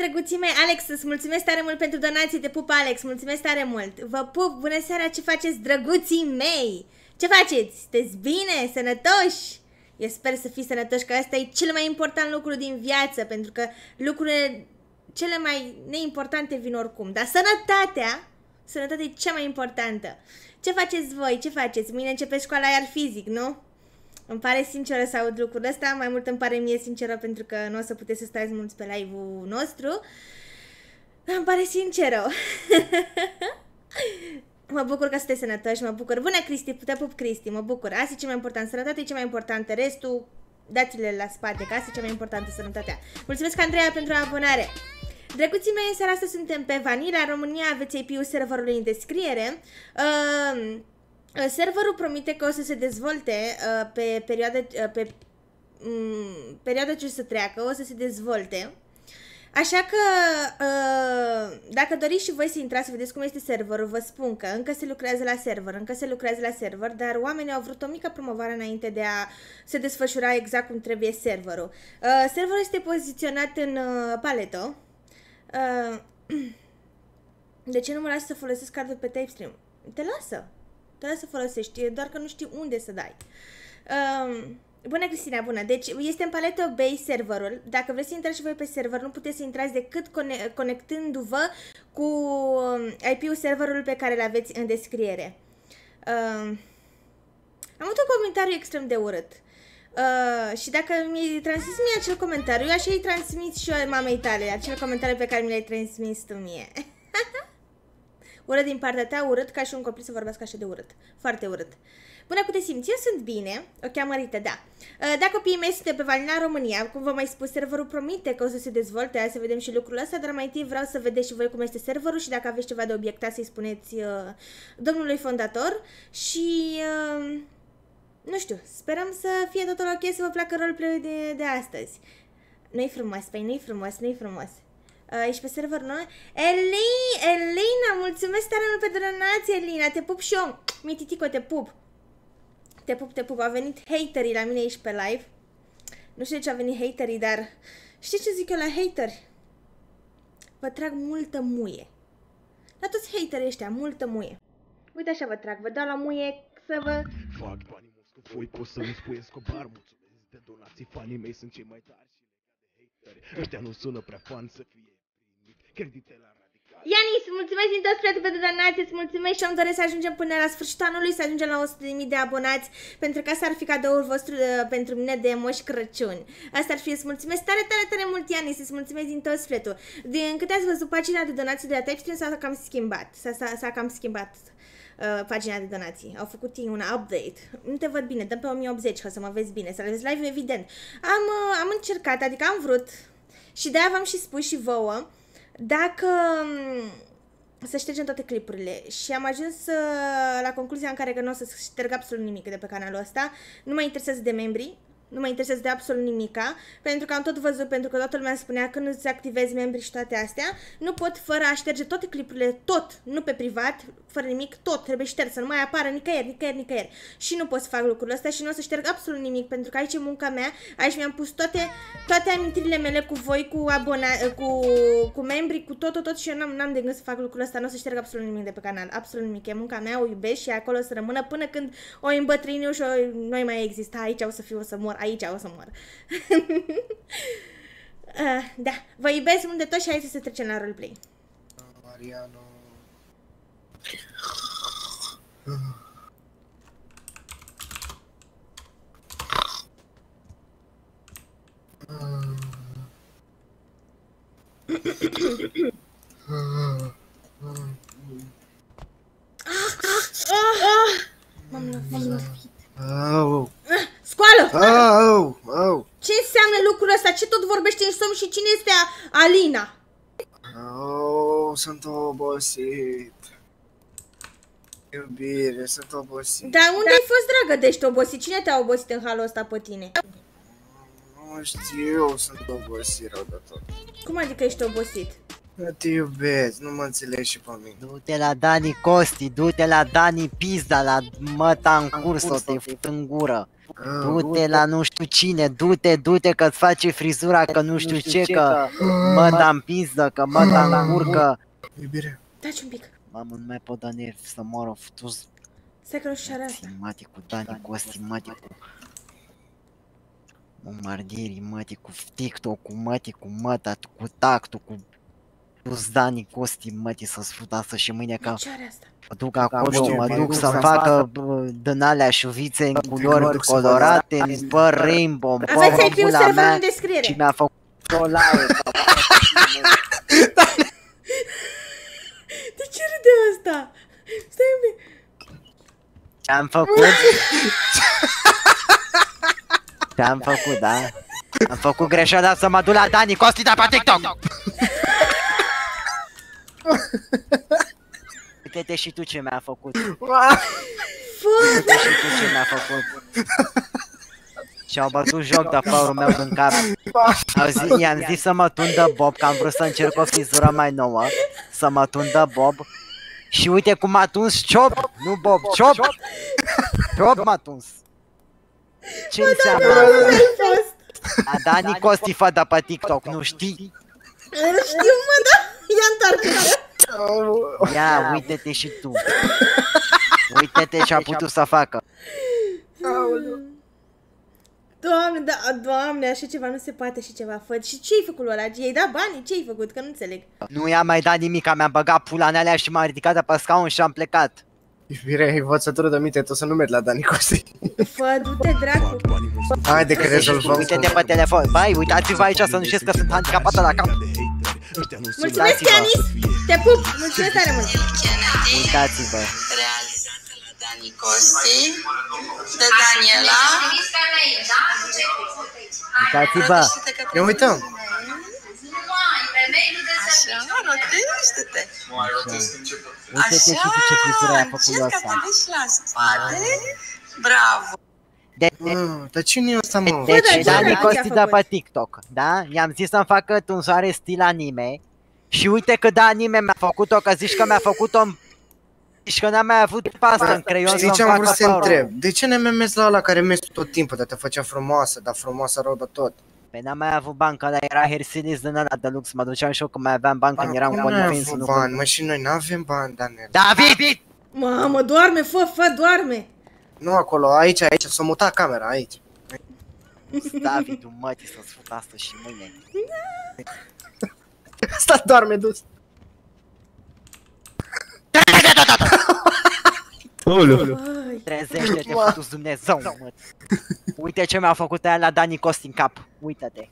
drăguții mei. Alex, îți mulțumesc tare mult pentru donații. Te pup, Alex, mulțumesc tare mult. Vă pup, bună seara, ce faceți, drăguții mei? Ce faceți? Sunteți bine? Sănătoși? Eu sper să fii sănătoși, că asta e cel mai important lucru din viață, pentru că lucrurile cele mai neimportante vin oricum. Dar sănătatea e cea mai importantă. Ce faceți voi? Ce faceți? Mâine începe școala iar fizic, nu? Îmi pare sinceră să aud lucrul ăsta, mai mult îmi pare mie sinceră pentru că nu o să puteți să stați mulți pe live-ul nostru. Îmi pare sinceră. Mă bucur că sunteți sănătoși, mă bucur. Bună, Cristi, te pup, Cristi, mă bucur. Asta e cel mai important, sănătatea e cel mai important, restul dați-le la spate, că asta e cea mai importantă, sănătatea. Mulțumesc, Andreea, pentru abonare. Drăguții mei, în seara asta suntem pe Vanilla, în România aveți IP-ul serverului în descriere. Serverul promite că o să se dezvolte pe perioada ce o să treacă, o să se dezvolte. Așa că, dacă doriți și voi să intrați să vedeți cum este serverul, vă spun că încă se lucrează la server, dar oamenii au vrut o mică promovare înainte de a se desfășura exact cum trebuie serverul. Serverul este poziționat în Paleto. De ce nu mă lași să folosesc cardul pe Tapestream? Te lasă să folosești, doar că nu știi unde să dai. Bună, Cristina, bună. Deci este în Paleto Bay serverul. Dacă vreți să intrați și voi pe server, nu puteți să intrați decât conectându-vă cu IP-ul serverului pe care îl aveți în descriere. Am avut un comentariu extrem de urât. Și dacă mi-ai transmis mie acel comentariu, așa îi transmit și eu mamei tale, acel comentariu pe care mi l-ai transmis tu mie. Urât din partea ta, urât ca și un copil să vorbească așa de urât. Foarte urât. Bună, cum te simți? Eu sunt bine. O cheamă Rita, da. Da, copiii mei, suntem pe Vanilla România. Cum v-am mai spus, serverul promite că o să se dezvolte. Hai să vedem și lucrul ăsta, dar mai întâi vreau să vedeți și voi cum este serverul și dacă aveți ceva de obiectat să-i spuneți domnului fondator. Și... nu știu, sperăm să fie totul ok, să vă placă roleplay-ul de astăzi. Nu-i frumos, păi nu-i frumos. Ești pe server, nu? Elina, mulțumesc tare mult pe donație, Elina, te pup și eu. Mititico, te pup. Te pup. Au venit haterii la mine aici pe live. Nu știu de ce au venit haterii, dar știi ce zic eu la hateri? Vă trag multă muie. La toți haterii ăștia, multă muie. Uite așa vă trag, vă dau la muie să vă... Fac banii moscovoi, poți să-mi spui Escobar. Mulțumesc de donații, fanii mei sunt cei mai tari și legat de hateri. Ăștia nu sună prea fan să fie primit credite la radical. Ianis, mulțumesc din tot sufletul pentru donație, îți mulțumesc și am doresc să ajungem până la sfârșitul anului, să ajungem la 100.000 de abonați, pentru că asta ar fi cadoul vostru pentru mine de Moș Crăciun. Asta ar fi, îți mulțumesc tare mult, Ianis, îți mulțumesc din tot sufletul. Din câte ați văzut, pagina de donații de la Tapestream s-a cam schimbat, s-a cam schimbat. Pagina de donații. Au făcut ei un update. Nu te văd bine, dăm pe 1080 ca să mă vezi bine, să le vezi live, evident. Am încercat, adică am vrut și de-aia v-am și spus și vouă dacă să ștergem toate clipurile și am ajuns la concluzia în care că nu o să șterg absolut nimic de pe canalul ăsta. Nu mă interesează de membri, nu mă interesează de absolut nimica, pentru că am tot văzut, pentru că toată lumea spunea când îți activezi membri și toate astea, nu pot fără a șterge toate clipurile, tot, nu pe privat, fără nimic, tot trebuie șters, să nu mai apară nicăieri. Și nu pot să fac lucrul ăsta și nu o să șterg absolut nimic, pentru că aici e munca mea, aici mi-am pus toate amintirile mele cu voi, cu membrii, cu tot și eu n-am de gând să fac lucrul ăsta, nu o să șterg absolut nimic de pe canal, absolut nimic, e munca mea, o iubesc și acolo o să rămână până când o îmbătrâni și nu mai exista, aici o să fiu, o să mor. Aici o să mor. Da, vă iubesc mult de tot și hai să trecem la roleplay. Mariano. M-am lovit. Scoală! Ce înseamnă lucrul ăsta? Ce tot vorbește în somn și cine este Alina? Sunt obosit. Iubire, sunt obosit. Dar unde ai fost, dragă, de ești obosit? Cine te-a obosit în halul ăsta pe tine? Nu știu, sunt obosit rău de tot. Cum adică ești obosit? Nu te iubesc, nu mă înțelegi și pe mine. Du-te la Dani Costi, du-te la Dani Pizda, la măta în curs, o te fut în gură. Du-te la nu știu cine, du-te că-ți face frizura, că nu știu ce, că mă da în pizdă, că mă da în curcă. Iubire. Taci un pic. Mamă, nu mai pot da nervi să moră futus. Stai că nu știu asta. Mati cu Dani, Costi, mati cu bombardieri, mati cu TikTok, mati cu măta, cu tactul, cu plus Dani, Costi, mati să-ți fut asta și mâine că Ce are asta? mă duc acolo, mă duc să-mi facă din alea șuvițe în culori colorate, în păr rainbow, în Aveți păr IP-ul pula să-l mea în descriere. și mi-a făcut o live. De ce râde asta? Stai un pic. Ce-am făcut? Ce-am făcut, da? Am făcut greșeala să mă duc la Dani Costi de pe TikTok! Uite-te și tu ce mi-a făcut. Uite și tu ce mi-a făcut. Și-au bătut joc de părul meu din cap. I-am zis să mă tundă Bob, că am vrut să încerc o frizură mai nouă. Să mă tundă Bob. Și uite cum m-a tuns Ciop, nu Bob, Ciop! Ciop m-a tuns. Ce înseamnă asta? A Dani Costi fă de pe TikTok, nu știi? Nu știu, mă, da? Ia întoarce. Ia, uite-te și tu. Uite-te ce-a putut să facă. Doamne, da, doamne, așa ceva nu se poate și ceva făt. Și ce-ai făcut lui ăla? I-ai dat banii? Ce-ai făcut? Că nu înțeleg. Nu i-am mai dat nimic, mi-am băgat pula în alea și m-am ridicat de pe scaun și am plecat. Iubire, învățătură de minte, tu să nu mergi la Dani Costi. Fă, du-te dracu. Haide că rezolvăm. Uite-te pe telefon. Bai, uitați-vă aici să nu știți că sunt handicapată la cap. Mulțumesc, Ianis! Te pup! Mulțumesc tare mult! Uitați-vă. Realizată la Dani Costi, de Daniela. Uitați-vă. Ne uităm. Așa, rotește-te. Uite-te și tu ce frizură ai făcut lui ăsta. Și la spate. Bravo. Dar cine e ăsta, mă? Deci da, Dani ce-a Costi de făcut? pe TikTok, da? I-am zis să-mi facă tunsoare stil anime. Și uite că de anime mi-a făcut-o, că zici că mi-a făcut-o în... Zici că n-am mai avut pastă în creion Știi ce să-mi am vrut facă să te părul. întreb? De ce ne memezi la ăla care mergi tot timpul, dar te făcea frumoasă, dar frumoasă rău de tot? Păi n-am mai avut bani, că ăla era Hersilis din ăla de lux, mă duceam și eu când mai aveam bani, când eram Nu cu ai OnlyFans, avut nu bani, mă, și noi n-avem bani, Daniel. David! Mamă, doarme, fă, doarme! Nu acolo, aici, s-a mutat camera, aici. Davidul, mătii, să-ți fut astăzi și mâine. Asta doarme dus. Vai. Trezește-te, futu-ți Dumnezeu, mă. Uite ce mi-a făcut aia la Dani Costi în cap. Uită-te.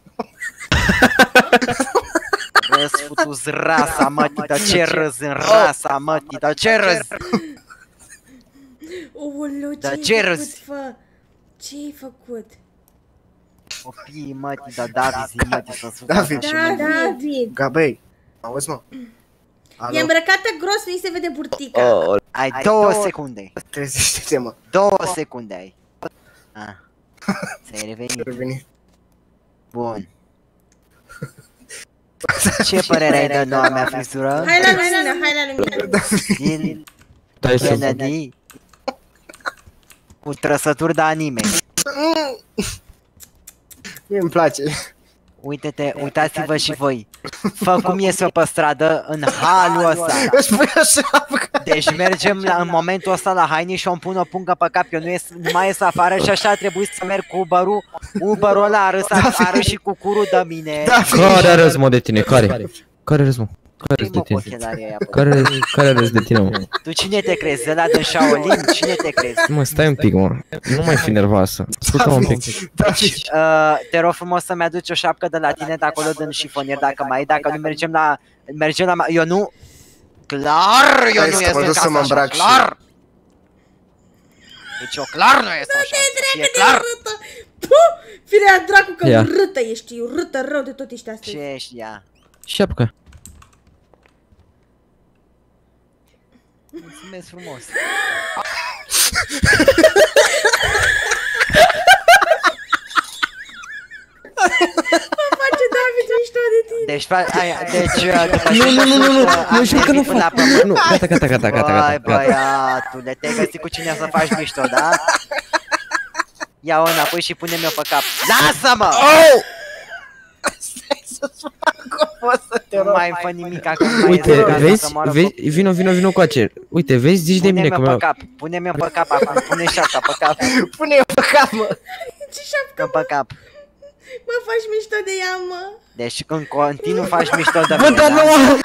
Râs, futu-ți rasa, mătii, de ce râzi în rasa, mătii, de ce râzi? Ulu, Dar ce-ai ce făcut, râzi? fă? Ce-ai făcut? Copiii, mătii, de David, mătii, să-ți fut David. asta și mâine. David! Gabei, auzi, mă? Alo? E îmbrăcată gros, nu-i se vede burtica. Ai 2 secunde. Trezește-te, mă. 2 secunde ai. Ah. Ți-ai revenit. Reveni. Bun. Ce părere ai de noua mea frizură? Hai la lumină, hai la lumină. Din Dai să Kennedy cu trăsături de anime. Mie îmi place. Uite-te, uitați-vă și voi. Fă cum ies eu pe stradă în halul ăsta. Îți pui așa, Deci mergem în momentul ăsta la haine și o-mi pun o pungă pe cap. Eu nu mai ies afară și așa a trebuit să merg cu Uber-ul. Uber-ul ăla a râs și cu curul de mine. Care a râs, mă, de tine? Care? Care a râs, mă? Care a râs Mă, de cu tine? ochelarii ăia, bă. Care a râs de tine, mă? Tu cine te crezi? Ăla din Shaolin? Cine te crezi? Mă, stai un pic, mă. Nu mai fi nervoasă. Ascultă un pic. Deci, te rog frumos să-mi aduci o șapcă de la tine de acolo din șifonier, dacă mai ai, dacă nu mergem la... Eu nu... Clar, eu Hai nu să ies mă în duc să casa mă așa, îmbrac și clar! Deci eu clar nu ies așa, să fie clar! Firea dracu că Ia. urâtă ești, urâtă rău de tot ești astăzi. Ce ești ea? Șapcă. Mulțumesc frumos! Face David mișto de tine. Deci, Nu știu că nu fac. Nu, gata. Băi, băiatule, te-ai găsit cu cine să faci mișto, da? Ia-o înapoi și pune-mi-o pe cap. Lasă-mă! Stai să-ți fac o să te Nu rog. mai fă nimic acum. mai Uite, e gata vezi, să moară vezi, vino cu acer. Uite, vezi, zici de mine că Pune-mi-o pe mi-a... cap, pune-mi-o pe cap acum, pune șapca pe cap. Pune-i pe cap, mă. Ce șapcă, Pe cap. mă, faci mișto de ea, mă. Deci când continuu faci mișto de Bă, mine, dar da? nu!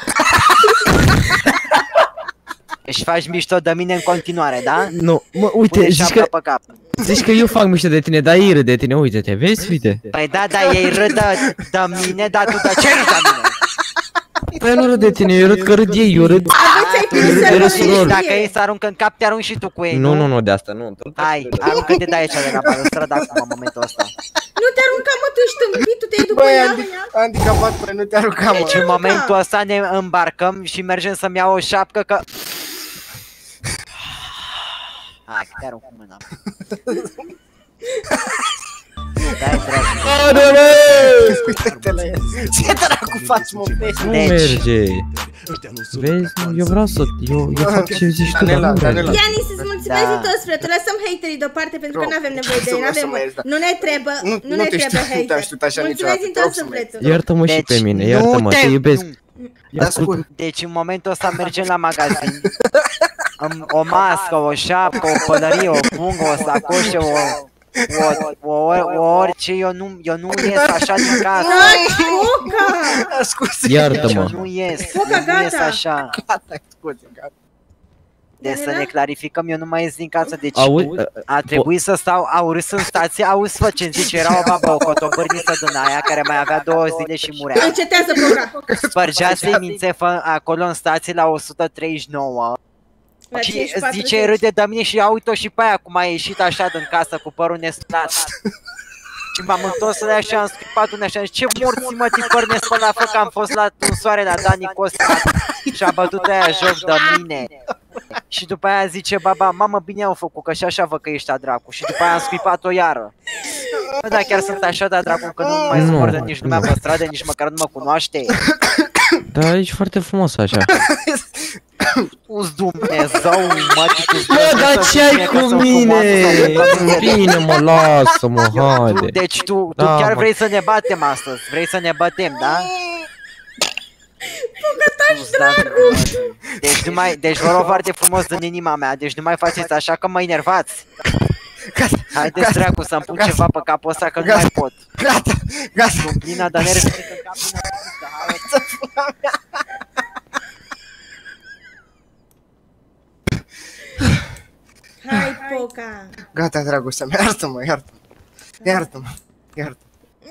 Deci faci mișto de mine în continuare, da? Nu, mă, uite, Pune șapca pe cap. zici că eu fac mișto de tine, dar ei râd de tine, uite-te, vezi, uite. Păi da, ei râd de mine, dar tu de ce râd de mine? Păi eu nu râd de tine, eu râd că râd ei, eu râd... Aveți Tu ai râzi să de râs ei, lor. dacă ei se aruncă în cap, te arunci și tu cu ei, Nu, de asta, nu. Hai, aruncă-te de aici de la balustrada acum, în momentul ăsta. Nu te arunca, mă, tu ești tâmpit, tu te-ai după Băi, ea. handicapat, băi, nu te arunca, mă. Deci în momentul ăsta ne îmbarcăm și mergem să-mi iau o șapcă că... Hai, te arunc cu mâna. Dai, dragi. Uite-te la el. Ce dracu faci, mă, vezi? Nu Deci. merge. Ăștia nu sună Vezi, prea eu vreau să, eu fac ce zici tu, dar Danela, nu merge. Danela. Ianis, îți mulțumesc Da. din tot sufletul. Lăsăm haterii deoparte pentru că Rog, nu avem nevoie de ei. să N-avem, mă ierți, da. nu ne trebuie, Nu ne te știu, trebuie nu te-am hater. știut așa Mulțumesc niciodată, din te tot rog să mă ierți. sufletul. Iartă-mă și pe mine, iartă-mă, te iubesc. Ascult. Deci în momentul ăsta mergem la magazin. O mască, o șapcă, o pălărie, o pungă, o sacoșă, orice, eu nu ies așa din casă. Foca! Ascult. Iartă-mă. Eu nu ies, Foca, eu nu ies gata. așa. Gata, scuze, gata. Deci să Danela? ne clarificăm, eu nu mai ies din casă, deci Auzi, a trebuit să stau, au râs în stație, auzi fă ce zice, era o babă, o cotobârniță din aia care mai avea 2 zile și murea. Încetează, Foca! Spărgea semințe acolo în stație la 139. La Și 54 zice, râde de mine și ia uite-o și pe aia cum a ieșit așa din casă cu părul nespălat. Și m-am întors la ea și am scuipat unde așa, ce morți mă tipăr nespălat, fă că am fost la în soare la Dani Costa și a bătut aia joc de mine. Și după aia zice baba, mamă bine au făcut că și așa vă că ești a dracu. Și după aia am scuipat-o iară. Bă, dar chiar sunt așa de dracu că nu mai Nu, suport nici lumea nu. pe stradă, nici măcar nu mă cunoaște. Da, ești foarte frumos așa. Tu-ți Dumnezeu, măticu-ți Bă, dar ce ai cu mine? Bine, mă, lasă-mă, haide. Deci tu Da, chiar mă. vrei să ne batem astăzi, vrei să ne batem, da? Deci vă rog foarte frumos din inima mea, deci nu mai faceți așa că mă enervați. Haideți dracu să-mi pun ceva pe capul ăsta că nu mai pot. Gata, gata. Sunt plină de nervi în capul meu. Hai, Foca! Gata, dragostea mea, iartă-mă, iartă-mă. Iartă-mă, iartă-mă.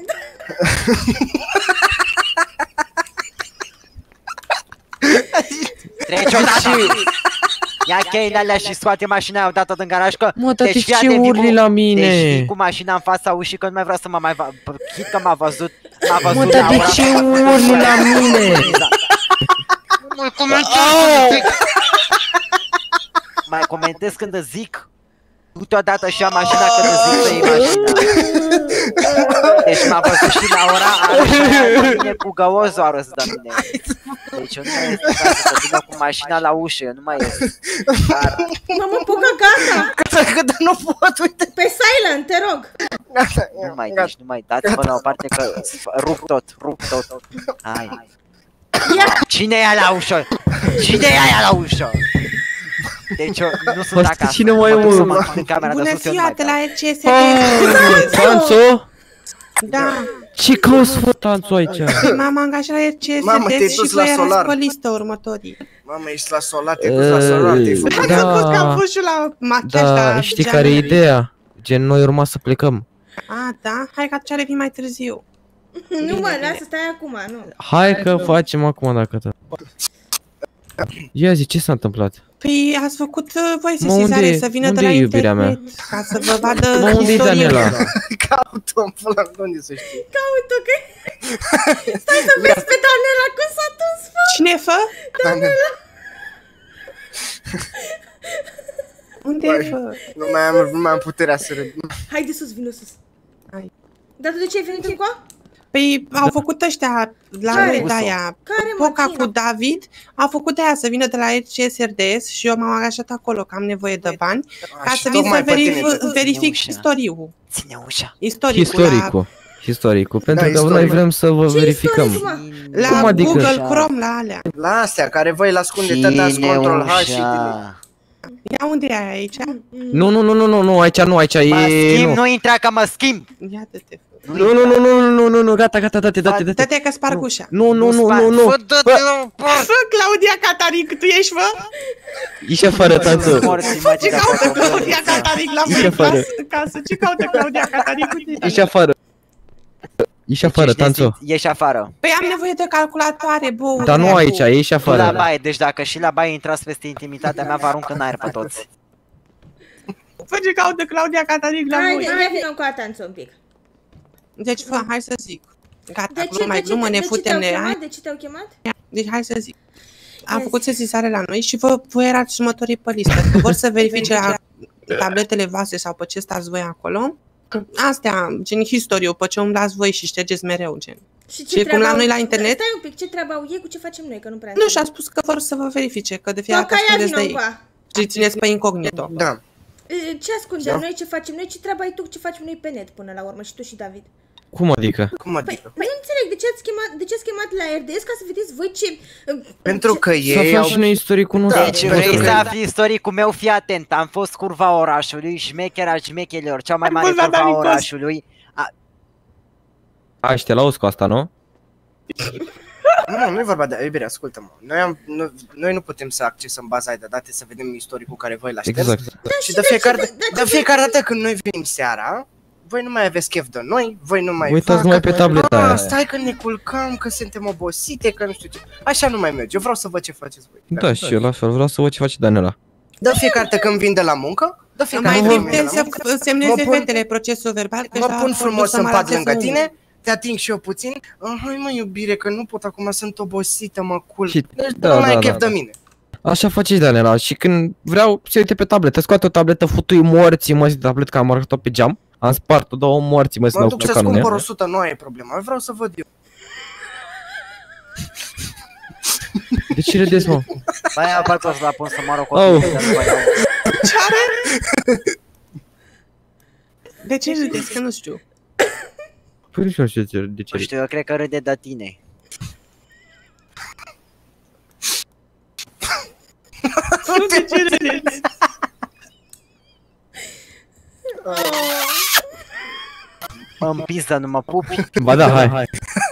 Treci o dată! Ia cheile alea și scoate mașina aia odată din garaj că... Mă, dar deci de fii ce atent, vii urli cu- la mine? Deci vii cu mașina în fața ușii că nu mai vreau să mă mai... Chit că m-a văzut Mă, dar de Laura. ce urli la mine? Mai comentez când îți zic du-te odată și ia mașina când îți zic să iei mașina. Deci m-a văzut și Laura, are mine cu găozul a râs de mine. Deci eu nu mai ies din casă, să vină cu mașina la ușă, eu nu mai ies. Dar Mamă, Foca, gata! Gata, gata, nu pot, uite. Pe silent, te rog! Gata, nu mai, gata. deci nu mai dați-vă la o parte că rup tot. Hai. Cine e aia la ușă? Cine e aia la ușă? Deci eu nu sunt Asta acasă. cine mai Mă duc e, să mă? mă închid în camera de Bună sus, eu nu ziua, mai de vreau. la RCSD. Tanțo? Da, Ce cauți, fă, Tanțo, aici? m-am angajat la Mamă, te-ai RCSD dus și la voi erați Solar. pe listă următorii. Mamă, ești la solar, te-ai dus la solar, te-ai făcut. Ați Da. spus că am fost și la machiaj Da, la știi care e ideea? Gen, noi urma să plecăm. Ah, da? Hai că atunci revin mai târziu. Nu mă, bine. lasă, stai acum, nu. Hai că facem acum dacă tot. Ia zi, ce s-a întâmplat? Păi ați făcut voi Mă, unde sesizare e? să vină Unde de la e iubirea mea? internet ca să vă vadă Mă, unde e istoria. Daniela? Caută-o în pula, unde să știi? Caut-o că... Stai să vezi pe Daniela cum s-a dus, fă! Cine fă? Daniela. Unde Băi. e fă? Nu mai am puterea să râd. Hai de sus, vino sus. Hai. Dar tu de ce ai venit încoa? Păi au făcut ăștia la Care? noi de-aia. Care, mă, Poca cine? cu David a făcut de aia să vină de la RCSRDS și eu m-am angajat acolo că am nevoie de bani ca și să vin tocmai să pe tine. verific Ușa. istoriul. Ține ușa. Istoricul, pentru Da, că noi istoricul. vrem să vă verificăm. istoric, mă? La Cum adică? Google Ușa. Chrome, la alea. La astea care voi le ascunde, te dați Ține control H și delete. ușa. Ia unde e aia aici? Nu, aici nu, aici Mă e... schimb, Nu, nu intra că mă schimb. Ia dă-te. nu, gata, date. Dă-te că sparg ușa. Nu. Fă, dă-te în par. Bă, Claudia Cataric, tu ești, bă? Ieși afară, tanțo. Morți, mă, Ce caută Claudia Cataric la Ieși mine afară. în casă? Ce caută Claudia Cataric? Ieși afară. Ieși afară, tanțo. Ieși afară. Păi am nevoie de calculatoare, bă. Dar nu aici, ieși Tu la afară. baie, deci dacă și la baie intrați peste intimitatea mea, vă arunc în aer pe toți. Fă ce caută Claudia Cataric la Hai, voi. ia vină cu atanță un pic. Deci, fă, hai să zic. Gata, De nu mai glumă, ne futem, ne... Hai. De ce te-au chemat? Deci, hai să zic. Am Yes. făcut sesizare la noi și voi erați următorii pe listă. Că vor să verifice la tabletele voastre sau pe ce stați voi acolo. Astea, gen history pe ce umblați voi și ștergeți mereu, gen. Și Și cum la noi la internet? Stai un pic, ce treabă au ei cu ce facem noi, că nu prea Nu, și-a spus că vor să vă verifice, că de fiecare Ca dată ia spuneți de vină ei. încoa. Și țineți pe incognito. Da. Ce ascundem Da. noi, ce facem noi, ce treabă ai tu, ce facem noi pe net până la urmă și tu și David? Cum adică? Cum adică? Păi nu înțeleg, de ce ați chemat la RDS ca să vedeți voi ce... Pentru că Să ei aflăm au... și noi istoricul nostru. Deci Da, vrei pentru să că- afli istoricul meu, fii atent. Am fost curva orașului, șmechera șmecherilor, cea mai Ai mare fost la curva Danicos. orașului. Hai, te lauzi cu asta, nu? Nu e vorba de... Iubire, ascultă-mă. Noi nu putem să accesăm baza de date să vedem istoricul care voi l-a șters. Exact. Și de fiecare dată când noi venim seara, voi nu mai aveți chef de noi, voi nu mai... Uitați numai pe tableta aia. Stai că ne culcăm, că suntem obosite, că nu știu ce. Așa nu mai merge, eu vreau să văd ce faceți voi. Da, și eu la fel, vreau să văd ce face Daniela. De fiecare dată când vin de la muncă, de fiecare Mai dată când vin de trebuie la să muncă, semneze mă pun- fetele procesul verbal. că mă ăștia pun au frumos făcut să în mă pat lase lângă să tine, te ating și eu puțin. Hai mă iubire, că nu pot acum, sunt obosită, mă culc. Și- Deci da, nu mai da, ai chef da. de mine. Așa face și Daniela și când vreau să uite pe tabletă, scoate o tabletă, futui morții, mă, zic tabletă că am arătat-o pe geam. Am spart-o, două morții, mă, să Mă ne duc cu să-ți canune. cumpăr 100, nu ai problemă, eu vreau să văd eu. De ce râdeți, mă? Baia parcă o să la pun să mă rog Oh. copii, dar nu mai au. De ce râdeți? Că nu știu. Păi nu știu de ce Nu știu, eu cred că râde de tine. De ce râdeți? Mă împiză, nu mă pupi. Ba da, hai. Ai,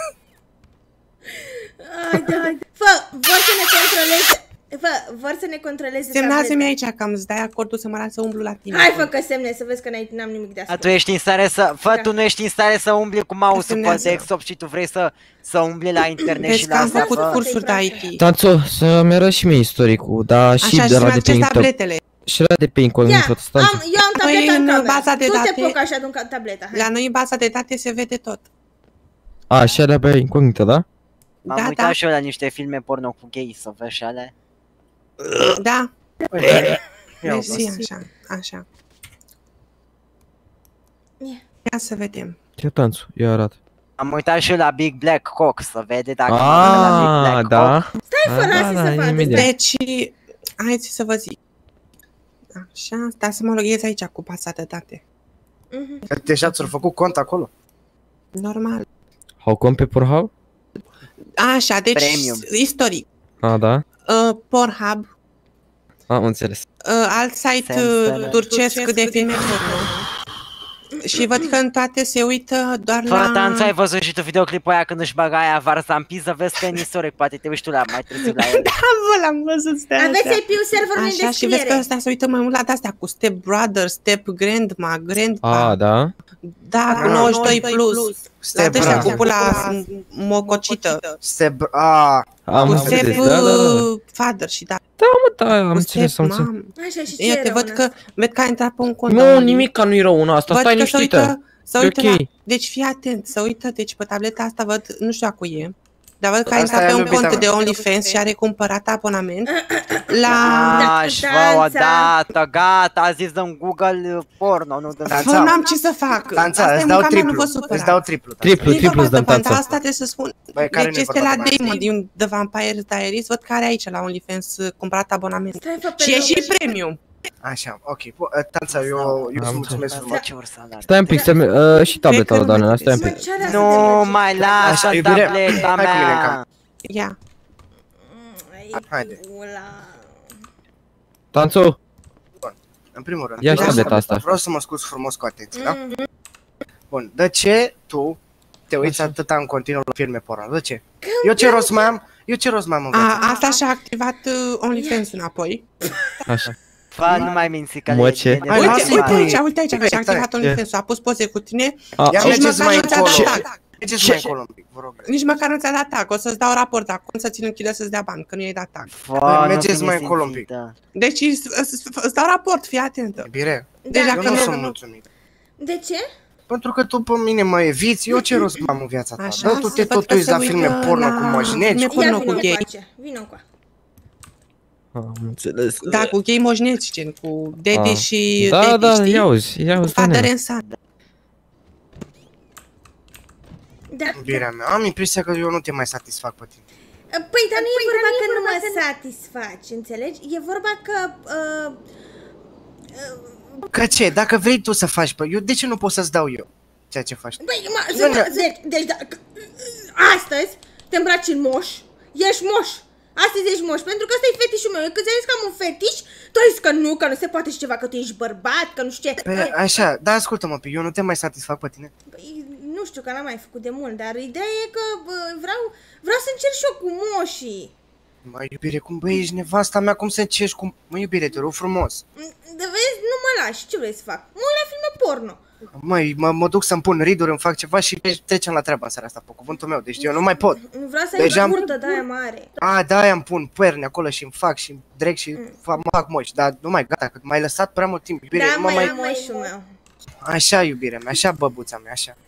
da. Fă, vor să ne controleze... Fă, vor să ne controleze Semnează-mi tableta. aici că îmi dai acordul să mă las să umblu la tine. Hai, fă că semne, să vezi că n-am nimic de A, asta. tu ești în stare să... Fă, Da. tu nu ești în stare să umbli cu mouse-ul pe Semnează. desktop și tu vrei să umbli la internet Vezi și că la am asta, făcut fă. cursuri de IT. Tanțo, să-mi arăți și mie istoricul, dar și Așa, și de la să-mi de pe aduceți incognito. tabletele. Și la de pe Ia, incognito, Tanțo. eu am tableta Noi în în cameră. baza de Tu te date- poc așa de tableta. Hai. La noi în baza de date se vede tot. A, și alea pe incognito, da? M-am Da, uitat da. și eu la niște filme porno cu gay, să vezi și alea. Da, Ia mersi, așa, așa. Ia. Ia să vedem. Ce Tanțo, ia arată. Am uitat și eu la Big Black Cock, să vede dacă mă uită la Big Ah, Black da. Cock. Stai, fă, lasă să facă. imediat. Deci, haideți să vă zic. Așa, stai să mă loghez aici cu baza de date. Mhm. Deja ți-au făcut cont acolo? Normal. Hau cont pe Pornhub? Așa, deci, Premium. istoric. A, da. Pornhub, Am înțeles. alt site Sense, turcesc de filme porno. Și văd că în toate se uită doar Fără la... Tanțu, ai văzut și tu videoclipul aia când își băga aia varza în piză, vezi că e istoric, poate te uiți tu la mai târziu la el. Bă, l-am văzut, stai Aveți așa. IP-ul serverului în Așa, și vezi că descriere. ăsta se uită mai mult la de-astea cu Step Brother, Step Grandma, Grandpa. A, da. Da, cu 92 plus. La Step ăștia cu Brother. pula mococită. Am Cu înțeles, Step da, da, da. Father și da. Da, am Cu înțeles, Step am înțeles. Mom. Așa, și ce Ia te era văd una? că a intrat pe un cont. Nu, nimic ca nu-i rău în asta, Văd stai că se liniștită. uită, se E uită ok. la... Deci fii atent, se uită, deci pe tableta asta văd, nu știu a cui e. Dar văd că a Asta intrat e pe un iubita cont mea. de OnlyFans și are cumpărat abonament la... Aș, bă, odată, gata, a zis dăm Google porno, nu dăm... Fă, n-am ce să fac. Tanța, Asta e îți dau munca mea, nu triplu. vă supărați. Îți dau triplu. Triplu, Nu-i triplu vorba îți dăm de bani, dar tanța. asta trebuie să spun. Băi, care Deci nu-i este vorba la de bani? Damon din The Vampire Diaries, văd că are aici la OnlyFans cumpărat abonament. Stai, fă, pe Și e loc. și premium. Așa, ok. Tanța, eu îți mulțumesc frumos. Ce ori să Stai un pic, și tableta, Daniela, stai un Mă, pic. ce are asta Nu de merge? mai lasă Așa, iubire, tableta hai cu mine în mea. camera. Ia. Ai, Haide. ula. Tanțu, În primul rând, Ia și vreau tableta să- asta. Vreau să mă scuz frumos cu atenție, da? Bun, de ce tu te uiți atâta în continuu la filme porno? De ce? Eu ce rost mai am? Eu ce rost mai am în viața? Asta și-a activat OnlyFans înapoi. așa. Fă, nu mai minți că Mă, le- ce? le- Hai, Uite, lasă-i, uite băi. aici, uite aici, Uite, și-a activat tare. OnlyFans-ul, a pus poze cu tine. A, Ia nici mergeți măcar mai nu ți-a încolo. dat tag. Mergeți mai încolo un pic, vă rog. Nici măcar nu ți-a dat tag. O să-ți dau raport acum să ți-l închidă să-ți dea bani, că nu i-ai dat tag. Fă, nu Mergeți fi mai încolo un pic. nesimțită. Deci îți dau raport, fii atentă. Bire, Deci Da. eu dacă nu nu... sunt mulțumit. De ce? Pentru că tu pe mine mă eviți, eu ce rost mai am în viața ta? Așa, Dă tu te văd tot că uiți se la uită filme porno la cu moșnegi. filme Ia porno vină cu gay. încoace, vină încoace. am înțeles. Da, cu gay moșneți, gen, cu Daddy Ah. și Da, Daddy, da, știi? ia uzi, Cu father Daniela. and son. Da. Iubirea mea, am impresia că eu nu te mai satisfac pe tine. Păi, dar nu e vorba că nu mă satisfaci, înțelegi? E vorba că... Că ce? Dacă vrei tu să faci, eu de ce nu pot să-ți dau eu ceea ce faci? Băi, Nu, nu. deci dacă astăzi te îmbraci în moș, ești moș. Astăzi ești moș, pentru că ăsta e fetișul meu. Eu când ți-am zis că am un fetiș, tu ai zis că nu se poate și ceva, că tu ești bărbat, că nu știu ce. Păi, așa, dar ascultă-mă, eu nu te mai satisfac pe tine? Păi, nu știu, că n-am mai făcut de mult, dar ideea e că vreau să încerc și eu cu moșii. Mă, iubire, cum băi, ești nevasta mea, cum să încerci cu... Mă, iubire, te rog frumos. De vezi, nu mă lași, ce vrei să fac? Mă uit la filme porno. Măi, mă duc să-mi pun riduri, îmi fac ceva și trecem la treaba în seara asta, pe cuvântul meu, deci eu nu mai pot. Nu vreau să Deja ai am- burtă de aia mare. A, da, îmi pun perne acolo și îmi fac și dreg și mă fac moși, dar nu mai gata, că m-ai lăsat prea mult timp, iubire, Da, nu mă mai mai... moșul meu. Așa, iubirea mea, așa, băbuța mea, așa,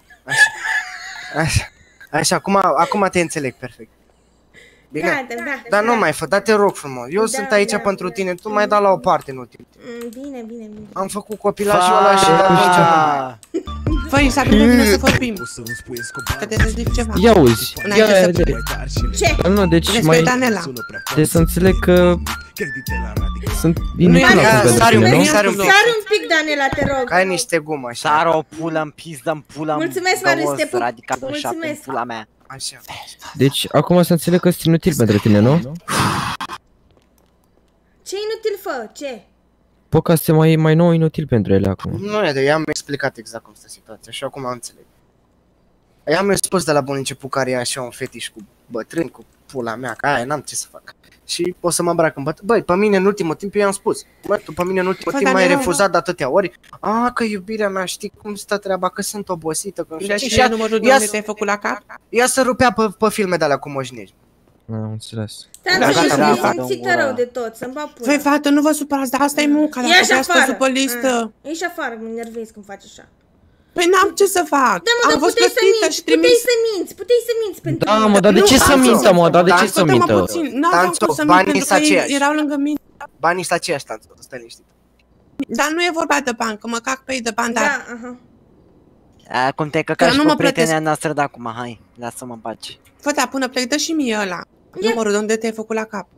așa, acum te înțeleg perfect. Bine? Da. Dar nu mai fă, dar te rog frumos, eu Da, sunt aici da, pentru da. tine, tu m-ai dat la o parte în ultim timp. Bine. Am făcut copilașul ăla și de atunci nu mai... Fă-i să nu vine să vorbim. O să-mi spui Escobar, Că te zic ceva. Ia uzi, Înainte ia, să- ia, mai tari și le Ce? nu, deci Despre mai... Danela. sună prea Deci să înțeleg că credite la radical. sunt Nu e inutil adevărat, acum pentru sari un tine, pic, nu? sari un pic. Sari un pic, Daniela, te rog. Că ai niște gumă așa. Sară o pulă în pizdă, în pulă, în Mulțumesc, Marius, găos, te pup. radical de șapte, în Mulțumesc. pula mea. Așa. Deci acum să înțeleg că sunt inutil pentru tine, nu? Ce inutil fă? Ce? Podcast e mai nou inutil pentru ele acum. Nu e de, i-am explicat exact cum stă situația și acum am înțeleg. I-am spus de la bun început care e așa un fetiș cu bătrâni, cu pula mea, că aia n-am ce să fac. Și o să mă îmbrac în bătrân. Băi, pe mine în ultimul timp eu i-am spus. Bă, tu pe mine în ultimul Bă, timp dar m-ai nu- refuzat de atâtea ori. A, că iubirea mea, știi cum stă treaba, că sunt obosită, că nu știu Deci ce. și e numărul de ia unde să- te-ai făcut la cap? Ea să rupea pe filme de alea cu moșnești. Am înțeles. Dar Da, nu gata, ești gata, simțită rău de tot, să-mi bag pula. Voi, fată, nu vă supărați, dar asta e munca, dacă Ieși vreau să afară. pe listă. Ieși afară, mă enervezi când faci așa. Păi n-am ce să fac. Da, mă, Am dar fost puteai să plătită minți, și trimis. puteai să minți pentru Da, mine. mă, dar de Nu, ce să Tanțo, mintă, mă? Dar de Tanțo, ce să Ascultă-mă mintă? puțin, n-aveam Tanțo, cum să mint banii pentru sunt că ei aceiași. erau lângă mine. Banii sunt aceiași, tanțo, stai liniștit. Dar nu e vorba de bani, că mă cac pe ei de bani, Da, dar aha. Acum te-ai căcat Că și nu pe mă plătesc. prietena noastră de acum, hai, lasă-mă în pace. fă, da, până plec, dă și mie ăla. Numărul de unde te-ai făcut la cap.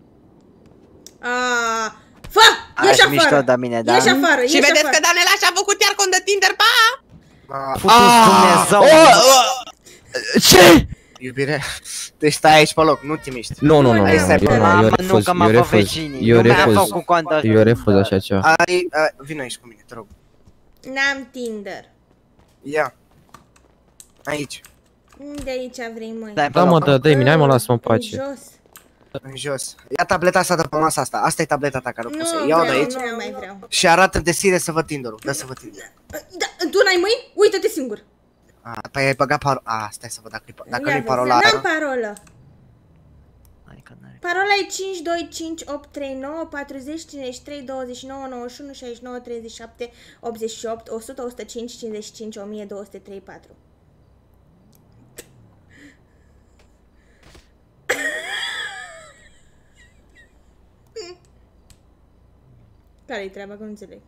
Fă! Ieși Ești mișto afară! de mine, da? Ieși afară, Și ieși vedeți afară. că Danela și-a făcut iar cont de Tinder, pa! Putu-ți Dumnezeu! Ce? Iubire, deci stai aici pe loc, nu te miști. Nu, Hai, stai pe loc. Mamă, nu refuz, că m-a eu făcut refuz, vecinii. eu Nu mi-a refuz, făcut cont de- eu refuz așa ceva. Vino aici cu mine, te rog. N-am Tinder. Ia. Aici, Unde aici vrei, măi? Stai pe Da, mă, loc. dă-i mine, hai mă, lasă-mă în În pace. jos. în jos. Ia tableta asta de pe masa asta, asta e tableta ta care o Nu puse. Ia-o de vreau, aici nu mai vreau. și arată desire să văd Tinder-ul, dă să văd Tinder. Da, tu n-ai mâini? Uită-te singur. Păi ai băgat parola, stai să văd dacă Ia nu-i vezi, parola N-am aia. parolă. Hai că n-are. Parola e 5, 2, 5, 8, 3, 9, 40, 53, 29, 91, 69, 37, 88, 100, 105, 55, 1234. Care-i treaba, că nu înțeleg.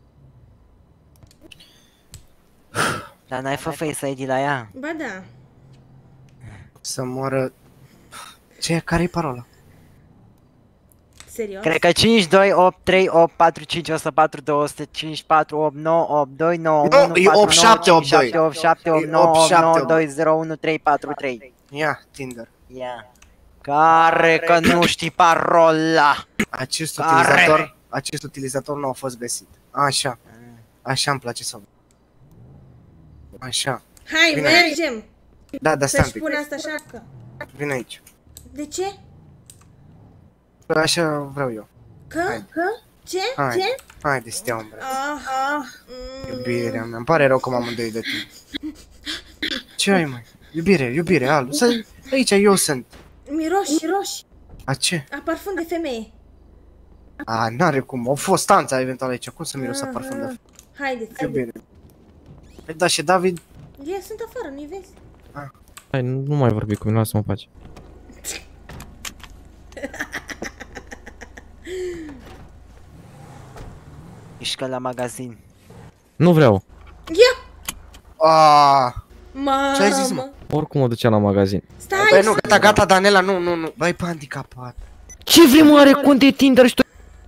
Dar n-ai fă Face ID la ea? Ba da. Să moară... Ce? Care-i parola? Serios? Cred că 5, 2, 8, 3, 8, 4, 5, 104, 200, 5, 4, 8, 9, 8, 2, 9, 1, 4, 9, 8, 7, 8, 2. 8, 7, 8, 9, 8, 9, 2, 0, 1, 3, 4, 3. Ia, Tinder. Ia. Care că nu știi parola? Acest utilizator nu a fost găsit. Așa. Așa îmi place să văd. Așa. Hai, Bine. mergem! Da, stai un Să-și pic. pun asta șapcă. Vine aici. De ce? Așa vreau eu. Că? Ce? Hai. Ce? Haide, stea umbră. Mm. Iubirea mea, îmi pare rău că m-am îndoi de tine. Ce ai, mai? Iubire, Alu, să... Aici eu sunt. Miroși. A ce? A parfum de femeie. A, n-are cum, au fost stanța eventual aici, cum să miros parfum de Haideți. iubire? Păi da, și David... Eu sunt afară, nu-i vezi? Hai, nu mai vorbi cu mine, lasă-mă pace. Ești ca la magazin. Nu vreau. Ia! Mamă! Ce ai zis, mă? Oricum mă duceam la magazin. Stai! Băi, nu, gata, Danela, nu. Băi, pe handicapat. Ce vrei, mă, are cont de Tinder și tu?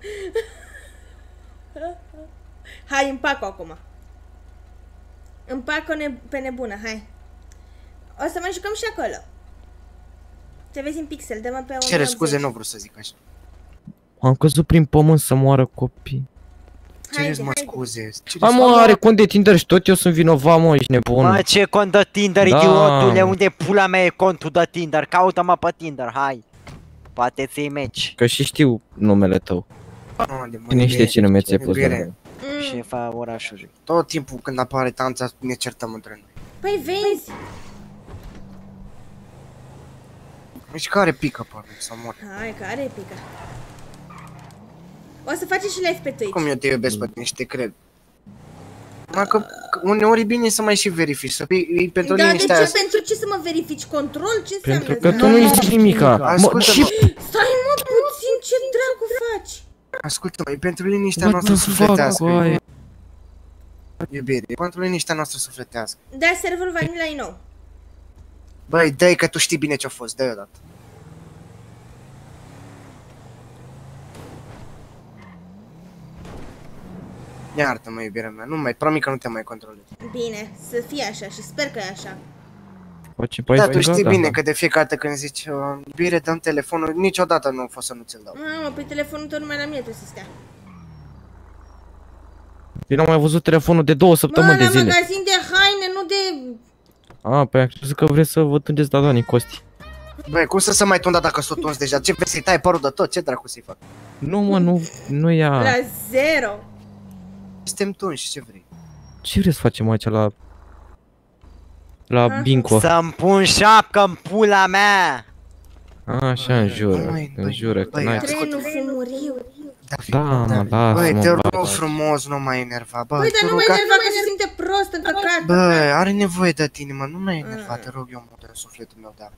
Hai, împac-o acum. Împac-o pe nebună, hai. O să mai jucăm și acolo. Te vezi în pixel, dă-mă pe 180. Cere scuze, nu vreau să zic așa. Am căzut prin pământ să moară copii. Cereți, mă, scuze. Hai, mă, are cont de Tinder și tot eu sunt vinovat, mă, ești nebun. Mă, ce cont de Tinder, Da. idiotule, unde pula mea e contul de Tinder? Caută-mă pe Tinder, hai. Poate ți-i meci. Că și știu numele tău. Cine știe ce nume ți-ai pus de nume. Șefa orașului. Tot timpul când apare tanța ne certăm între noi. Păi vezi? Deci care pică pe noi să mor? Hai, care pică? O să faci și live pe Twitch. Cum eu te iubesc pe tine și te cred. Că uneori e bine să mai și verifici, să fii pentru Da, de liniștea ce? aia. Pentru ce să mă verifici? Control? Ce înseamnă? Pentru că tu nu ești nimica. Mă, Ascultă-mă. ce... Stai mă puțin, ce dracu faci? Ascultă-mă, e pentru liniștea What noastră the fuck, sufletească. oaie? Iubire, e pentru liniștea noastră sufletească. Da, serverul Vanilla e nou. Băi, dă-i că tu știi bine ce-a fost, dă-i odată. Iartă-mă, iubirea mea, nu mai, promit că nu te mai controlez. Bine, să fie așa și sper că e așa. Face Da, tu 14, știi bine da. că de fiecare dată când zici iubire, dăm telefonul, niciodată nu a fost să nu ți-l dau. Mamă, pe telefonul tău numai la mine trebuie să stea. Eu n-am mai văzut telefonul de 2 săptămâni de la zile. magazin de haine, nu de... A, păi am crezut că vrei să vă tundeți la Dani Costi. Băi, cum să se mai tundă dacă s-o tunzi deja? Ce vrei să-i tai părul de tot? Ce dracu să-i fac? Nu, mă, nu ia... La zero. Suntem tunși, ce vrei? Ce vrei să facem aici la Binco? Să-mi pun șapcă în pula mea! Așa, înjură, că băi, n-ai... Trenul fumuriu. Da, mă, lasă-mă, Băi, te rog bă. frumos, nu mai enerva, băi, Băi, te dar nu rog, mai enerva că se simte prost, încăcat. băi, are nevoie de tine, mă, nu mai enerva, te rog eu, mă, de sufletul meu, da.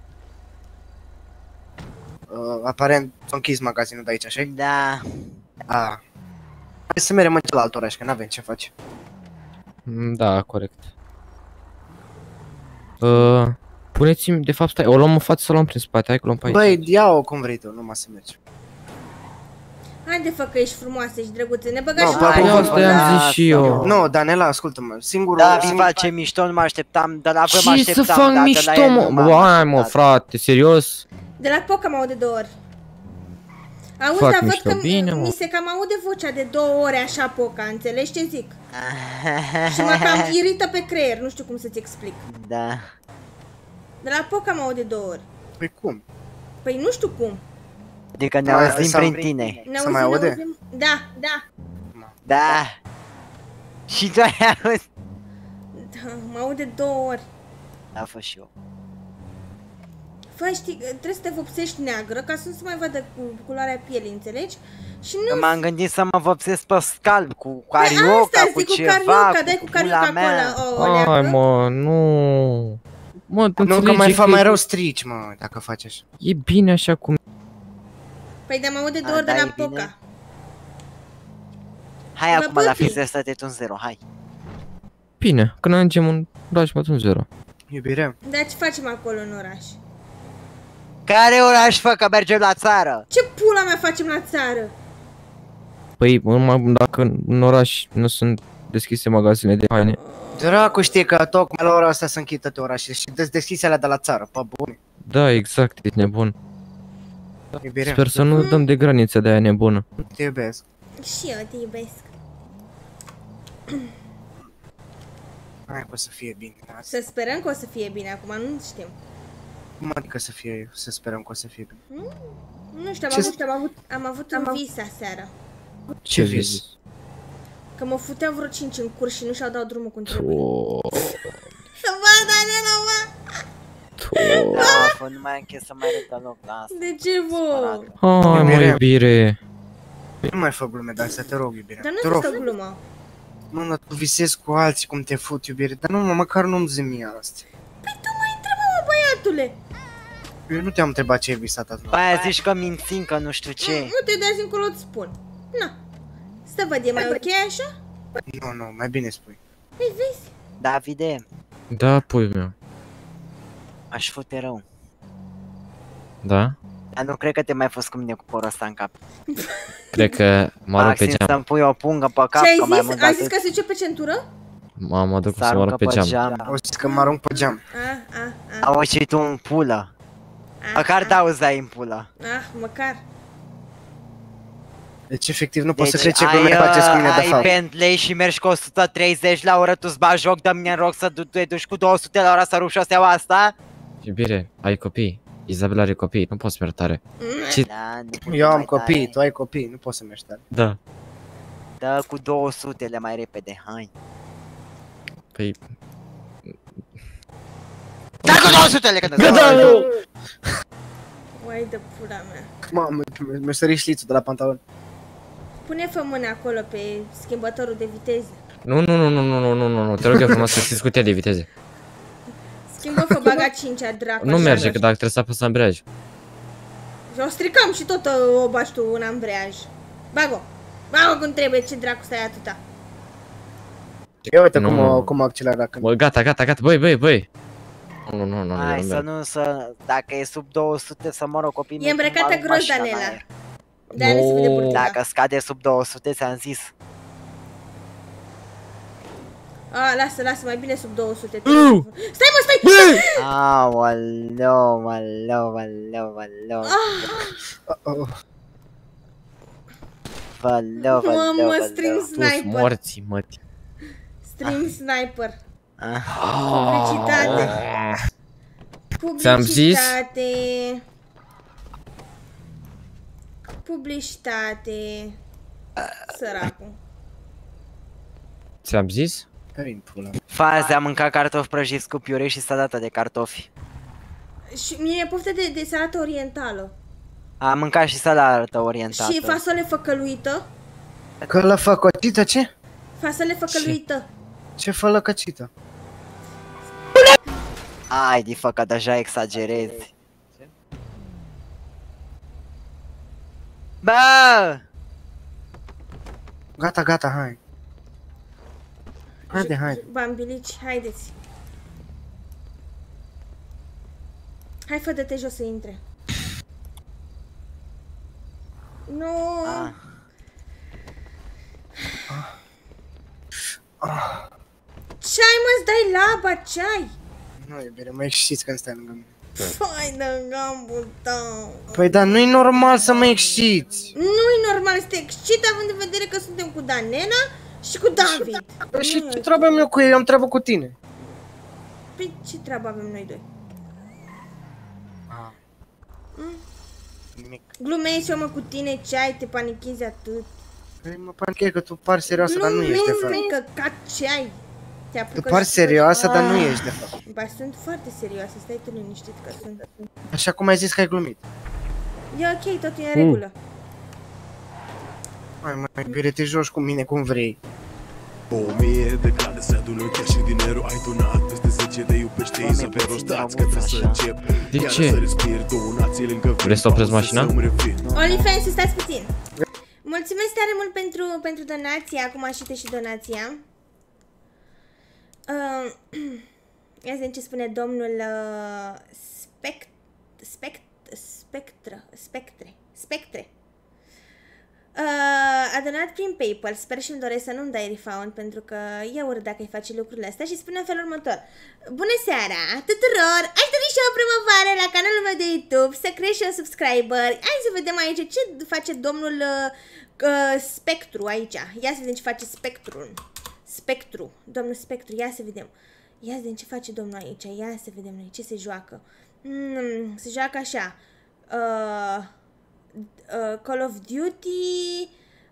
Aparent, s-a închis magazinul de aici, așa? Da. Hai să mergem în celălalt oraș, că n-avem ce face. Da, corect. Puneți-mi, de fapt, stai, o luăm în față să o luăm prin spate, hai că o luăm pe aici. Băi, ia-o cum vrei tu, numai să mergi. Haide, fă că ești frumoasă, ești drăguță, ne băga No, și bă, noi. Asta i-am zis și eu. Nu, Danela, ascultă-mă, singurul... Da, vi face mișto, nu mă așteptam, dar la voi mă Ce așteptam. să fac dar de la mișto, el nu mă? m-am Hai, mă, așteptat. frate, serios? De la Poca mă aude 2 ori. Auzi, Fac dar văd mișto, că bine, mă. mi se cam aude vocea de 2 ore așa, Poca, înțelegi ce zic? Și mă cam irită pe creier, nu știu cum să-ți explic. Da. De la Poca mă aude 2 ori. Păi cum? Păi nu știu cum. Adică ne Da, auzim sau- prin tine. Ne Se auzim, mai ne aude? auzim? Da, da. Da. Și tu ai auzit? Da, mă aude 2 ori. A fost și eu. Fă, știi, trebuie să te vopsești neagră ca să nu se mai vadă cu culoarea pielii, înțelegi? Și nu... M-am gândit să mă vopsesc pe scalp cu Păi carioca, asta cu zic, cu ceva, carioca, dai cu pula carioca mea. acolo, o Hai, leacă. mă, nu... Mă, tu Nu, că înțelegi mai că mai rău strici, mă, dacă faci așa. e bine așa cum... Păi de mă aude 2 A, ori de da, la e bine. Poca. Hai Bă, acum la pupi. fix să te un 0, hai. Bine, când ajungem în oraș, mă 0. Iubire, Dar ce facem acolo în oraș? Care oraș, fă, că mergem la țară? Ce pula mea facem la țară? Păi, numai dacă în oraș nu sunt deschise magazine de haine. dracu știi că tocmai la ora asta se închid toate orașele și deschise alea de la țară, pe bune. Da, exact, ești nebun. Iubire, Sper să nu dăm de granițe de aia nebună. te iubesc. Și eu te iubesc. Hai că o să fie bine. Să sperăm că o să fie bine, acum nu știm. Cum adică să fie, să sperăm că o să fie bine? Nu știu, am avut un vis aseară. Ce vis? Că mă futeau vreo 5 în curs și nu și-au dat drumul cum trebuie. Bă, Daniela, bă! Da, fă, nu mai închis să mai râd deloc la asta. De ce, bă? Hai, mă, iubire. Nu mai fă glume, dar să te rog, iubire. Dar Te nu rog. este o glumă. Mă, tu visezi cu alții cum te fut, iubire, dar nu, măcar nu-mi zi mie asta. Păi tu mă întrebă, mă, băiatule! Eu nu te-am întrebat ce ai visat azi. Păi aia zici că mințim, că nu știu ce. Nu te dați încolo, îți spun. Na. Să văd, e mai ok așa? Nu, mai bine spui. Păi vezi? Davide, Da, pui meu. aș fute rău. Da? Dar nu cred că te mai fost cu mine cu porul ăsta în cap. Cred că mă arunc pe Maxim geam. să-mi pui o pungă pe cap, Ce ai că mai zis? mult Ai atât. zis că se duce pe centură? Mă duc Să să mă arunc aruncă pe geam. O să că mă arunc pe geam. Auzi și tu în pulă. Măcar dai în pulă. Măcar. Deci efectiv nu pot să cred ce glume faceți cu mine de ai fapt. Bentley și mergi cu 130 la oră, tu-ți bagi joc de mine în rog să te duci cu 200 la oră să rupi șoseaua asta? Iubire, ai copii. Isabela are copii, nu poți merge tare. Da, nu Eu am mai copii, tare. tu ai copii, nu poți să mergi tare. Da. Dă cu 200 mai repede, hai. Păi, Da cu 200 când Uai de pula mea. Mamă, mi-a sărit șlițul de la pantaloni. Pune fă mâna acolo pe schimbătorul de viteze. nu, te rog eu frumos să ți cutia de viteze. Schimbă fă baga 5-a, dracu. Nu așa. merge, că dacă trebuie să apăs ambreiaj. Și o stricam și tot o bași tu în ambreiaj. Bag-o. Bag-o cum trebuie, ce dracu stai atâta. Ia uite Nu. cum accelera când... Bă, gata, băi. Nu, Hai să merg. nu, să, dacă e sub 200 să moră copiii mei. E îmbrăcată cum arunc gros, mașina în Daniela. aer. De-aia nu se vede burtica. Dacă scade sub 200, ți-am zis. Lasă, mai bine sub 200. Stai, mă, stai! Aoleu. Mamă, stream Tu-s sniper. morții, măti. Stream sniper. Ah. Publicitate. Ți-am zis? Publicitate. Săracul. Ți-am zis? Care-i pula? Fazi, am mâncat cartofi prăjiți cu piure și salată de cartofi. Și mie e poftă de salată orientală. Am mâncat și salată orientată. Și fasole făcăluită. Că la făcăcită ce? Fasole făcăluită. Ce fălăcăcită? Ai, di fă că deja exagerezi. Bă! Gata, hai. Haide. Bambilici, haideți. Hai, fă de-te jos să intre. Nu. Ce-ai, mă-ți dai laba, ce-ai? Nu, iubire, mă exciți când stai lângă mine. Fai de gambul tău. Păi, dar nu-i normal să mă exciți. Nu-i normal să te excit având în vedere că suntem cu Danena și cu David. Păi și ce treabă am eu cu ei? Eu am treabă cu tine. Păi ce treabă avem noi doi? Nimic. Glumezi eu, mă, cu tine, ce ai, te panichezi atât. Păi mă panichezi că tu pari serioasă, dar nu ești de fapt. Nu, căcat, ce ai? Te apucă Tu pari și- serioasă, dar nu ești de fapt. Ba, sunt foarte serioasă, stai tu liniștit că sunt. Așa cum ai zis că ai glumit. E ok, totul e în regulă. Hai mă, iubire, te joci cu mine cum vrei. 1000 de cale se adună chiar și dinerul ai donat. Peste 10 de iubește Isabel, stați că trebuie să încep. De Iar ce? să respir donații lângă Vrei să opresc mașina? OnlyFans, stați puțin. Mulțumesc tare mult pentru donație. Acum așite și donația. Ia să vedem ce spune domnul Spectre. A donat prin PayPal. Sper și-mi doresc să nu-mi dai refund, pentru că e urât dacă îi face lucrurile astea. Și spune în felul următor: bună seara tuturor! Aș dori și o primăvară la canalul meu de YouTube, să crești și un subscriber. Hai să vedem aici ce face domnul Spectru aici. Ia să vedem ce face Spectru, domnul Spectru, ia să vedem. Ia să vedem ce face domnul aici. Ia să vedem noi ce se joacă. Se joacă așa. Call of Duty,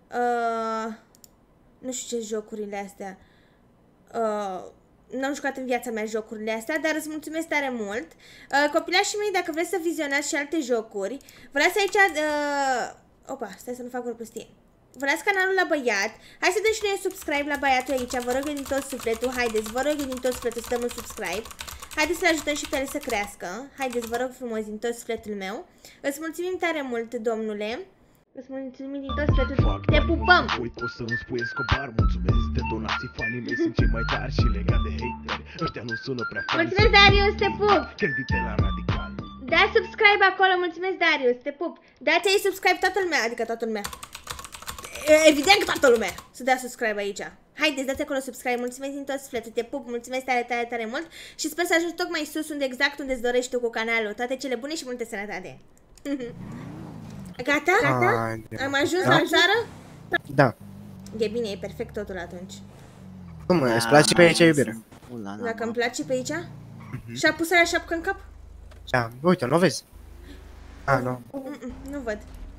nu știu ce jocurile astea. Nu am jucat în viața mea jocurile astea, dar îți mulțumesc tare mult. Copilașii mei, dacă vreți să vizionați și alte jocuri, vă las aici, opa, stai să nu fac o prostie. Vă las canalul la băiat. Hai să dăm și noi un subscribe la băiatul aici. Vă rog eu din tot sufletul. Haideți, vă rog eu din tot sufletul să dăm un subscribe. Haideți să-l ajutăm și pe el să crească. Haideți, vă rog frumos, din tot sufletul meu. Îți mulțumim tare mult, domnule. Îți mulțumim din tot sufletul. Te pupăm! O să-mi spui Escobar, mulțumesc de donații, fanii mei sunt cei mai tari și legat de hateri. Ăștia nu sună prea fani. Mulțumesc, Darius, te pup! Credite la radical. Da subscribe acolo, mulțumesc, Darius, te pup. Dați aici subscribe toată lumea, adică toată lumea. Evident că toată lumea să dea subscribe aici. Haideți, dați acolo subscribe, mulțumesc din tot sufletul, te pup, mulțumesc tare mult. Și sper să ajungi tocmai sus, exact unde îți dorești tu cu canalul. Toate cele bune și multe sănătate. Gata? Am ajuns la țară? Da. E bine, e perfect totul atunci. Cum, îți place pe aici, iubire? Dacă îmi place pe aici? Și-a pus aia șapcă în cap? Da, uite, nu vezi? Nu. Nu văd.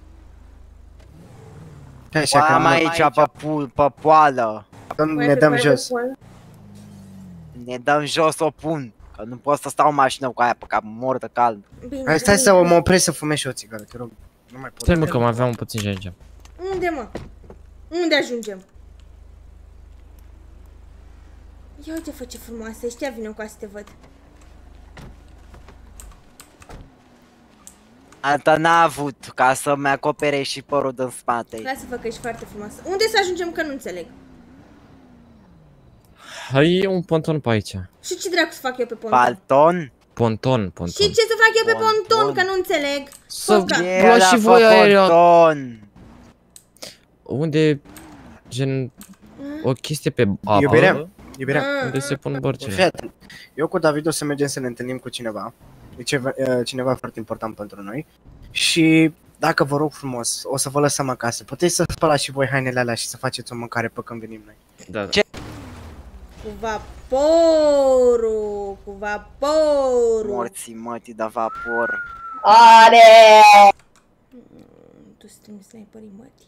Am aici pe poală. Ne dăm jos. Ne dăm jos, o pun. Că nu pot să stau în mașină cu aia, pe cap mor de cald. Hai, stai să mă opresc să fumez și o țigară, te rog. Nu mai pot. Stai mă că mai aveam puțin și aici. Unde, mă? Unde ajungem? Ia uite, fă ce frumoasă ești, ia vină cu asta să te văd. Alta n-a avut, ca să-mi acopere și părul din spate. Lasă-vă că ești foarte frumoasă. Unde să ajungem, că nu înțeleg? Hai, e un ponton pe aici. Și ce dracu să fac eu pe ponton? Palton? Ponton. Și ce să fac eu pe ponton, că nu înțeleg? Să luați și voi aerea. Ponton. Unde, gen, o chestie pe apă. Iubirea. Unde se pun bărcile. Fii atent. Eu cu David o să mergem să ne întâlnim cu cineva. E cineva foarte important pentru noi. Și dacă vă rog frumos, o să vă lăsăm acasă. Puteți să spălați și voi hainele alea și să faceți o mâncare pe când venim noi. Da. Cu vaporul, cu vaporul. Morții mătii de vapor. Are! Tu strâmbi sniperii mătii.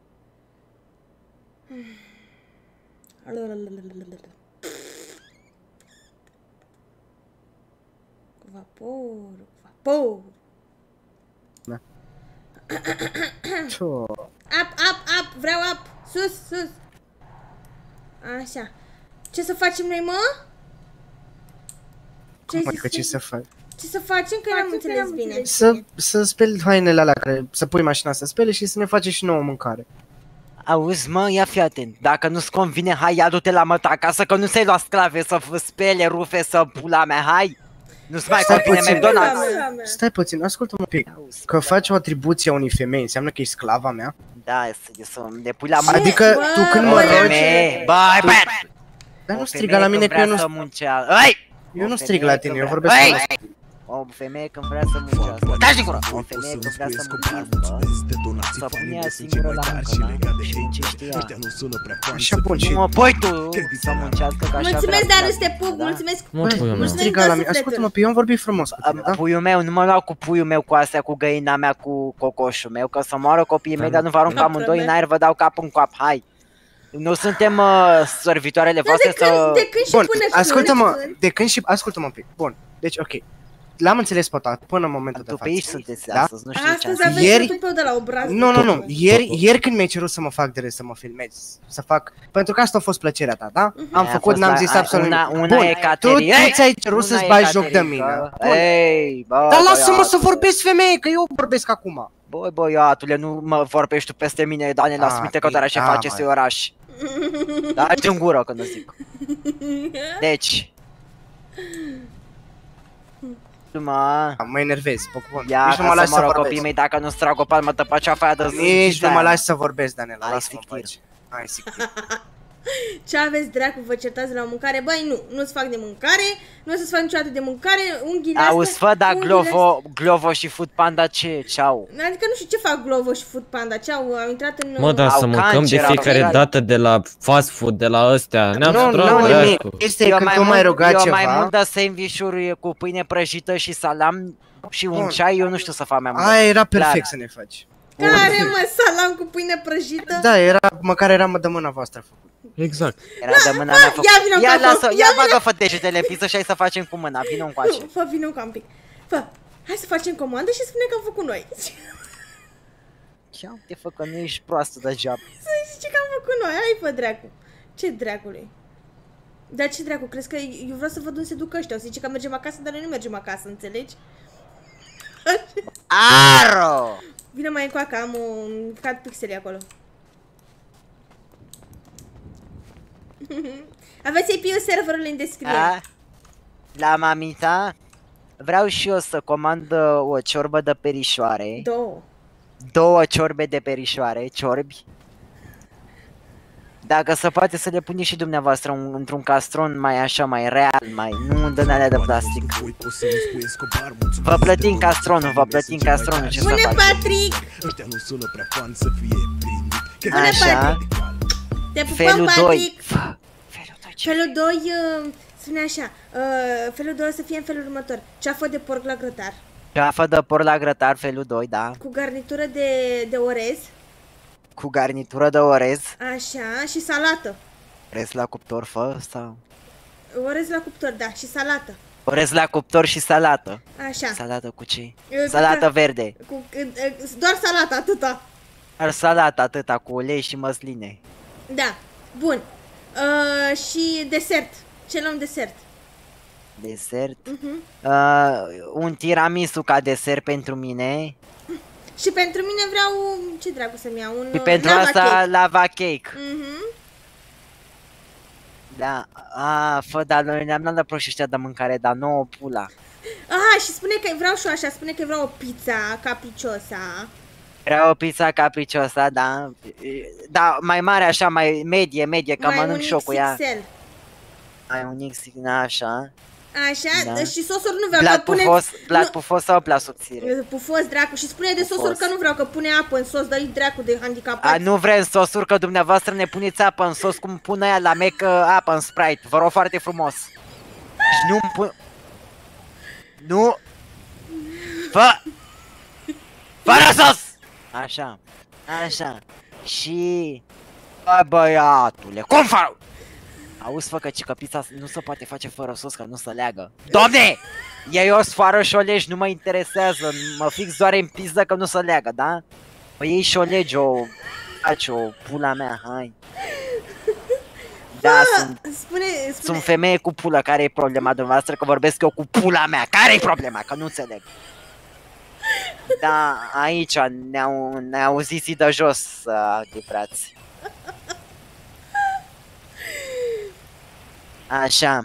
Cu vaporul, cu vaporul. Da. Up, vreau up, sus. Așa. Ce să facem noi, mă? Ce să faci? Ce să facem, că n-am înțeles bine. Să speli hainele alea, să pui mașina să spele și să ne faci și nouă mâncare. Auzi, mă, ia fi atent. Dacă nu-ți convine, hai, adu-te la măta acasă, că nu ți-ai luat sclave să spele, rufe, să pula mea, hai! Nu-ți mai convine McDonald's. Stai puțin, ascultă-mă un pic. Că faci o atribuție a unei femei, înseamnă că ești sclava mea? Da, să ne pui la mână. Adică tu când mă rogi... Băi! Dar nu striga la mine că eu nu... Eu nu strig la tine, eu vorbesc cu... O femeie când vrea să muncească. Taci din gură! O femeie când vrea să muncească, să pune ea singură la muncă, da? Și muncește ea. Așa bun și... Mă, păi tu să muncească, că așa vrea. Mulțumesc, Darius, te pup, mulțumesc. Nu striga la mine, ascultă-mă, eu am vorbit frumos cu tine, da? Puiul meu, nu mă luau cu puiul meu, cu astea, cu găina mea, cu cocoșul meu, că să moară copiii mei, dar nu vă arunc amândoi în aer, vă dau cap în cap, hai! Nu suntem servitoarele voastre să... De când și până când? Ascultă-mă, de când și... Ascultă-mă un pic, bun, deci ok. l-am înțeles pe toate, până în momentul de Tu față. pe aici sunteți Da? astăzi, nu știu ce Astăzi am aveți Ieri- tupeu de la obraz. Nu. Ieri când mi-ai cerut să mă fac de râs, să mă filmezi, să fac... Pentru că asta a fost plăcerea ta, da? Am Aia a făcut, fost n-am la- zis ai- absolut una- nimic. una Bun, e tu Caterin. ți-ai cerut Una să-ți e bagi joc de Caterin, mine. că- Bun. Ei, bă, Dar lasă-mă să băiatule. vorbesc, femeie, că eu vorbesc acum. Băi, băiatule, nu mă vorbești tu peste mine, Daniel, Ah, asminte că doar ce da, face mă. să oraș. Da, în gură când o zic. Deci... Mă enervez, pe cuvânt. Ia Nici nu mă ca lași să să mă rog vorbesc. copiii mei dacă nu-ți trag o palmă pe ceafa aia de Nici nu mă lași să vorbesc, Daniela, Hai, lasă-mă sictir. faci. Hai, sictir. Ce aveți dracu, vă certați la mâncare? Băi, nu-ți fac de mâncare, nu o să-ți fac niciodată de mâncare, unghiile astea... Auzi, fă, da, unghiile Glovo și Food Panda ce au? astea- Adică nu știu ce fac Glovo și Food Panda, ce au intrat în... Mă, dar Au să mâncăm cancer, de au fiecare viral. dată de la fast food, de la ăstea. Ne-am Nu, săturat, nu, nimic. dracu. Este când tu m-ai rugat eu ceva. mai mult de sandwich-uri cu pâine prăjită și salam și un Bun. ceai, eu nu știu să fac mai mult. Aia era perfect Clar. să ne faci. Care, mă, salam cu pâine prăjită? Da, era, măcar era de mâna voastră făcut. Exact. Era de mâna mea făcut. ia vină Ia încoace, lasă, ia ia bagă-fă degetele în piză și hai să facem cu mâna, vină încoace. Fă, vină un pic. Fă, hai să facem comandă și spune că am făcut noi. Ia te fă că nu ești proastă degeaba. Să zice că am făcut noi, hai fă dracu. Ce dracului? Dar ce dracu, crezi că eu vreau să văd unde se duc ăștia? O să zice că mergem acasă, dar noi nu mergem acasă, înțelegi? Aro! Vine mai încoacă, am un cad pixeli acolo. Aveți IP-ul serverului în descriere. A? La mamita, vreau și eu să comand o ciorbă de perișoare. Două ciorbe de perișoare, ciorbi. Dacă se poate să le puneți și dumneavoastră într-un castron mai așa, mai real, mai nu în alea de plastic. Vă plătim castronul, vă plătim castronul, ce să Bună, faci? Patrick! Ăștia nu sună prea fan să fie primit. Bună, Așa. Patrick! Te pupăm, Felul 2. Patrick! Felul 2. Felul 2, spune așa, felul 2 o să fie în felul următor. Ceafă de porc la grătar, Ceafă de porc la grătar, felul 2, da. cu garnitură de orez, Cu garnitură de orez. așa, și salată. Orez la cuptor, fă, sau? Orez la cuptor, da, și salată. Orez la cuptor și salată. Așa. Salată cu ce? Eu- Salată verde. Doar salată, atâta. Ar salată atâta, cu ulei și măsline. Da, bun. Și desert. Ce luăm desert? Desert. Un tiramisu ca desert pentru mine. Și pentru mine vreau, ce dracu să-mi iau? Un Și pentru lava asta cake. lava cake. Mhm. Da. Fă, dar noi ne-am luat la proști ăștia de mâncare, dar nouă pula. Și spune că vreau și eu așa, spune că vreau o pizza capriciosa. Era o pizza capriciosa, da. Da, mai mare așa, mai medie, că Mai mănânc un și eu cu ea. XXL. Mai un XXL, așa. Așa, Da. și sosuri nu vreau, Plat că pune... pufos, plat nu- pufos sau plat subțire? Pufos, dracu, și spune de Pufos. sosuri că nu vreau, că pune apă în sos, dă-i dracu de handicapat. Nu vrem sosuri, că dumneavoastră ne puneți apă în sos cum pun aia la Mac apă în Sprite. Vă rog foarte frumos. Și nu pun... Nu! Fără sos! Așa. Și... Bă, băiatule, cum fac? Auzi, fă, că pizza nu se poate face fără sos, că nu se leagă. Doamne! Iei o sfoară și o legi, nu mă interesează. Mă fix doar în pizdă că nu se leagă, da? O iei și o legi, o... Faci o pula mea, hai. Da, sunt femeie cu pulă, care e problema dumneavoastră? Că vorbesc eu cu pula mea, care-i problema? Că nu înțeleg. Da, aici ne-au zis de jos, de frați. Așa.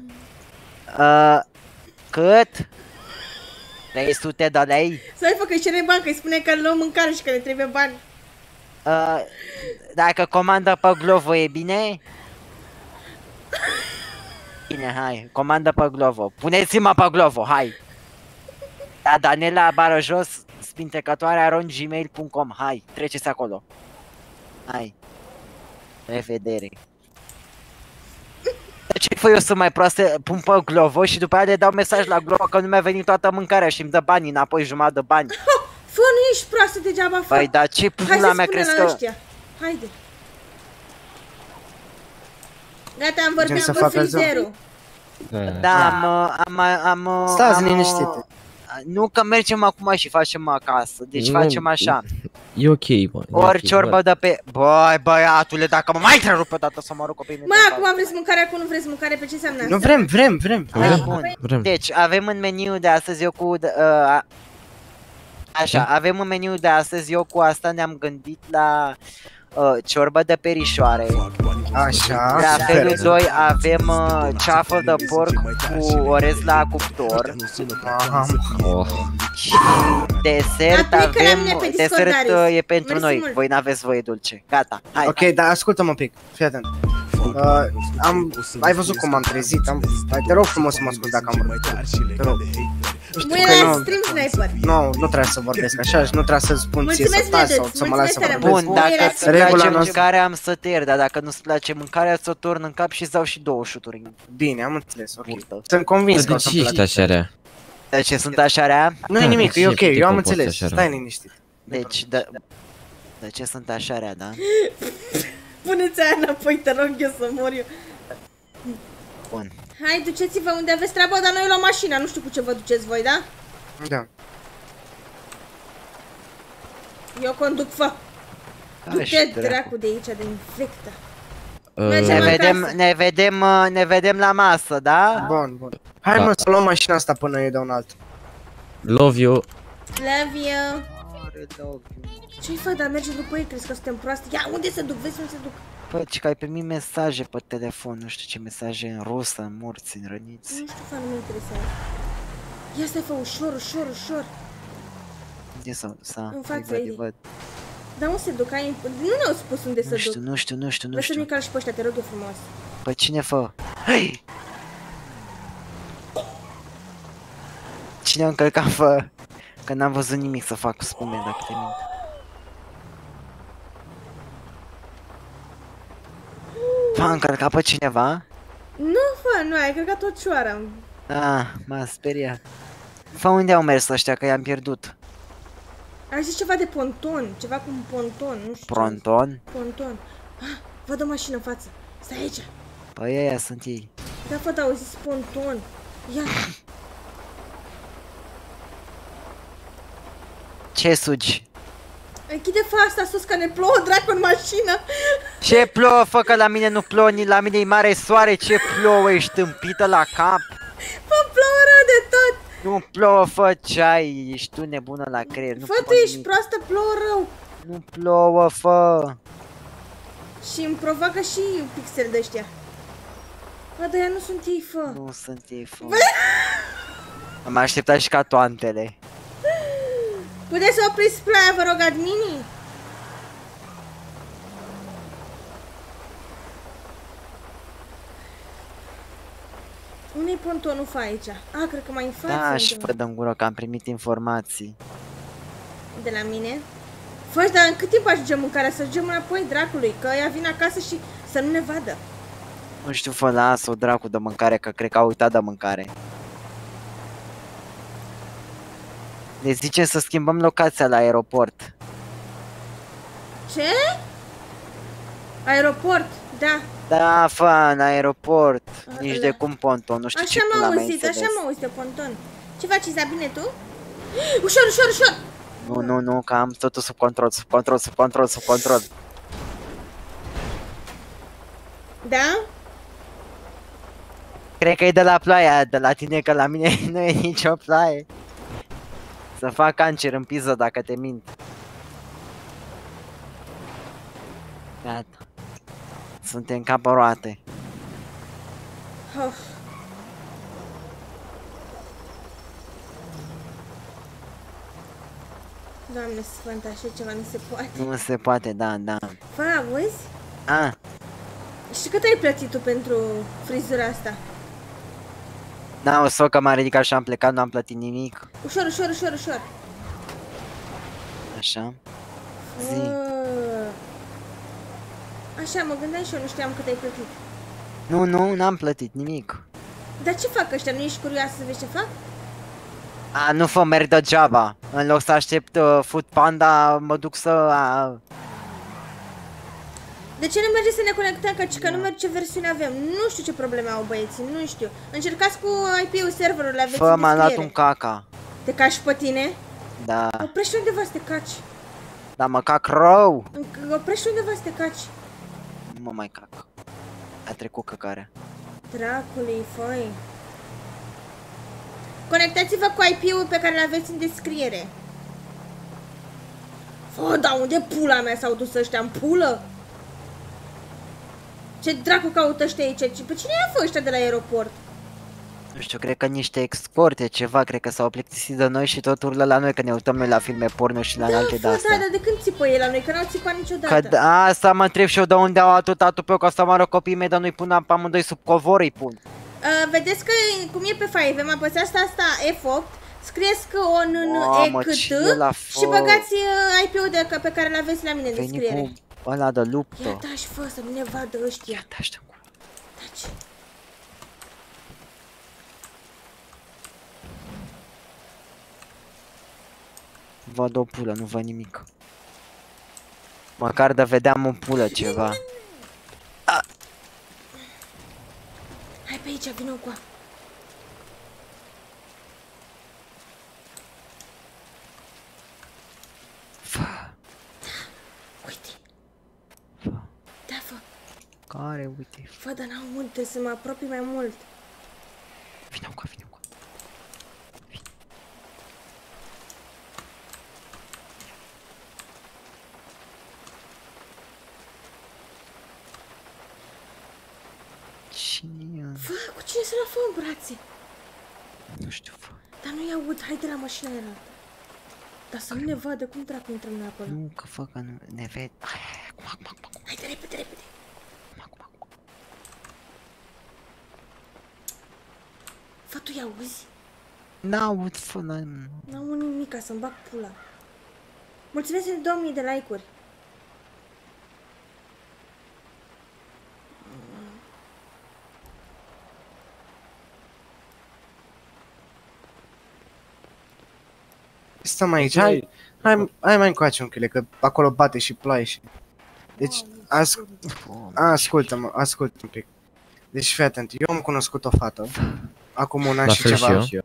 Cât? 300 de lei? Să-i fă că-i cere bani, că-i spune că luăm mâncare și că ne trebuie bani. Dacă comandă pe Glovo e bine? Bine, hai, comandă pe Glovo. Puneți-mă pe Glovo, hai. Da, Daniela bară jos, spintecătoare@gmail.com. Hai, treceți acolo. Hai. Revedere. Ce fă eu să mai proaste, pun pe Glovo și după aia le dau mesaj la Glovo că nu mi-a venit toată mâncarea și îmi dă bani înapoi, jumătate de bani. Fă, nu ești proastă degeaba, fă. Păi, dar ce pula mea crezi că... Ăștia. Haide. Gata, am vorbit, să am facă frizerul. Da, am Stați liniștite. Nu că mergem acum și facem acasă, deci Nu, facem așa. E ok, mă. e Ori ok, ciorbă de pe... Băi, băiatule, dacă mă mai întrerup o dată să mă rog pe mine. Mă, acum vreți mâncare, acum nu vreți mâncare, pe ce înseamnă asta? Nu vrem. Vrem, Bun. vrem. Deci, avem în meniu de astăzi eu cu... Așa, avem în meniu de astăzi eu cu asta ne-am gândit la ciorbă de perișoare. Așa, La felul super. 2 avem ceafă de porc cu orez la cuptor. Aha. Oh. Și desert Aplică la mine avem... pe Discord, Desert Darius. e pentru Mersi noi, mult. voi n-aveți voie dulce. Gata, hai. Ok, dar ascultă-mă un pic, fii atent. Ai văzut cum am trezit? Te rog frumos să mă ascult dacă am vorbit. Te rog. Știu Mâine că la nu- stream sniper. Nu trebuie să vorbesc așa și nu trebuie să spun ție să Mulțumesc, taci Vedeți, sau să mă lași să mulțumesc vorbesc. Bun, Bun, dacă era îți regula place noastră. mâncarea am să te iert, dar dacă nu-ți place mâncarea ți-o torn în cap și îți dau și 2 șuturi în Bine, am înțeles, ok. burtă. Sunt convins că De o ce să-mi ești placă. așa rea? De ce sunt așa rea? Nu e Da, nimic, de e ce ok, te eu am comporți înțeles, așa rău? stai liniștit. Deci, de ce sunt așa rea, da? Puneți aia înapoi, te rog eu să mor eu. Bun. Hai, duceți-vă unde aveți treabă, dar noi la mașina, nu știu cu ce vă duceți voi, da? Da. Eu conduc, fă. Așa, Du-te, dracu. dracu, de aici, de infectă. Uh, Mergem acasă. Ne vedem la masă, da? Bun. Hai Da. mă să luăm mașina asta până eu dau un alt. Love you. Love you. Ce-i fă, dar merge după ei, crezi că suntem proaste? Ia, unde se duc? Vezi unde se duc? Păi, că ai primit mesaje pe telefon, nu știu ce mesaje în rusă, în morți, în răniți. Nu știu, fă, nu mă interesează. Ia stai, fă, ușor, ușor, ușor. Unde s-a? În față, Îi Edi. văd. Dar unde se duc? Nu ne-au spus unde se duc. Nu știu. Vrei să nu-i calci pe ăștia, te rog eu frumos. Păi cine fă? Hei! Cine a încălcat fă? Că n-am văzut nimic să fac, spune dacă te mint. A încălcat pe cineva? Nu, fă, nu, ai călcat tot cioara. Ah, m-a speriat. Fă, unde au mers ăștia, că i-am pierdut? Ai zis ceva de ponton, ceva cu un ponton, nu știu. Pronton? Ponton. Ah, văd o mașină în față. Stai aici. Păi aia sunt ei. Da, fă, au zis ponton. Ia. Ce sugi? Închide fă asta sus că ne plouă dracu în mașină. Ce plouă, fă, că la mine nu plouă, ni la mine e mare soare, ce plouă, ești tâmpită la cap? Fă, plouă rău de tot. Nu plouă, fă, ce ai, ești tu nebună la creier, nu Fă, tu plouă ești nimic. proastă, plouă rău. Nu plouă, fă. Și îmi provoacă și pixel de ăștia. Bă, dar ea nu sunt ei, fă. Nu sunt ei, fă. Am așteptat și ca toantele. Puteți să opriți ploaia, vă rog, adminii? Unde-i pontonul, fă, aici? Ah, cred că mai în față. Da, și undeva. fă în gură că am primit informații. De la mine. Fă, dar în cât timp ajungem mâncarea? Să ajungem înapoi dracului, că ea vine acasă și să nu ne vadă. Nu știu, fă, lasă-o dracu de mâncare, că cred că a uitat de mâncare. Le zicem să schimbăm locația la aeroport. Ce? Aeroport, da. Da, fă, în aeroport. Nici Ala. de cum ponton, nu știu ce Așa pula m-am mea auzit, înțeles. așa m-am auzit de ponton. Ce faci, Izabine, tu? Ușor, ușor, ușor! Nu, că am totul sub control. Da? Cred că e de la ploaia, de la tine, că la mine nu e nicio ploaie. Să fac cancer în piză dacă te mint. Gata. Suntem ca pe roate. Of. Doamne sfântă, așa ceva nu se poate. Nu se poate, da. Fă, auzi? A, Și cât ai plătit tu pentru frizura asta? da, o socă m-a ridicat și am plecat, nu am plătit nimic. Ușor, ușor, ușor, ușor. Așa. Zi. Așa, mă gândeam și eu, nu știam cât ai plătit. Nu, n-am plătit nimic. Dar ce fac ăștia? Nu ești curioasă să vezi ce fac? A, nu fă, merg degeaba. În loc să aștept Food Panda, mă duc să... De ce nu merge să ne conectăm? Că nu merge ce versiune avem. Nu știu ce probleme au băieții, nu știu. Încercați cu IP-ul serverului, aveți Fă, în m-a luat descriere. un caca. Te caci pe tine? Da, Oprește undeva să te caci. da mă cac rău. Oprește undeva să te caci. Nu mă mai cac. A trecut căcarea. Dracului, foi. Conectați-vă cu IP-ul pe care l-aveți în descriere. Fă, da, unde pula mea s-au dus ăștia? În pulă? Ce dracu caută ăștia aici? Pe cine i-a fost ăștia de la aeroport? Nu știu, cred că niște escorte, ceva, cred că s-au plictisit de noi și tot urlă la noi că ne uităm noi la filme porno și la alte Da, de-astea. dar de când țipă ei la noi? Că n-au țipat niciodată. Că asta mă întreb și eu de unde au atâta tupeu, că asta mă rog copiii mei, dar nu-i pun pe amândoi sub covor, îi pun. Vedeți că cum e pe 5M, apăsați asta F8, scrieți că o Mamă, NNECT ce e la și băgați IP-ul pe care l-aveți la mine în Veni descriere. cu ăla de luptă. Ia taci, fă, să nu ne vadă ăștia. Ia taci de gură. Taci. Văd o pulă, nu văd nimic. Măcar de vedeam o pulă ceva. Hai pe aici, vină cu a. Fă. Uite. Da, fă. Care, uite. Fă, dar n-am multe, să mă apropii mai mult. Vine cu vine cu. Cine? Fă, cu cine să-l fă în brațe? Nu știu, fă. Dar nu-i aud, hai de la mașina aia. Dar să nu ne vadă, cum dracu intrăm noi acolo? Nu, că fă, că nu ne ved. Hai, acum. Haide, repede, repede. Acum. Fă, tu i-auzi? N-aud, fă, N-am nimic, ca să-mi bag pula. Mulțumesc de 2000 de like-uri. Stăm aici, hai mai încoace, unchiule, că acolo bate și ploaie și... Deci, ascultă-mă un pic. Deci, fii atent, eu am cunoscut o fată, acum un an La și fel ceva. și eu.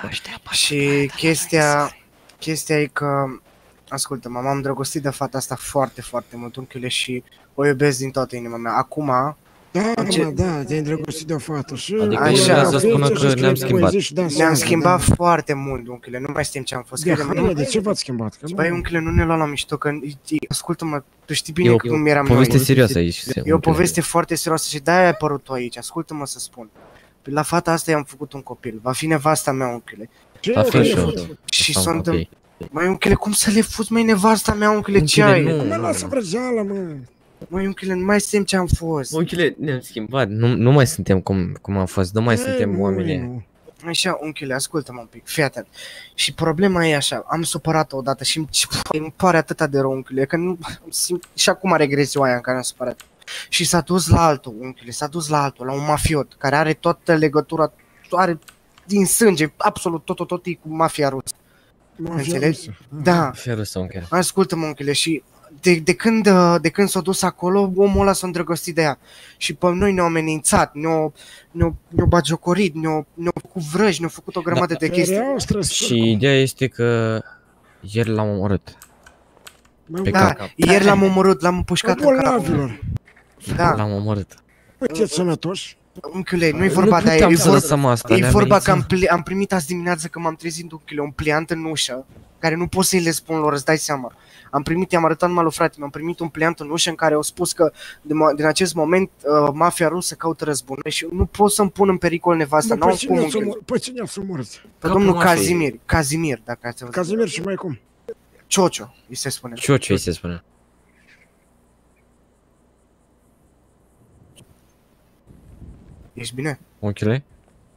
Și chestia e că, ascultă-mă, m-am îndrăgostit de fata asta foarte, foarte mult, unchiule, și o iubesc din toată inima mea. Acum, Da, te-ai îndrăgostit de o fată și... Adică Așa. vrea să spună că ne-am schimbat. ne-am schimbat foarte mult, unchiule, nu mai știm ce am fost. De ce v-ați schimbat? Băi, unchiule, nu ne luăm la mișto, că, ascultă-mă, tu știi bine cum eram noi. Poveste serioasă aici. E o poveste foarte serioasă și de-aia ai apărut tu aici, ascultă-mă să spun. La fata asta i-am făcut un copil, va fi nevasta mea, unchiule. La fel și eu. Și Asta, sunt... ok. Măi, unchiule, cum să le fuzi, măi, nevasta mea, unchiule, ce ai? Mă lasă vrăjeala, mă! Măi, unchiule, nu mai știm ce am fost. Unchiule, ne-am schimbat, nu mai suntem cum am fost, nu mai suntem oamenii. Așa, unchiule, ascultă-mă un pic, fii atent. Și problema e așa, am supărat-o odată și îmi pare atâta de rău, unchiule, că nu simt și acum regreți aia în care am supărat. Și s-a dus la altul, unchiule, s-a dus la altul, la un mafiot, care are toată legătura, are din sânge, absolut tot e cu mafia rusă. Înțelegi? Da. Ferus, unchiule. Ascultă-mă, unchiule, și de când s-a dus acolo, omul ăla s-a îndrăgostit de ea. Și pe noi ne-au amenințat, ne-au bagiocorit, ne-au făcut vrăji, ne-au făcut o grămadă de chestii. Și ideea este că ieri l-am omorât. Pe Da, cap. ieri l-am omorât, l-am împușcat în cap. Bolnavilor! Da, L-am omorât. Uite-ți sănătoși! unchiule, nu-i vorba de aia, puteam e să vorba, lăsăm asta, e ne-a vorba că amenințat. am primit azi dimineață că m-am trezit, unchiule, un pliant în ușă, care nu pot să-i le spun lor, îți dai seama. I-am arătat numai lui frate, mi-am primit un pliant în ușă în care au spus că din acest moment mafia rusă caută răzbunare și nu pot să-mi pun în pericol nevasta, n-am cum, unchiule. Pe cine ați omorât? Pe domnul Kazimir, dacă ați auzit. Kazimir și mai cum? Ciocio, îi se spune. Ciocio îi se spune. Ești bine? Unchiule?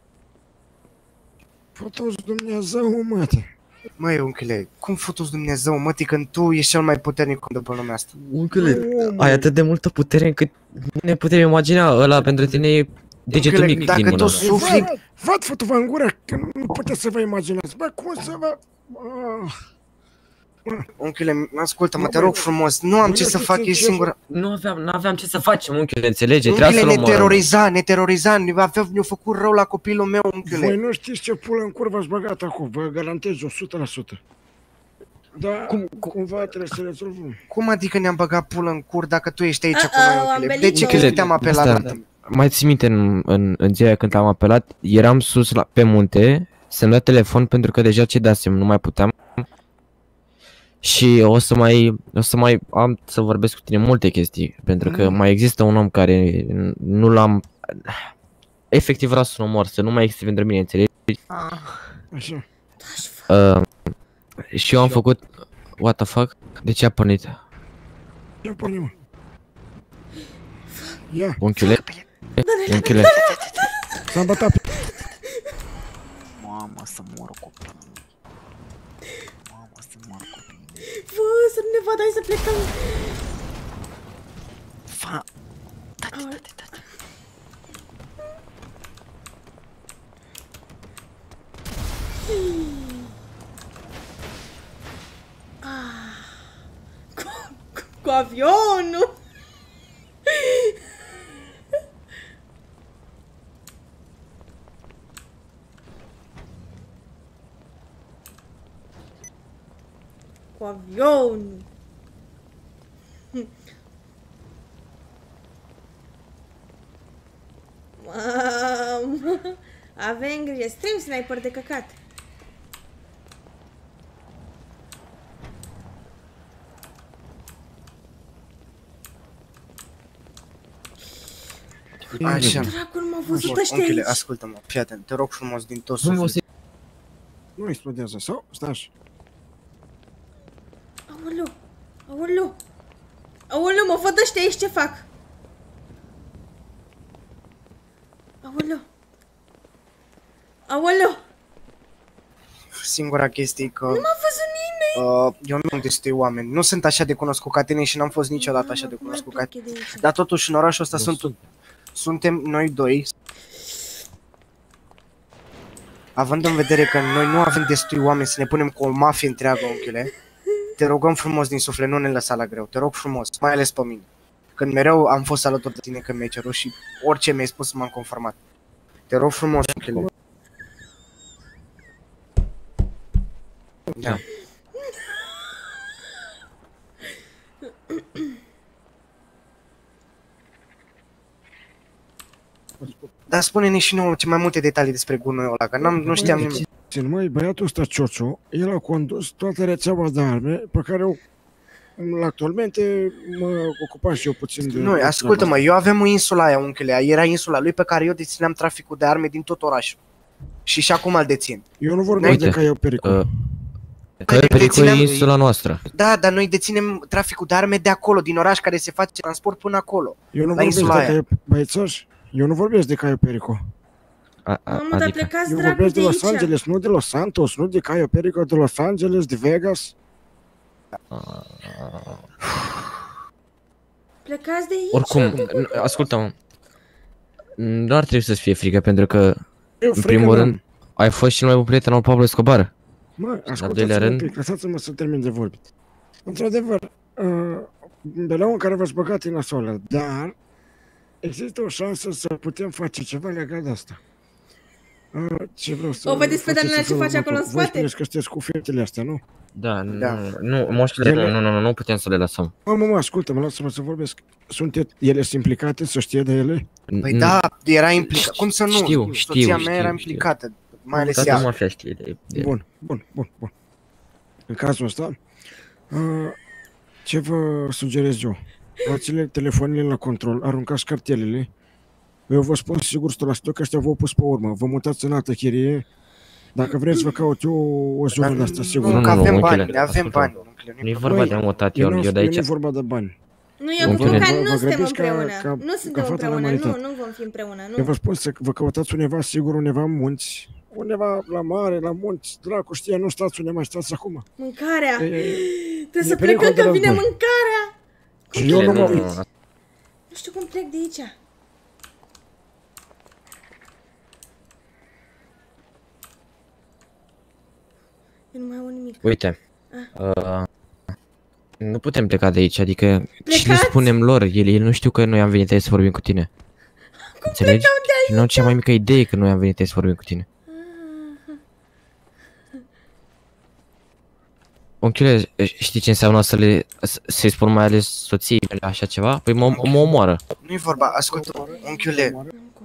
Putu-ți Dumnezeu, măte! Măi, unchiule, cum futu-ți Dumnezeu, mătii, când tu ești cel mai puternic om de pe lumea asta? Unchiule, ai atât de multă putere încât nu ne putem imagina, ăla pentru tine e degetul Unchiule, mic dacă din mână. tu sufli... Văd fătu-vă în gură, că nu puteți să vă imaginați. Bă, cum să vă... Unchiule, ascultă-mă, te rog frumos, nu am ce să fac, e singura... N-aveam ce să facem, unchiule, înțelege? Unchiule, Trebuia să-l omorăm. ne teroriza, ne-a făcut rău la copilul meu, unchiule. Voi nu știți ce pulă în curvă ați băgat acum, vă garantez 100%. Dar cumva trebuie să rezolvăm. Cum adică ne-am băgat pulă în cur dacă tu ești aici cu noi, unchiule? De ce crezi că te-am apelat? Mai ții minte în ziua când am apelat, eram sus pe munte, să-mi dea telefon pentru că deja ce dasem, nu mai puteam. Și o să mai am să vorbesc cu tine multe chestii, pentru că mai există un om care nu l-am... Efectiv vreau să-l omor, să nu mai existe pentru mine, înțelegi? Așa. Și eu am făcut... What the fuck? De ce a pornit? Ia porni, mă. Ia. Unchiule? Unchiule? S-a îmbătat. Mamă, să mor copii. Mamă, să mor copii. Bă, să nu ne vadă, hai să plecăm. Tati. Cu avionul. Cu avionul. Mamă. Avem grijă, stream sniper de căcat. Așa. Dracul m-a văzut ăștia Unchiule, aici. ascultă-mă, fii atent, te rog frumos din tot sufletul. Nu explodează, sau? Stai așa. Aoleu, aoleu. Aoleu, mă văd ăștia aici ce fac. Aoleu. Aoleu. Singura chestie e că... Nu m-a văzut nimeni. Eu nu am destui oameni, nu sunt așa de cunoscut ca tine și n-am fost niciodată așa de cunoscut ca tine. Dar totuși în orașul ăsta suntem noi doi. Având în vedere că noi nu avem destui oameni să ne punem cu o mafie întreagă, unchiule, te rugăm frumos din suflet, nu ne lăsa la greu, te rog frumos, mai ales pe mine. Când mereu am fost alături de tine când mi-ai cerut și orice mi-ai spus m-am conformat. Te rog frumos, unchiule. Da. Dar spune-ne și nouă ce mai multe detalii despre gunoiul ăla, că nu știam nimic. Măi, băiatul ăsta Ciocio, el a condus toată rețeaua de arme pe care actualmente mă ocupam și eu puțin de... Nu, ascultă-mă, eu aveam o insula aia, unchiule, era insula lui pe care eu dețineam traficul de arme din tot orașul. Și acum îl dețin. Eu nu vorbesc de Caio Perico. Caio Perico e insula noastră. Da, dar noi deținem traficul de arme de acolo, din oraș, care se face transport până acolo. Eu nu vorbesc de Caio... Băiețoși, eu nu vorbesc de Caio Perico. Mamă, dar plecați eu dracu vorbesc de de Los aici. Angeles, nu de Los Santos, nu de Caio Perico, de Los Angeles, de Vegas. Plecați de aici. Oricum, ascultă-mă. Nu ar trebui să-ți fie frică, pentru că, în primul rând, ai fost cel mai bun prieten al Pablo Escobar. Mă, Al doilea ascultați-mă un rând, pic, lăsați-mă să termin de vorbit. Într-adevăr, beleaua în care v-ați băgat în nasoală, dar există o șansă să putem face ceva legat de asta. Ce vreau să... O vedeți pe Daniela ce face acolo în Voi spate? spuneți că sunteți cu fetele astea, nu? da, nu, moștile, nu putem să le lăsăm. Mă, ascultă-mă, lasă-mă să vorbesc. Ele sunt implicate, să știe de ele? Păi da, era implicat. Cum să nu? Știu, Soția mea era implicată, mai ales Toată ea. mafia știe de... Bun. În cazul ăsta, ce vă sugerez eu? Luați-le telefoanele la control, aruncați cartelele. Eu vă spun sigur 100% că ăștia v-au pus pe urmă. Vă mutați în altă chirie. Dacă vreți, vă caut eu o zonă de asta, sigur. Nu, că avem bani, avem bani. Nu e vorba de mutat, eu de aici. Nu e vorba de bani. Nu, eu cu Luca nu suntem împreună. Nu suntem fata la împreună, maritat. nu vom fi împreună, Eu nu. vă spun să vă căutați undeva, sigur, undeva în munți. Undeva la mare, la munți. Dracu știe, nu stați unde mai stați acum. Mâncarea. Trebuie e să pericol plecăm de că vine război. mâncarea. Și eu nu mă uit. Nu știu cum plec de aici. Eu nu mai au nimic. Uite, Nu putem pleca de aici, adică și le Plecați? spunem lor, ei nu știu că noi am venit aici să vorbim cu tine. Înțelegi? plecăm de Și nu au cea mai mică idee că noi am venit aici să vorbim cu tine. Unchiule, știi ce înseamnă să-i spun mai ales soției mele așa ceva? Păi mă omoară. Nu-i vorba, ascultă, unchiule.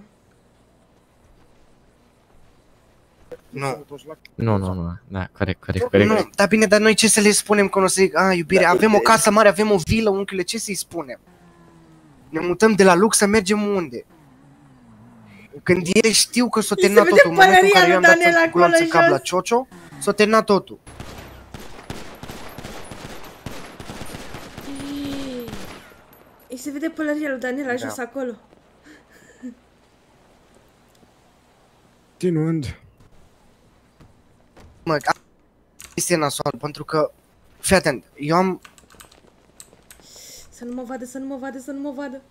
Nu. Nu, da, corect. Nu, dar bine, dar noi ce să le spunem că o să zic, iubire, avem o casă mare, avem o vilă, unchiule, ce să-i spunem? Ne mutăm de la lux să mergem unde? Când ele știu că s-a terminat vede totul, în momentul în pălăria care eu am lui dat Daniel în culanță acolo cap la jos. Ciocio, s-a terminat totul. Îi se vede pălăria lui Daniela jos acolo. Continuând. Mă, este nasoal, pentru că, fii atent, eu am Să nu mă vadă.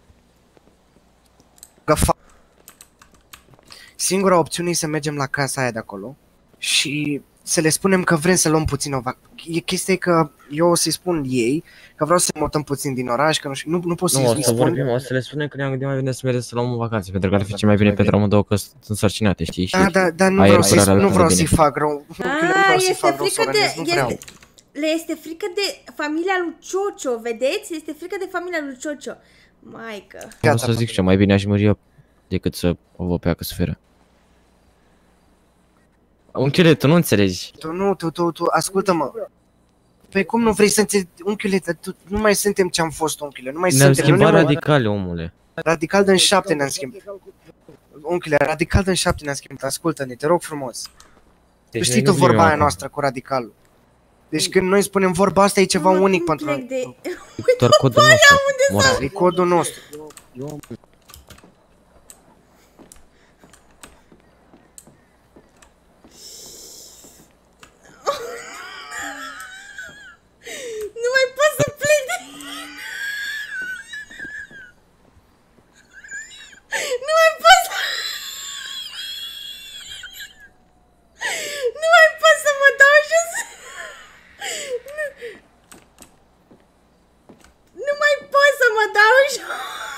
găfa. Singura opțiune e să mergem la casa aia de acolo și să le spunem că vrem să luăm puțin o vacanță. Chestia e că eu o să-i spun ei că vreau să mutăm puțin din oraș, că nu pot să-i Nu, o să spun. vorbim, o să le spunem că ne-am gândit mai bine să mergem să luăm o vacanță, pentru că ar fi cel mai bine pentru amândouă că sunt însărcinate, știi? Da, nu vreau să-i fac rău. Este frică de... Le este frică de familia lui Ciocio, vedeți? Este frică de familia lui Ciocio. Maică. O să zic ce, mai bine aș muri eu decât să o vă pe ea că suferă. Unchiule, tu nu înțelegi. Tu, ascultă-mă. Păi cum nu vrei să înțelegi, unchiule, nu mai suntem ce am fost, unchiule, nu mai Ne-am suntem. schimbat radical, omule. Radical din 7 ne-am schimbat. Unchiule, radical din 7 ne-am schimbat, ascultă-ne, te rog frumos. Deci Tu știi tu vorba aia noastră cu radicalul. Deci când noi spunem vorba asta e ceva unic pentru noi. Doar codul nostru. E codul nostru. Nu mai pot să plec de... Nu mai pot să... Nu mai pot să mă dau jos. Nu mai pot să mă dau jos.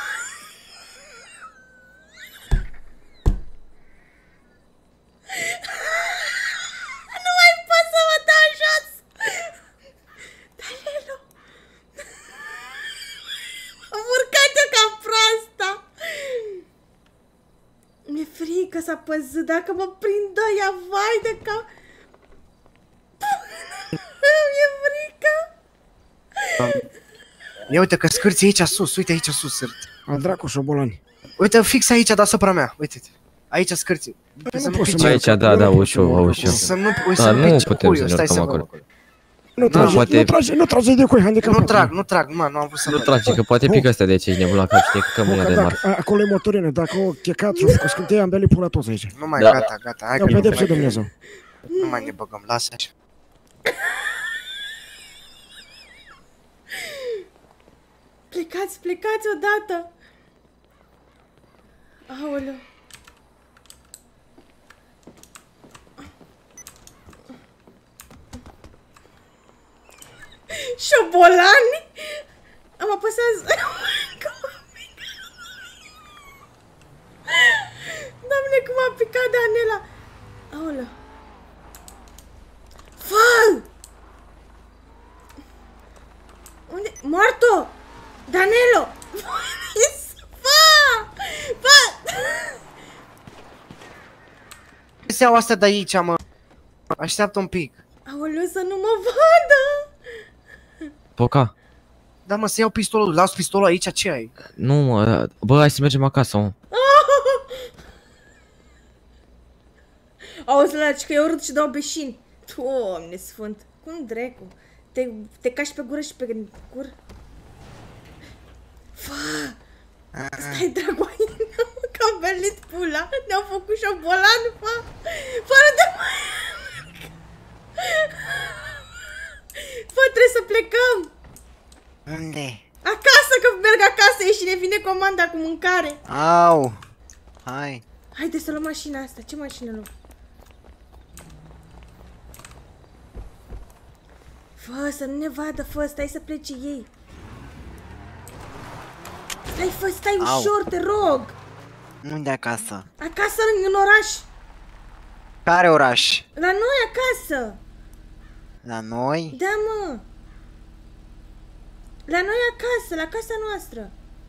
Nu mai pot să mă dau jos. Danielu. Am urcat eu ca proasta. Mi-e frică s-a păzit. Dacă mă prind ăia, vai de cap. Mi-e frică. Ia uite că scârți aici sus, uite aici sus sârt. Al dracu șobolani. Uite fix aici deasupra mea, uite-te. Aici scârți. Aici, da, ușor. Să nu putem să ne urcăm acolo. Nu trage de cui handicapat. Nu trag, nu am vrut să Nu trage, că poate pică astea de aici, ești nebun la cap, știi că mâine de marfă. Acolo e motorină, dacă o checat și o scânteie ambele pula toți aici. Nu mai, gata, hai că nu pedepse Dumnezeu. Nu mai ne băgăm, lasă așa. Plecați odată. Aoleu. Șobolani? Am apăsat... Doamne, cum a picat Daniela. Aoleu. Fă! Unde? Morto! Danilo! Fă! Se-au astea de aici, mă. Așteaptă un pic. Aoleu, să nu mă vadă! Poca? Da, mă, să iau pistolul, las pistolul aici, ce ai? Nu, mă, bă, hai să mergem acasă, mă. Auzi, laci, că eu râd și dau beșini. Doamne sfânt, cum dracu? Te cași pe gură și pe gură? Fă! Stai, dracu, că am belit pula. Ne-au făcut șobolan, fă! Fără de... Fă, trebuie să plecăm! Unde? Acasă, că merg acasă și ne vine comanda cu mâncare. Au! Hai! Haide să luăm mașina asta. Ce mașină luăm? Fă, să nu ne vadă, fă, stai să plece ei. Stai, fă, stai ușor, te rog. Unde acasă? Acasă, în oraș. Care oraș? La noi, acasă. La noi? Da, mă. La noi acasă, la casa noastră.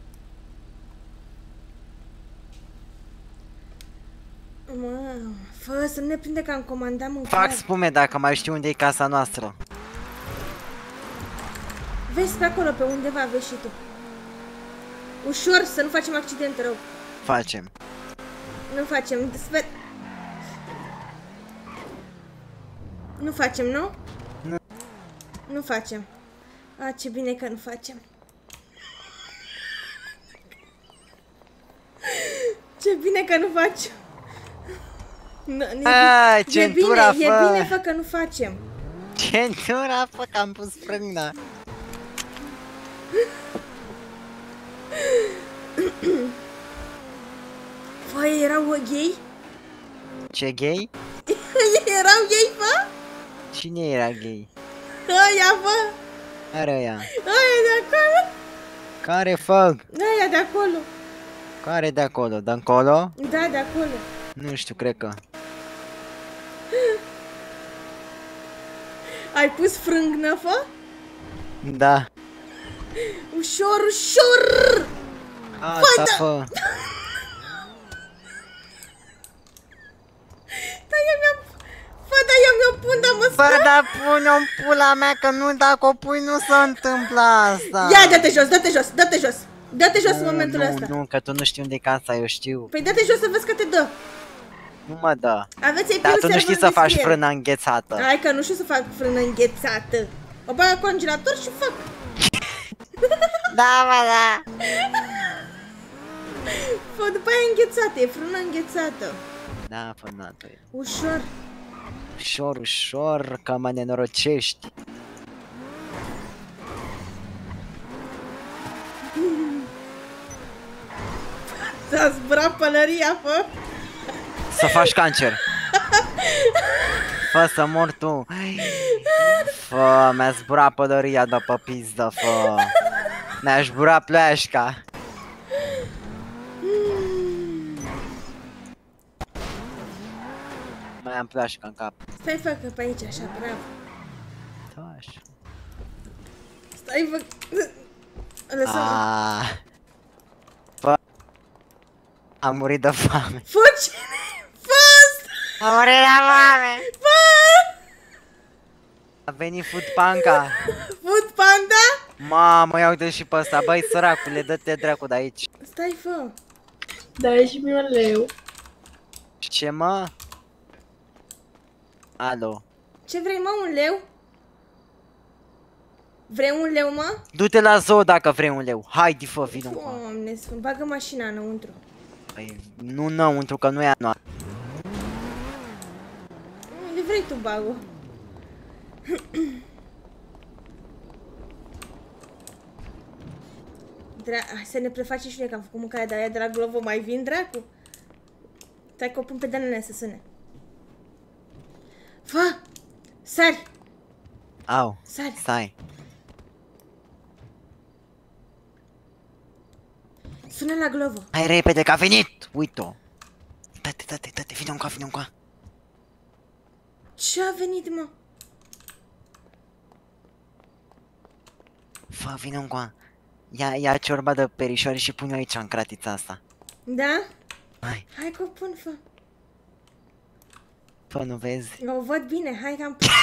Mă, fă, să nu ne prinde că am comandat mâncare. Fac spume dacă mai știu unde e casa noastră. Vezi pe acolo, pe undeva, vezi și tu. Ușor, să nu facem accident rău. Facem. Nu facem, sper... Nu facem, nu? Nu. Nu facem. A, ce bine că nu facem. Ce bine că nu facem. Centura, e bine, fă, că nu facem. Centura, fă, că am pus frâna. Fă, erau gay? Ce gay? Erau gay, fă? Cine era gay? Ăia, fă! Care ăia? Ăia de acolo! Care fac? Ăia de acolo! Care de acolo? De acolo? Da, de acolo. Nu știu, cred că. Ai pus frângnă, fă? Da. Ușor, ușor! Asta, fă. Da, eu mi-am... Fă, da, eu mi-o pun, dar mă Bă, dar pune-o în pula mea, că nu, dacă o pui nu se întâmplă asta. Ia, dă-te jos, dă-te jos, dă-te jos. Dă-te jos în momentul ăsta. Nu, că tu nu știi unde e casa, eu știu. Păi dă-te jos să vezi că te dă. Nu mă dă. Aveți Dar tu nu știi să faci frână înghețată. Hai că nu știu să fac frână înghețată. O bag la congelator și fac. Da, mă, da. Fă, după aia înghețată, e frână înghețată. Da, fănată. Ușor. Ușor, ușor, că mă nenorocești. S-a zburat pălăria, fă. Să faci cancer. Fă să mor tu. Fă, mi-a zburat pălăria după pizdă, fă. Mi-a zburat pleașca. Mai am pleașca în cap. Stai, fă, că pe aici, așa, bravo. Da, așa. Stai, fă. Lăsăm. Fă. Am murit de foame. Fă, cine? Fă! Am murit de foame. Fă! A venit Food Panda. Food Panda? Mamă, ia uite și pe ăsta, băi săracule, dă-te dracu de aici. Stai, fă. Dai și mie un leu. Ce, mă? Alo. Ce vrei, mă, un leu? Vrei un leu, mă? Du-te la zoo dacă vrei un leu. Haide, fă, vină cu. Doamne sfânt, bagă mașina înăuntru. Păi, nu înăuntru, că nu e a noastră. Unde vrei tu, bagă? Hai să ne prefacem și noi că am făcut mâncarea de aia de la Glovo, mai vin, dracu? Stai că o pun pe Danele să sune. Fă! Sari! Au, Sari! stai. Sună la Glovo. Hai repede că a venit! Uite-o! Dă-te, vină încoa. Ce a venit, mă? Fă, vină încoa. Ia ciorba de perișoare și pune-o aici în cratița asta. Da? Hai. Hai că o pun, fă. Fă, nu vezi? O văd bine, hai că am pus.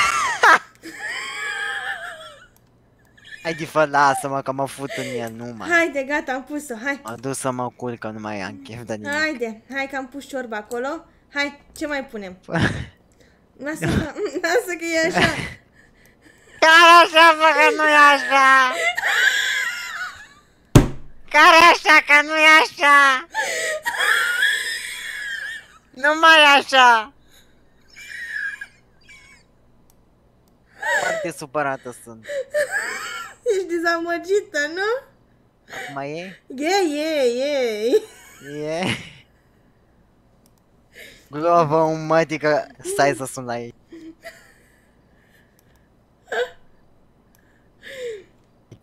Haide, fă, lasă-mă că mă fut în el, nu mai. Haide, gata, am pus-o, hai. Mă duc să mă culc că nu mai am chef de nimic. Haide, hai că am pus ciorba acolo. Hai, ce mai punem? Lasă că e așa. Care așa, fă, că nu e așa? Care așa, că nu e așa? Nu mai e așa! Foarte supărată sunt. Ești dezamăgită, nu? Mai e? E. E? Glovo, mătică, stai să sun la ei.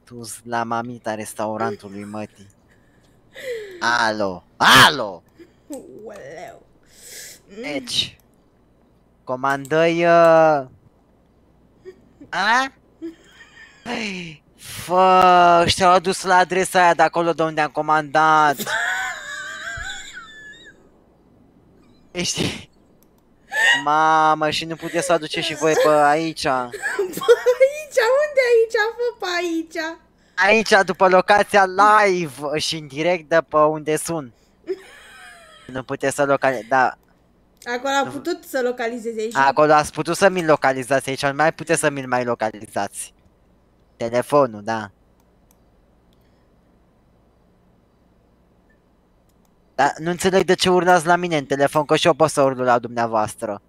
Tu-s la mamita restaurantului, mătii. Alo, alo! Ueleu. Deci, comandăi... A? Fă, și-au adus la adresa aia de acolo de unde am comandat. Știi? Mamă, și nu puteți să aduceți și voi pe aici. Aici, unde aici? Fă pe aici. Aici, după locația live și în direct de pe unde sunt. Nu puteți să localizezi, da. Acolo am putut să localizeze aici. Acolo ați putut să mi-l localizați, aici nu mai puteți să mi-l mai localizați. Telefonul, da. Dar nu înțeleg de ce urlați la mine în telefon, că și eu pot să urlu la dumneavoastră.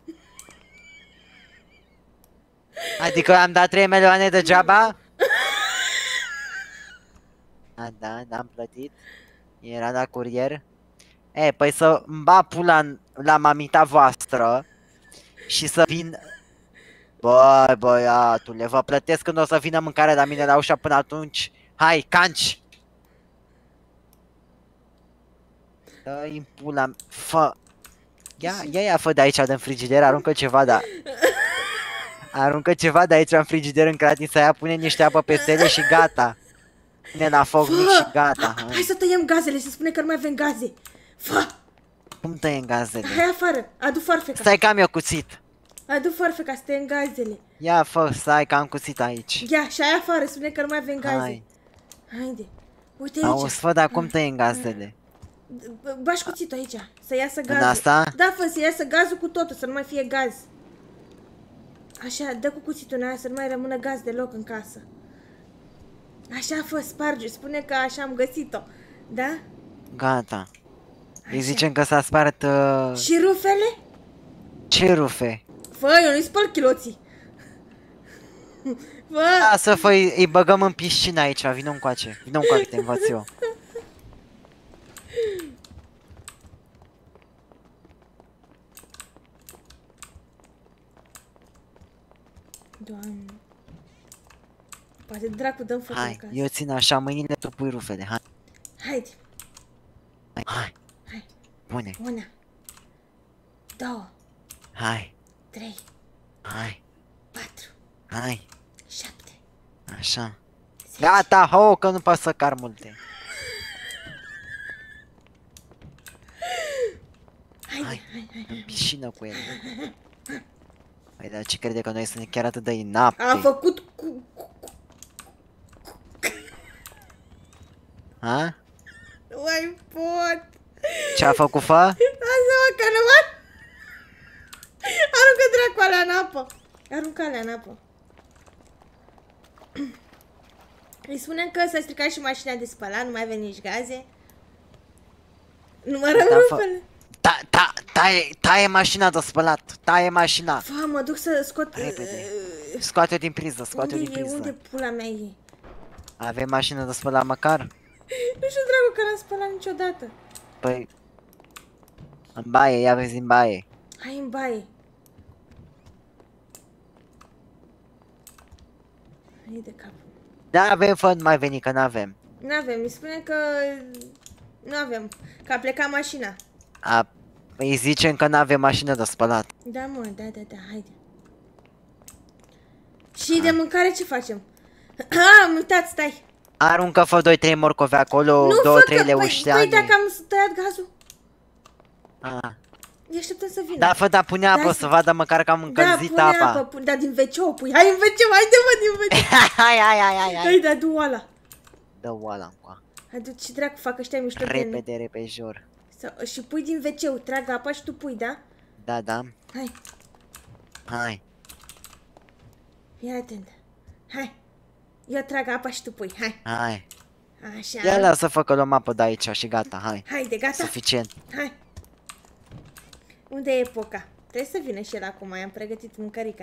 Adică am dat 3 milioane degeaba? Da, am plătit. Era la curier. Păi să-mi bat pula la mamita voastră și să vin... Băi, băiatule, vă plătesc când o să vină mâncarea la mine la ușa, până atunci. Hai, canci! Dă-i pula... Fă... Ia, fă de aici, din frigider, aruncă ceva, da. Aruncă ceva de aici în frigider, în gratița aia, pune niște apă peste ele și gata. Pune la foc mic și gata. Hai să tăiem gazele, se spune că nu mai avem gaze. Fă! Cum tăiem gazele? Hai afară, adu foarfeca. Stai că am eu cuțit. Adu foarfeca să tăiem gazele. Ia, fă, stai că am cuțit aici. Ia, și hai afară, spune că nu mai avem gaze. Hai. Haide. Uite aici. Auzi, fă, dar cum tăiem gazele? Bași cuțitul aici, să iasă gazul. În asta? Da, fă, să iasă gazul cu totul, să nu mai fie gaz. Așa, dă cu cuțitul în aia, să nu mai rămână gaz deloc în casă. Așa, fă, sparge, spune că așa am găsit-o. Da? Gata. Îi zicem că s-a spart... Și rufele? Ce rufe? Fă, eu nu-i spăl chiloții. Fă! Lasă, fă, îi băgăm în piscină aici, vină încoace. Vină încoace, te învăț eu. Doamne. Poate dracu dăm foc Hai, acasă. eu țin așa mâinile, tu pui rufele, hai. Haide. Hai. Hai. Pune. 1, 2, Hai. 3, Hai. 4, Hai. 7. Așa. Gata, ho, că nu poți să car multe. Hai. În piscină cu ele. Păi, dar ce crede că noi suntem chiar atât de inapte? A făcut cu... Ha? Nu mai pot. Ce-a făcut, fă? Lasă-mă că nu mă... Aruncă dracu alea în apă. Aruncă alea în apă. Îi spunem că s-a stricat și mașina de spălat, nu mai avem nici gaze. Numărăm rufele. Taie mașina de spălat, taie mașina. Fă, mă duc să scot... Repede. Scoate-o din priză, scoate-o din priză. Unde pula mea e? Avem mașină de spălat măcar? Nu știu, dragul, că n-am spălat niciodată. Păi... În baie, ia vezi în baie. Hai în baie. Hai de cap. Da, avem, fă, nu mai veni, că n-avem. N-avem, îi spune că... Nu avem, că a plecat mașina. Îi zicem că n-avem mașină de spălat. Da, mă, da, haide. Și de mâncare ce facem? Am uitat, stai. Aruncă, fă 2-3 morcovi acolo, 2-3 leușteane. Păi dacă am tăiat gazul. Îi așteptăm să vină. Da, fă, da, pune apă să vadă măcar că am încălzit apa. Da, pune apă, da, din WC-o pui. Hai în WC, haide mă, din WC. Hai. Hai, da, du oala. Dă oala încoa. Adu, ce dracu fac ăștia mișto de... Repede, repejor. Și pui din WC-ul, trag apa și tu pui, da? Da. Hai. Fii atent. Hai. Eu trag apa și tu pui, hai. Așa. Ia lasă, fă, că luăm apă de aici și gata, hai. Haide, gata. Suficient. Hai. Unde e Poca? Trebuie să vină și el acum, i-am pregătit mâncărica.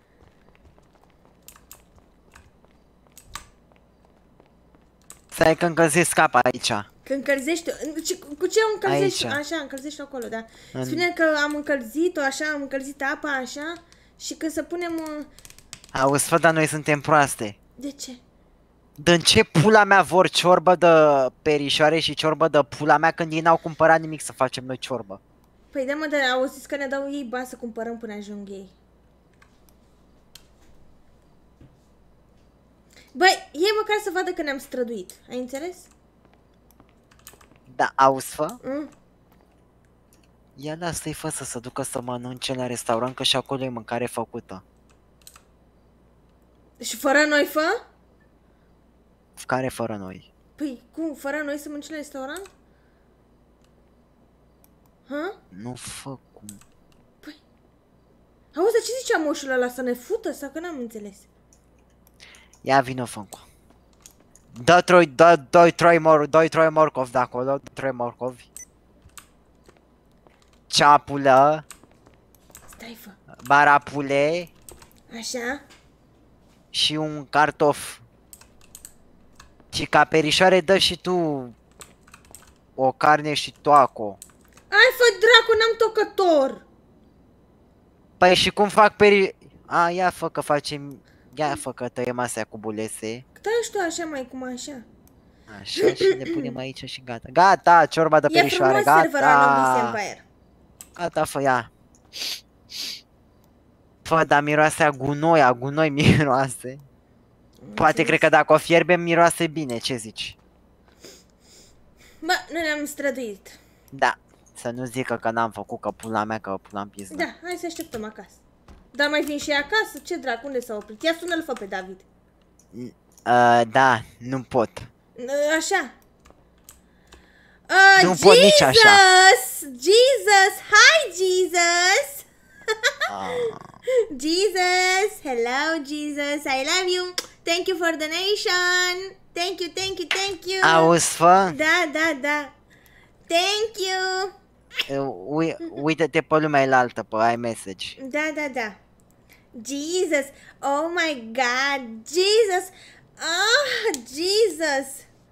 Stai că încălzesc apa aici. Că încălzești-o, cu ce o încălzești? Aici. Așa, încălzești acolo, da. Spune că am încălzit-o așa, am încălzit apa așa și când să punem... Auzi, fă, dar noi suntem proaste. De ce? De ce pula mea vor ciorbă de perișoare și ciorbă de pula mea când ei n-au cumpărat nimic să facem noi ciorbă? Păi da, mă, dar au zis că ne dau ei bani să cumpărăm până ajung ei. Băi, ei măcar să vadă că ne-am străduit, ai înțeles? Da, auzi, fă? Mm? Ia lasă-i fă să se ducă să mănânce la restaurant, că și acolo e mâncare făcută. Și fără noi, fă? Care fără noi? Păi, cum, fără noi să mâncim la restaurant? Ha? Nu fă cum. Auzi, dar ce zicea moșul ăla, să ne fută sau că n-am înțeles? Ia vină fâncu. Doi troi morcovi de acolo, trei morcovi. Ceapulă. Stai, fă. Barapule. Așa? Și un cartof. Și ca perișoare dă și tu o carne și toaco. Ai, fă, dracu, n-am tocător! Păi și cum fac A, ia fă că facem... Ia fă că tăiem astea cu bulese. Taci tu așa, mai cum așa. Așa și le punem aici și gata. Gata, ciorba de perișoare, E frumos serverul Anubis gata. Empire. Gata, fă, ia. Fă, dar miroase a gunoi miroase. Poate cred că dacă o fierbem miroase bine, ce zici? Bă, noi ne-am străduit. Da, să nu zică că n-am făcut, că pula mea, că pula-mi pizdă. Da, hai să așteptăm acasă. Dar mai vin și ea acasă? Ce dracu, unde s-a oprit? Ia sună-l, fă pe David. Da, nu pot. Așa. Nu pot nici așa. Jesus! Hi, Jesus! Jesus! Hello, Jesus! I love you! Thank you for donation! Thank you, thank you, thank you! Auzi, fă? Da. Thank you! Uită-te pe lumea elaltă, pe iMessage. Da. Jesus! Oh my God! Jesus! Oh, Jesus!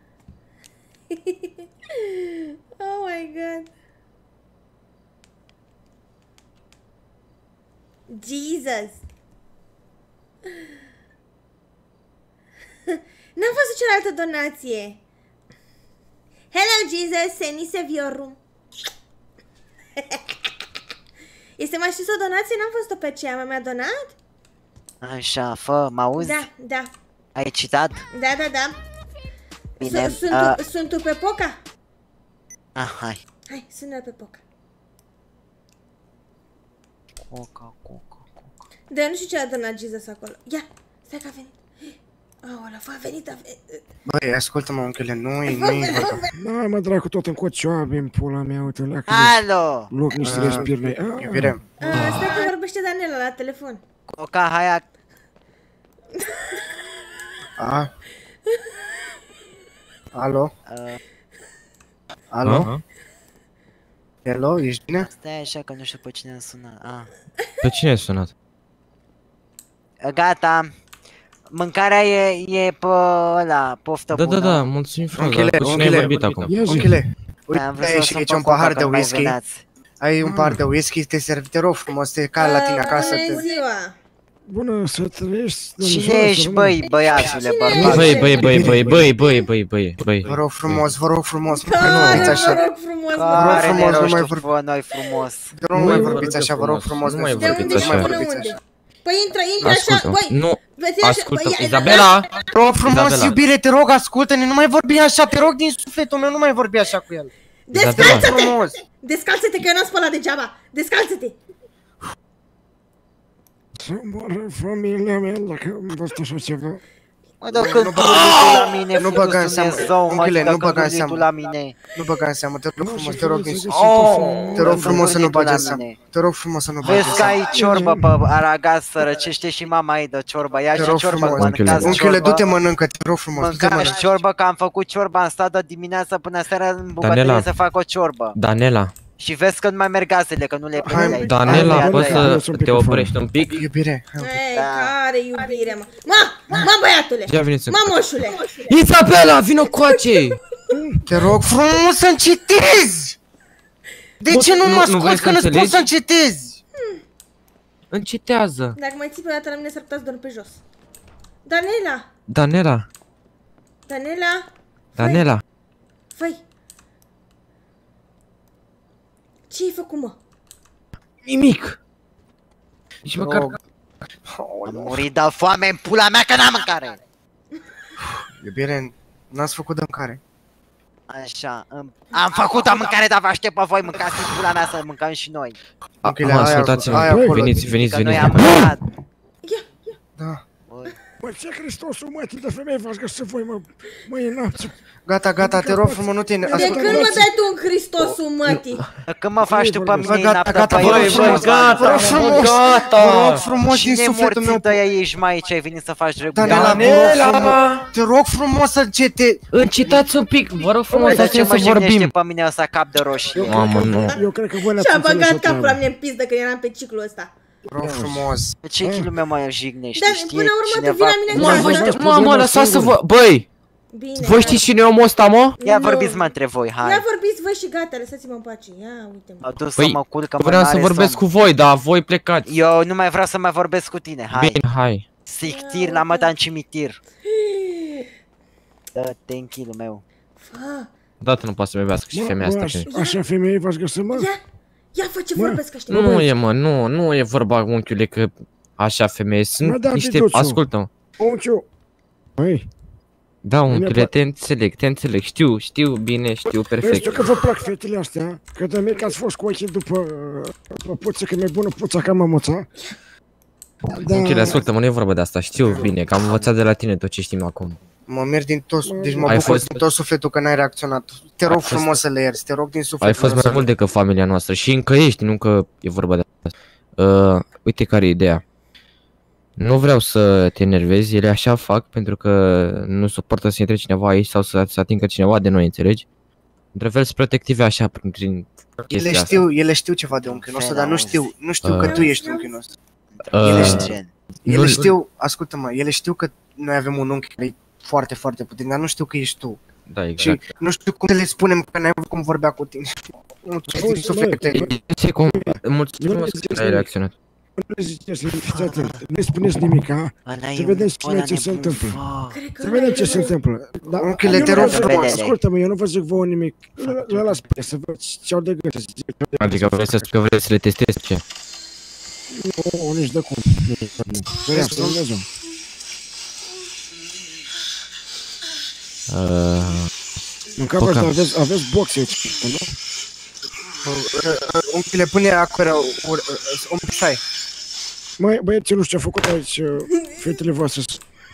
Oh my God! Jesus! N-am văzut cealaltă donație. Hello, Jesus! Senise Vioru! Este mai știți o donație? N-am văzut-o pe aceea. Mi-a donat? Așa, fă, m-auzi? Da. Ai citat? Da. Bine. Sunt tu pe Poca? Hai. Hai, sună pe Poca. Coca. Dar eu nu știu ce a donat Jesus acolo. Ia, stai că a venit. Aola, a venit. Băi, ascultă-mă, unchiule, nu-i N-ai mă dracu tot în cocioabe în pula mea, uite, la că Alo! loc niște respiri noi. Iubire. Stai că vorbește Daniela la telefon. Coca, hai. Alo? Alo? Hello, ești bine? Stai așa că nu știu pe cine am sunat. Pe cine ai sunat? Gata. Mâncarea e pe ăla, poftă bună. Da, mulțumim frate, dar cu cine ai vorbit acum? Unchile, Da, uite aici un pahar de whisky. Ai un pahar de whisky, te rog frumos, te cal la tine acasă. Bună ziua! Bună, să trăiești. Cine ești, băi, băiatule, bărbat? Băi. Vă rog frumos, nu vorbiți așa. Vă rog frumos, nu mai vorbiți. Noi frumos. Nu mai vorbiți așa, vă rog frumos. Nu mai De unde vorbiți și așa. până unde? Păi intră așa, băi! Nu, Veți așa, ascultă, băi, Izabela! Te rog frumos, Izabela. iubire, te rog, ascultă-ne, nu mai vorbi așa, te rog din sufletul meu, nu mai vorbi așa cu el. Descalță-te! Frumos. Descalță-te că eu n-am spălat degeaba! Descalță-te! Să moară familia mea dacă am văzut așa ceva. Mă, dacă tu la mine, nu băga în seamă, unchiule, nu băga în tu seamă. la mine. Nu băga în seamă, te rog frumos, te rog din Oh, te rog frumos să nu bagi în la seamă. mine. Te rog frumos să nu bagi în Vezi că seamă. ai ciorbă pe aragaz, sărăcește și mama ei de ciorbă. Ia Te și rog ciorbă, frumos, mâncați unchiule, ciorbă. du-te mănâncă, te rog frumos, du-te Mâncați mănâncă. ciorbă, că am făcut ciorbă, am stat de dimineața până seara în bucătărie Danela. să fac o ciorbă. Danela, Și vezi că nu mai merg gazele, că nu le prind aici. Danela, poți ia, să te oprești un pic? Iubire, Ei, care iubire, mă! Mă, băiatule! Ia veniți în... Mă, moșule! Izabela, vină coace! te rog frumos să încetezi! De ce nu mă vrei asculti să când îți spun înțelegi? să încetezi? Încitează! Dacă mai ții pe dată la mine s-ar putea să dorm pe jos. Danela! Danela, Danela? Danela, Făi! Ce-ai făcut, mă? nimic. Nici măcar... Am murit de foame în pula mea că n-am mâncare. Iubire, n-ați făcut de mâncare. Așa, am făcut o mâncare, dar vă aștept pe voi, mâncați în pula mea să mâncăm și noi. Unchile, Ascultați-mă, aia acolo. veniți. Că noi am mâncat. Da. Mă, ce Hristosul, mă, de femei v-ați găsit voi, mă, măi, n-am. Gata, te rog frumos, nu te... De când mă dai tu în Hristosul, mătii? Când mă faci tu pe mine, Gata, vă rog frumos din sufletul meu. Cine ești mai aici, ai venit să faci regulă? Danela, te rog frumos să încete. Încetați un pic, vă rog frumos, Ce să mă jignește vorbim. pe mine ăsta cap de roșie? Mamă, nu. Eu cred că voi n-ați Și-a înțeles băgat o treabă. capul la mine în pizdă când eram pe ciclul ăsta. Rog frumos. Ce chilul meu mă jignește, Dar știe până la urmă tu cineva? vii la mine în casă. Mă, lăsați să vă... Băi, Bine. voi știți cine e omul ăsta, mă? Ia Nu. vorbiți mă între voi, hai. Ia vorbiți voi și gata, lăsați-mă în pace. Ia, uite-mă. M-a dus să Păi, mă culcă, mă, vreau să n-are vorbesc somn. cu voi, dar voi plecați. Eu nu mai vreau să mai vorbesc cu tine, hai. Bine, hai. Sictir la măta în cimitir. Dă-te în chilul meu. Fă, Dată nu poate să-mi iubească și femeia asta. că- Așa femei v-ați găsit, mă? ia fă ce Mă. vorbesc ăștia. Nu e, mă, nu e vorba, unchiule, că așa femei Mă, sunt da, niște... Diduțu. Ascultă-mă. Unciu. Măi, Da, unchiule, Bine, te înțeleg, știu bine, știu eu perfect. știu că vă plac fetele astea, că de mic ați fost cu ochii după puță, că mi-e bună puța ca mămuța. Da, Unchiule, ascultă-mă, nu e vorba de asta, știu bine, că am învățat de la tine tot ce știm acum. Mă merg din tot, deci mă Ai bucur fost- din tot sufletul că n-ai reacționat. Te rog Ai fost- frumos să le ierți, te rog din Ai suflet. fost mai mult decât familia noastră și încă ești, nu că e vorba de asta. Uite care e ideea. Nu vreau să te enervezi, ele așa fac pentru că nu suportă să intre cineva aici sau să atingă cineva de noi, înțelegi? Între fel sunt protective așa prin chestia asta. Ele știu ceva de unchiul nostru, dar nu știu că tu ești unchiul nostru. Gen. Ele știu, ascultă-mă, ele știu că noi avem un unchi care e foarte, foarte puternic, dar nu știu că ești tu. Da, Și exact. nu știu cum să le spunem că n-ai avut cum vorbea cu tine. Mulțumesc din suflet. Mulțumesc că ai reacționat. nu ziceți, fiți atent, nu spuneți nimic, ha? Să vedem ce se întâmplă. Să vedem ce se întâmplă. Dar Unchiule, eu te nu rog vă zic- frumos. ascultă-mă, eu nu vă zic vouă nimic. Eu las pe să văd ce au de gând să zic. Adică vrei să spui că vrei să le testezi ce? Nu, nici de cum. Ferească, Dumnezeu. Mâncați, dar aveți boxe aici, nu? Unchiule, pune acolo, un stai. Măi, băieții, nu știu ce a făcut aici fetele voastre.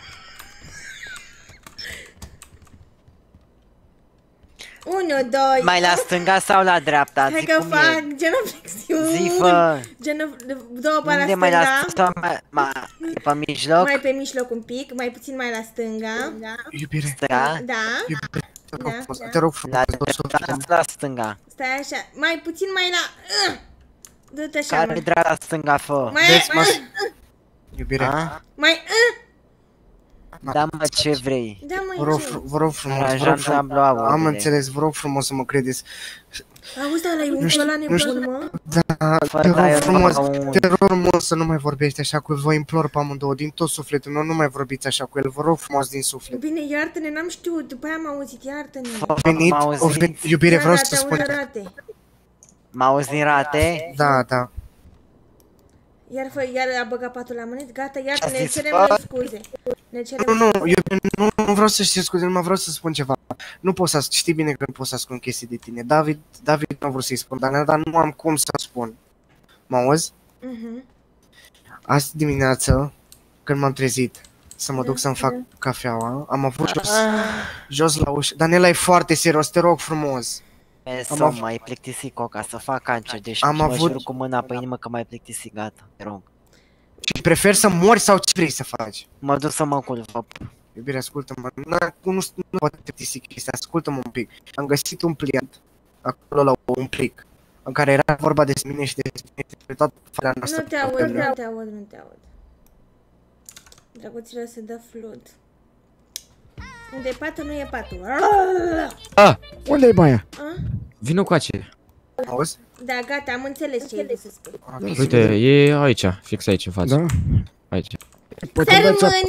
Unu, doi. Mai la stânga sau la dreapta? Hai Zi că cum fac e. genoflexiuni. Zi, fă. Două pe la Unde mai la stânga. stânga? E pe mijloc? Mai pe mijloc un pic, mai puțin mai la stânga. Da. Iubire, Da? Da. iubire, te rog Da, frumos, da. te rog frumos. La din tot sufletul. dreapta sau la stânga? Stai așa. Mai puțin mai la... Du-te așa, Care mă. dreapta stânga, fă? Mai... Vezi, Iubire, A? Mai... Da, mă, ce vrei? Da, mă, vă rog frumos, Aranjam tabloul. am înțeles, vă rog frumos să mă credeți. Auzi, da, ăla-i unchiul ăla nebun, mă. Da, Fără te da, eu rog nu frumos, am un- te rog frumos să nu mai vorbești așa cu el, vă implor pe amândouă, din tot sufletul meu, nu mai vorbiți așa cu el, vă rog frumos din suflet. Bine, iartă-ne, n-am știut, după aia am auzit, iartă-ne. Iubire, vreau Da, să te spun. aud rate. M-auzi din rate? Da. Iar a băgat patul la mânet, gata, iartă-ne, Ce-a ne zis, cerem bă? noi scuze. Ne cerem Nu, iubire, nu vreau să știi scuze, numai vreau să spun ceva. Nu pot să, știi bine că nu pot să ascund chestii de tine. David nu vreau să-i spun, dar nu am cum să spun. Mă auzi? Azi dimineață, când m-am trezit să mă duc să-mi fac cafeaua, am avut jos la ușă. Danela, e foarte serios, te rog frumos. Să mai plictisit coca, să fac cancer, deci Am mă avut- jur cu mâna pe inimă că mai plictisit, gata, te rog. Și preferi să mori sau ce vrei să faci? Mă duc să mă culc, vă. Iubire, ascultă-mă, nu poate plictisi chestia, ascultă-mă un pic. Am găsit un pliant, acolo la un plic, în care era vorba despre mine și despre toată familia noastră. Nu te aud, nu te aud, nu te aud. Drăguților se dă flut. Unde e patul, nu e patul. Unde e baia? Vino cu ace. Auzi? Da, gata, am înțeles ce e să spui. Uite, e aici, fix aici în față. Da? Aici. Poate dați Sărmâna,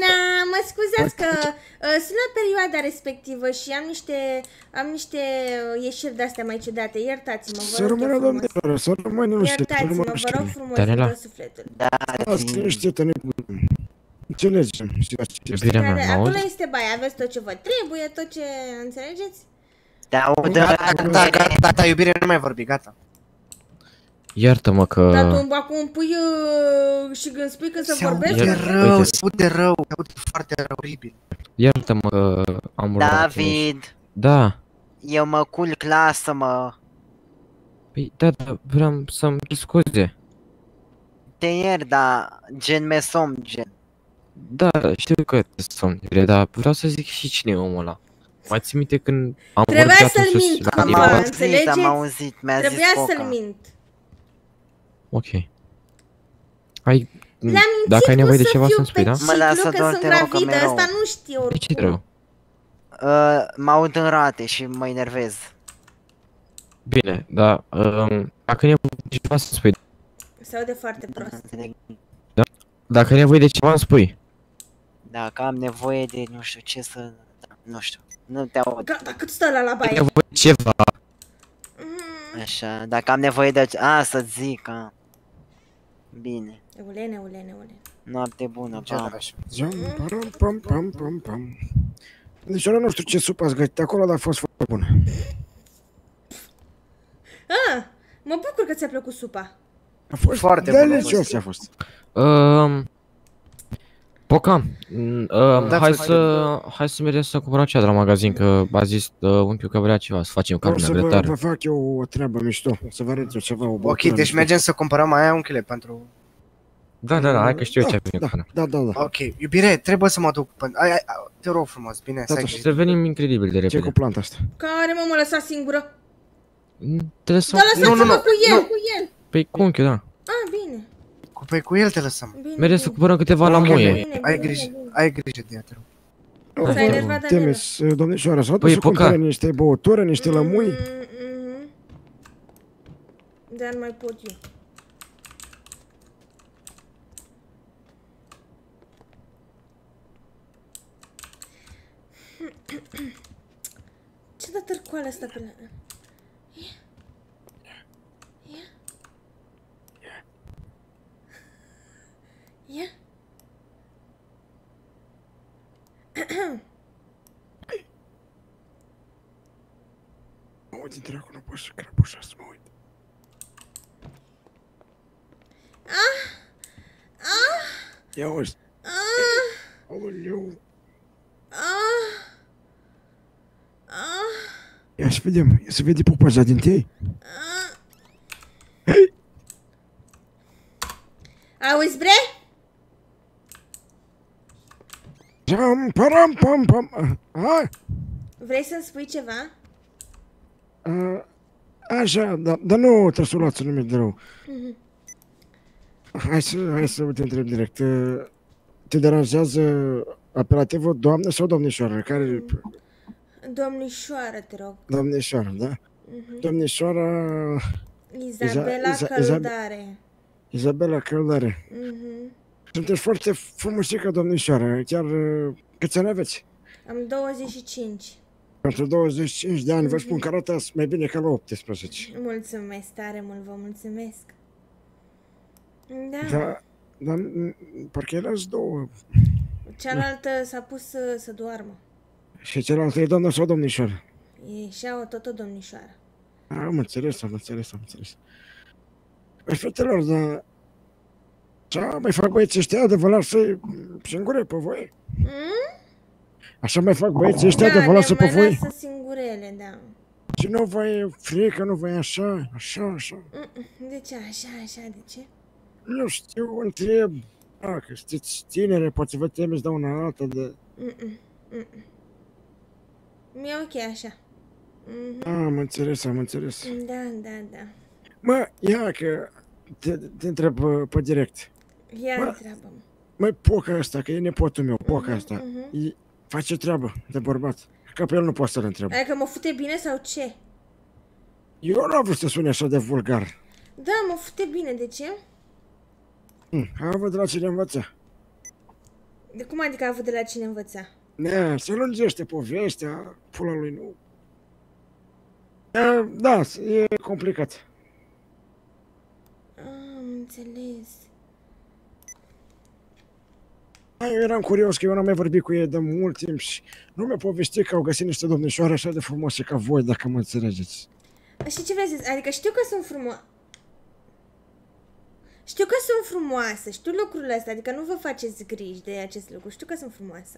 mă scuzați că sunt la perioada respectivă și am niște ieșiri de-astea mai ciudate. Iertați-mă, vă Să rog rămână, eu frumos. domnilor, să rămână, nu știu, să Iertați-mă, rămână, vă rog frumos, Daniela? din tot sufletul. Da, Asta nu știu, te înțelegem. Iubirea mea, mă Acolo auzi? este baia, aveți tot ce vă trebuie, tot ce înțelegeți? da, Gata, iubire, nu mai vorbi, gata. Iartă-mă că... Dar tu acum pui și când spui când să Se vorbești? aude Uite. rău, se aude rău, se aude foarte rău, oribil. Iartă-mă că am urlat. David, Da. eu mă culc, lasă-mă. Păi, da, vreau să-mi scuze. Te iert, dar gen mesom, gen. Da, știu că sunt, dar vreau să zic și cine e omul ăla. Mai ții minte când am Trebuia vorbit să-l atunci mint la cumva, Nicola? înțelegeți? Am auzit, mi-a zis Trebuia să-l Foca. mint. Ok. Ai... Le-am Dacă ai mințit nevoie cum de să ceva fiu să-mi spui, pe da? Mă lasă, ciclu, că doar sunt te rog, că gravidă, mereu. asta nu știu De ce trebuie? Mă aud în rate și mă enervez. Bine, dar dacă e nevoie de ceva să spui. Se aude foarte prost. Dacă e nevoie de ceva, îmi spui. Dacă am nevoie de nu știu ce să... Nu știu, nu te aud. Gata, cât stă ăla la Ai baie? nevoie de ceva. Așa, dacă am nevoie de... A, să zic, a. Bine. Eulene. Noapte bună, Ce pa. așa? Zam, param, pam, pam, pam, pam. Deci ăla nu știu ce supă ați gătit acolo, dar a fost foarte bună. Ah, mă bucur că ți-a plăcut supa. A fost Foarte bună a delicios fost. a fost. Poca, Da, hai să mergem să cumpărăm cea de la magazin, că a zis unchiul că vrea ceva, să facem O carne să grătar. vă fac eu o treabă mișto, să vă arăt eu ceva, o Ok, băutură deci mișto. mergem să cumpărăm aia, unchile, pentru... Da, hai că știu eu ce avem cu Da. Ok, iubire, trebuie să mă duc până... Te rog frumos, bine, să ai Da. grijă. Să venim incredibil de Ce cu repede. planta asta? Care mă lăsa singură? Te lăsăm... Dar lăsați-mă cu el. Păi cu unchiul, da. Ah, bine. Păi cu el te lăsăm. Mergem să cumpărăm câteva la muie. Ai grijă de ea, te rog. S-a enervat Daniela. Temes, domnișoara, s-a Păi, dus să Poca. cumpere niște băutură, niște lămui. Dar nu mai pot eu. Ce dă târcoală asta pe la... Ia? Mă uit din dracu, nu pot să crăbușa să mă uit. Ia uzi. Aoleu. Ia să vedem, ia să vede pupaza din tei. Auzi, bre? Jam, param, pam, pam. Vrei să-mi spui ceva? Așa, dar nu trebuie să o luați nimic de rău. Hai să te întreb direct. Te deranjează apelativul doamnă sau domnișoară? Care... Domnișoară, te rog. Domnișoară, da? Domnișoara... Isabela Căldare. Isabela Căldare. Sunteți foarte frumusică, domnișoară. Chiar câți ani aveți? Am 25. Pentru 25 de ani vă spun că arătați mai bine ca la 18. Mulțumesc tare mult, vă mulțumesc. Da. Dar parcă erați două. Cealaltă s-a pus să doarmă. Și cealaltă e doamna sau domnișoară? E și tot o domnișoară. Am înțeles. Păi, fetelor, dar... Așa mai fac băieții ăștia de vă lasă singure pe voi? Așa mai fac băieții ăștia de vă lasă pe voi? Da, ne mai lasă singurele, da. Și nu vă e frică, nu vă e așa? De ce așa, de ce? Nu știu, întreb. Dacă sunteți tinere, poate vă temeți de una alta de... Mi-e ok așa. Am înțeles. Da. Mă, ia că te întreb pe direct. Ia întreabă-mă. Măi, Poca asta, că e nepotul meu, Poca asta, face treabă de bărbat. Că pe el nu poate să-l întreb. Adică mă fute bine sau ce? Eu nu am vrut să sune așa de vulgar. Da, mă fute bine, de ce? Hai, văd la cine învăța. De cum adică a avut de la cine învăța? Da, se lungește povestea, pula lui nu. Da, e complicat. Am înțeles. Eu eram curios că eu n-am mai vorbit cu ei de mult timp și nu mi-a povestit că au găsit niște domnișoare așa de frumoase ca voi, dacă mă înțelegeți. Și ce vrei să zic? Adică știu că sunt frumoase. Știu că sunt frumoasă, știu lucrurile astea, adică nu vă faceți griji de acest lucru, știu că sunt frumoasă.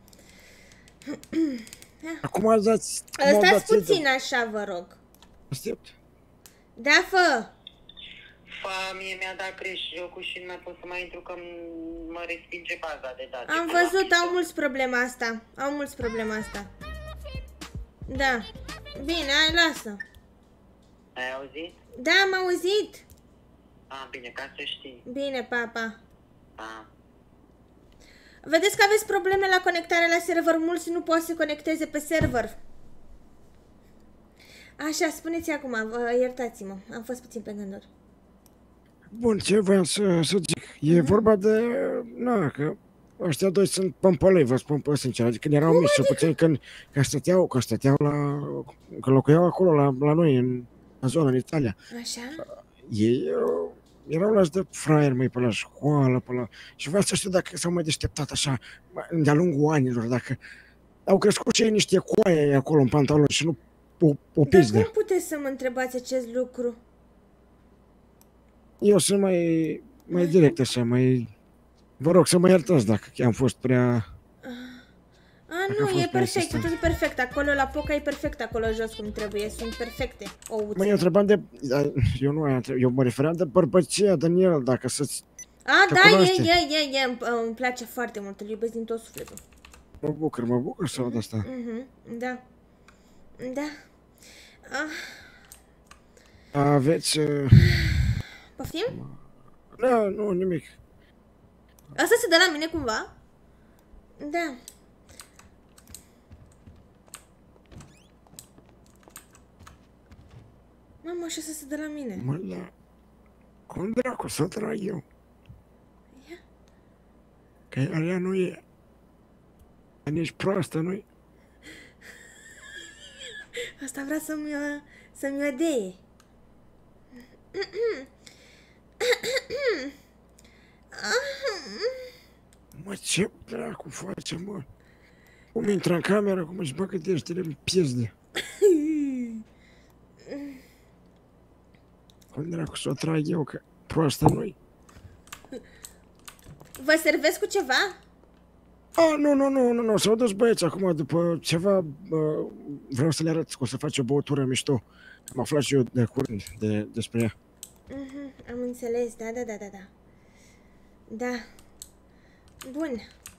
Acum dați... Stați puțin așa, vă rog. Aștept. Da, fă! Mie mi-a dat greș jocul și nu mai pot să mai intru că mă respinge baza de date. Am văzut, au mulți problema asta. Au mulți problema asta. Da. Bine, hai, lasă. Ai auzit? Da, am auzit. Bine, ca să știi. Bine, papa. Pa. Vedeți că aveți probleme la conectare la server. Mulți nu pot să se conecteze pe server. Așa, spuneți acum, iertați-mă. Am fost puțin pe gânduri. Bun, ce voiam să zic? E vorba de... Na, că ăștia doi sunt pămpălăi, vă spun pe sincer. Adică când erau mici, cel puțin când stăteau la... Când locuiau acolo la noi, în zonă, în Italia. Așa? Ei erau lași de fraieri, măi, pe la școală, pe la... Și vreau să știu dacă s-au mai deșteptat așa, de-a lungul anilor, dacă au crescut și ei niște coaie acolo în pantaloni și nu o pizdă. Dar cum puteți să mă întrebați acest lucru? Eu sunt mai direct așa, mai... Vă rog să mă iertați dacă am fost prea... Nu, e perfect, totul e perfect. Acolo, la Poca, e perfect acolo jos cum trebuie. Sunt perfecte ouțe. Mă, eu întrebam de... Eu mă refeream de bărbăcia, Daniel, dacă să-ți... Da, îmi place foarte mult, îl iubesc din tot sufletul. Mă bucur să aud asta. Da. Da. Aveți... Poftim? Da, nu, nimic. Asta se dă la mine cumva? Da. Mamă, așa să se dă la mine. Mă, da. Cum dracu să trag eu? Că ea nu e. Nici proastă, nu-i? Asta vrea să-mi o deie. Mă, ce dracu face, mă? Cum intră în cameră, cum își bagă deștele în piesde. Cum dracu să o trag eu, că proastă nu-i? Vă servesc cu ceva? Nu, s-au dus băieți acum după ceva, vreau să le arăt că o să faci o băutură mișto. Am aflat și eu de curând despre ea. Am înțeles, da. Da. Bun.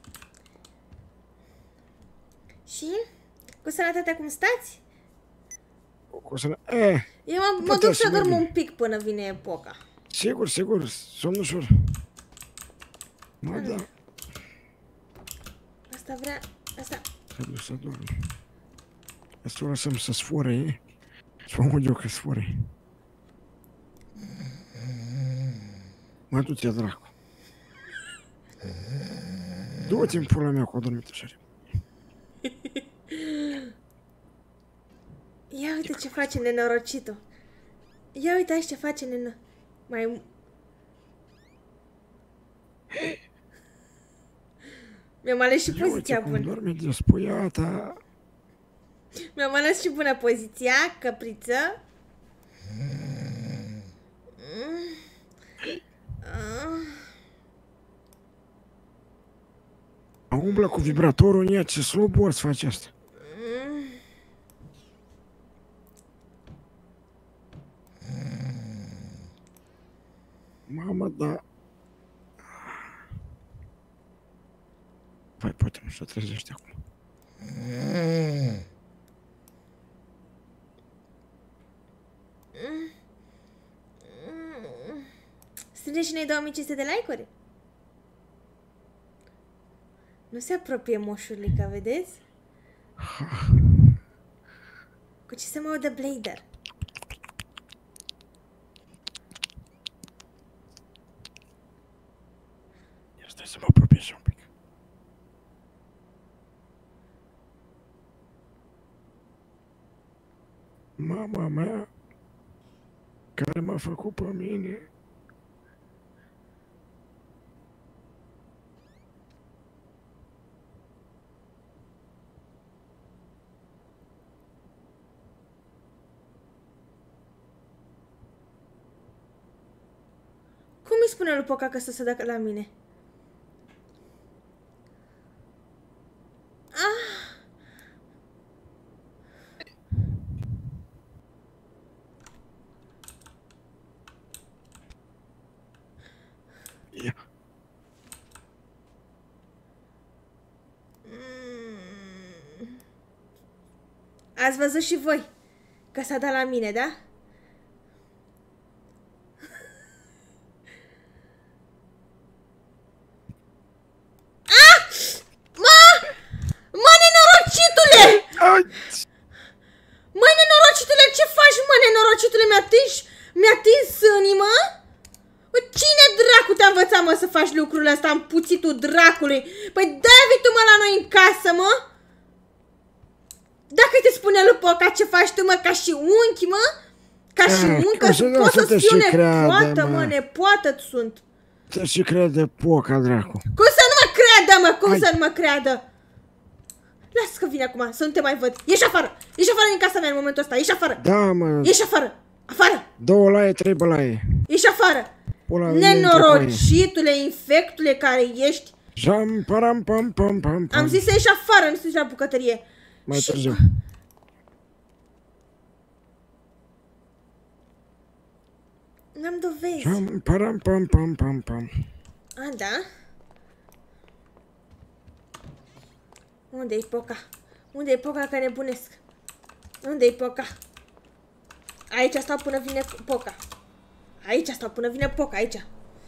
Și? Cu sănătatea cum stați? Eu mă duc să dorm un pic până vine epoca. Sigur, somn ușor. Mă, da. Asta vrea... Asta... Trebuie să dorm. Să o lăsăm să sfore, să mă aud eu că sfore. Mă du-te, dracu. Du-te în pula mea cu adormit așa. Ia uite ce face nenorocitul. Ia uite aici ce face Mi-am ales și poziția bună. Cum dorme despuiata. Mi-am ales și bună poziția, căpriță. Umblă cu vibratorul în ea, ce slobor să faci asta. Mamă, da. Păi, poate nu se trezește acum. Strânge și noi 2500 de like-uri? Nu se apropie moșulica, vedeți? Cu ce se mă audă Blader? Stai să mă apropie și un pic. Mama mea, care m-a făcut pe mine. Cum îi spune lui Poca că să dă la mine? Ah! Ia. Ați văzut și voi că s-a dat la mine, da? Mă, nenorocitule! Mă, nenorocitule, ce faci, mă, nenorocitule? Mi-a atins sânii, mă? Bă, cine dracu te-a învățat, mă, să faci lucrurile astea în puțitul dracului? Păi dă-i vii tu, mă, la noi în casă, mă? Dacă te spune lui Poca ce faci tu, mă, ca și unchi, mă? Ca și uncă, poți să fiu nepoată, mă, nepoată-ți sunt. Să și crede Poca, dracu. Cum să nu mă creadă, mă? Cum să nu mă creadă? Lasă că vine acum, să nu te mai văd. Ieși afară! Ieși afară din casa mea în momentul ăsta, ieși afară! Da, mă. Ieși afară! Afară! 2 laie, 3 bălaie. Ieși afară! Nenorocitule, infectule care ești! Jam, param, pam, pam, pam, pam. Am zis să ieși afară, nu să ieși la bucătărie. Mai târziu. N-am dovezi. Jam, param, pam, pam, pam, pam. A, da? Unde-i Poca? Unde-i Poca că nebunesc? Unde-i Poca? Aici stau până vine Poca. Aici stau până vine Poca, aici.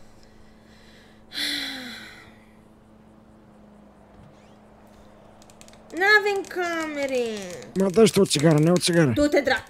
N-avem camere. Mă, dă-și tu o țigară, ne-o țigară. Du-te dracu.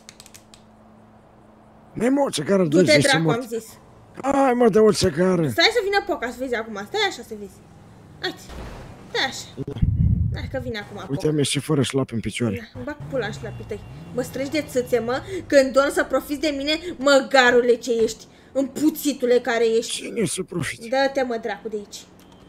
Ne-mă o țigară, Du-te dracu, am zis. Hai, mă, dă o țigară. Stai să vină Poca, să vezi acum. Stai așa să vezi. Haide. Stai așa. Hai că vine acum Poca. Uite, mi-e și fără șlap în picioare. Ia, îmi bag pula în șlapii tăi. Mă strângi de țâțe, mă, când dorm să profiți de mine, măgarule ce ești. Împuțitule care ești. Cine să profite? Dă-te, mă, dracu, de aici.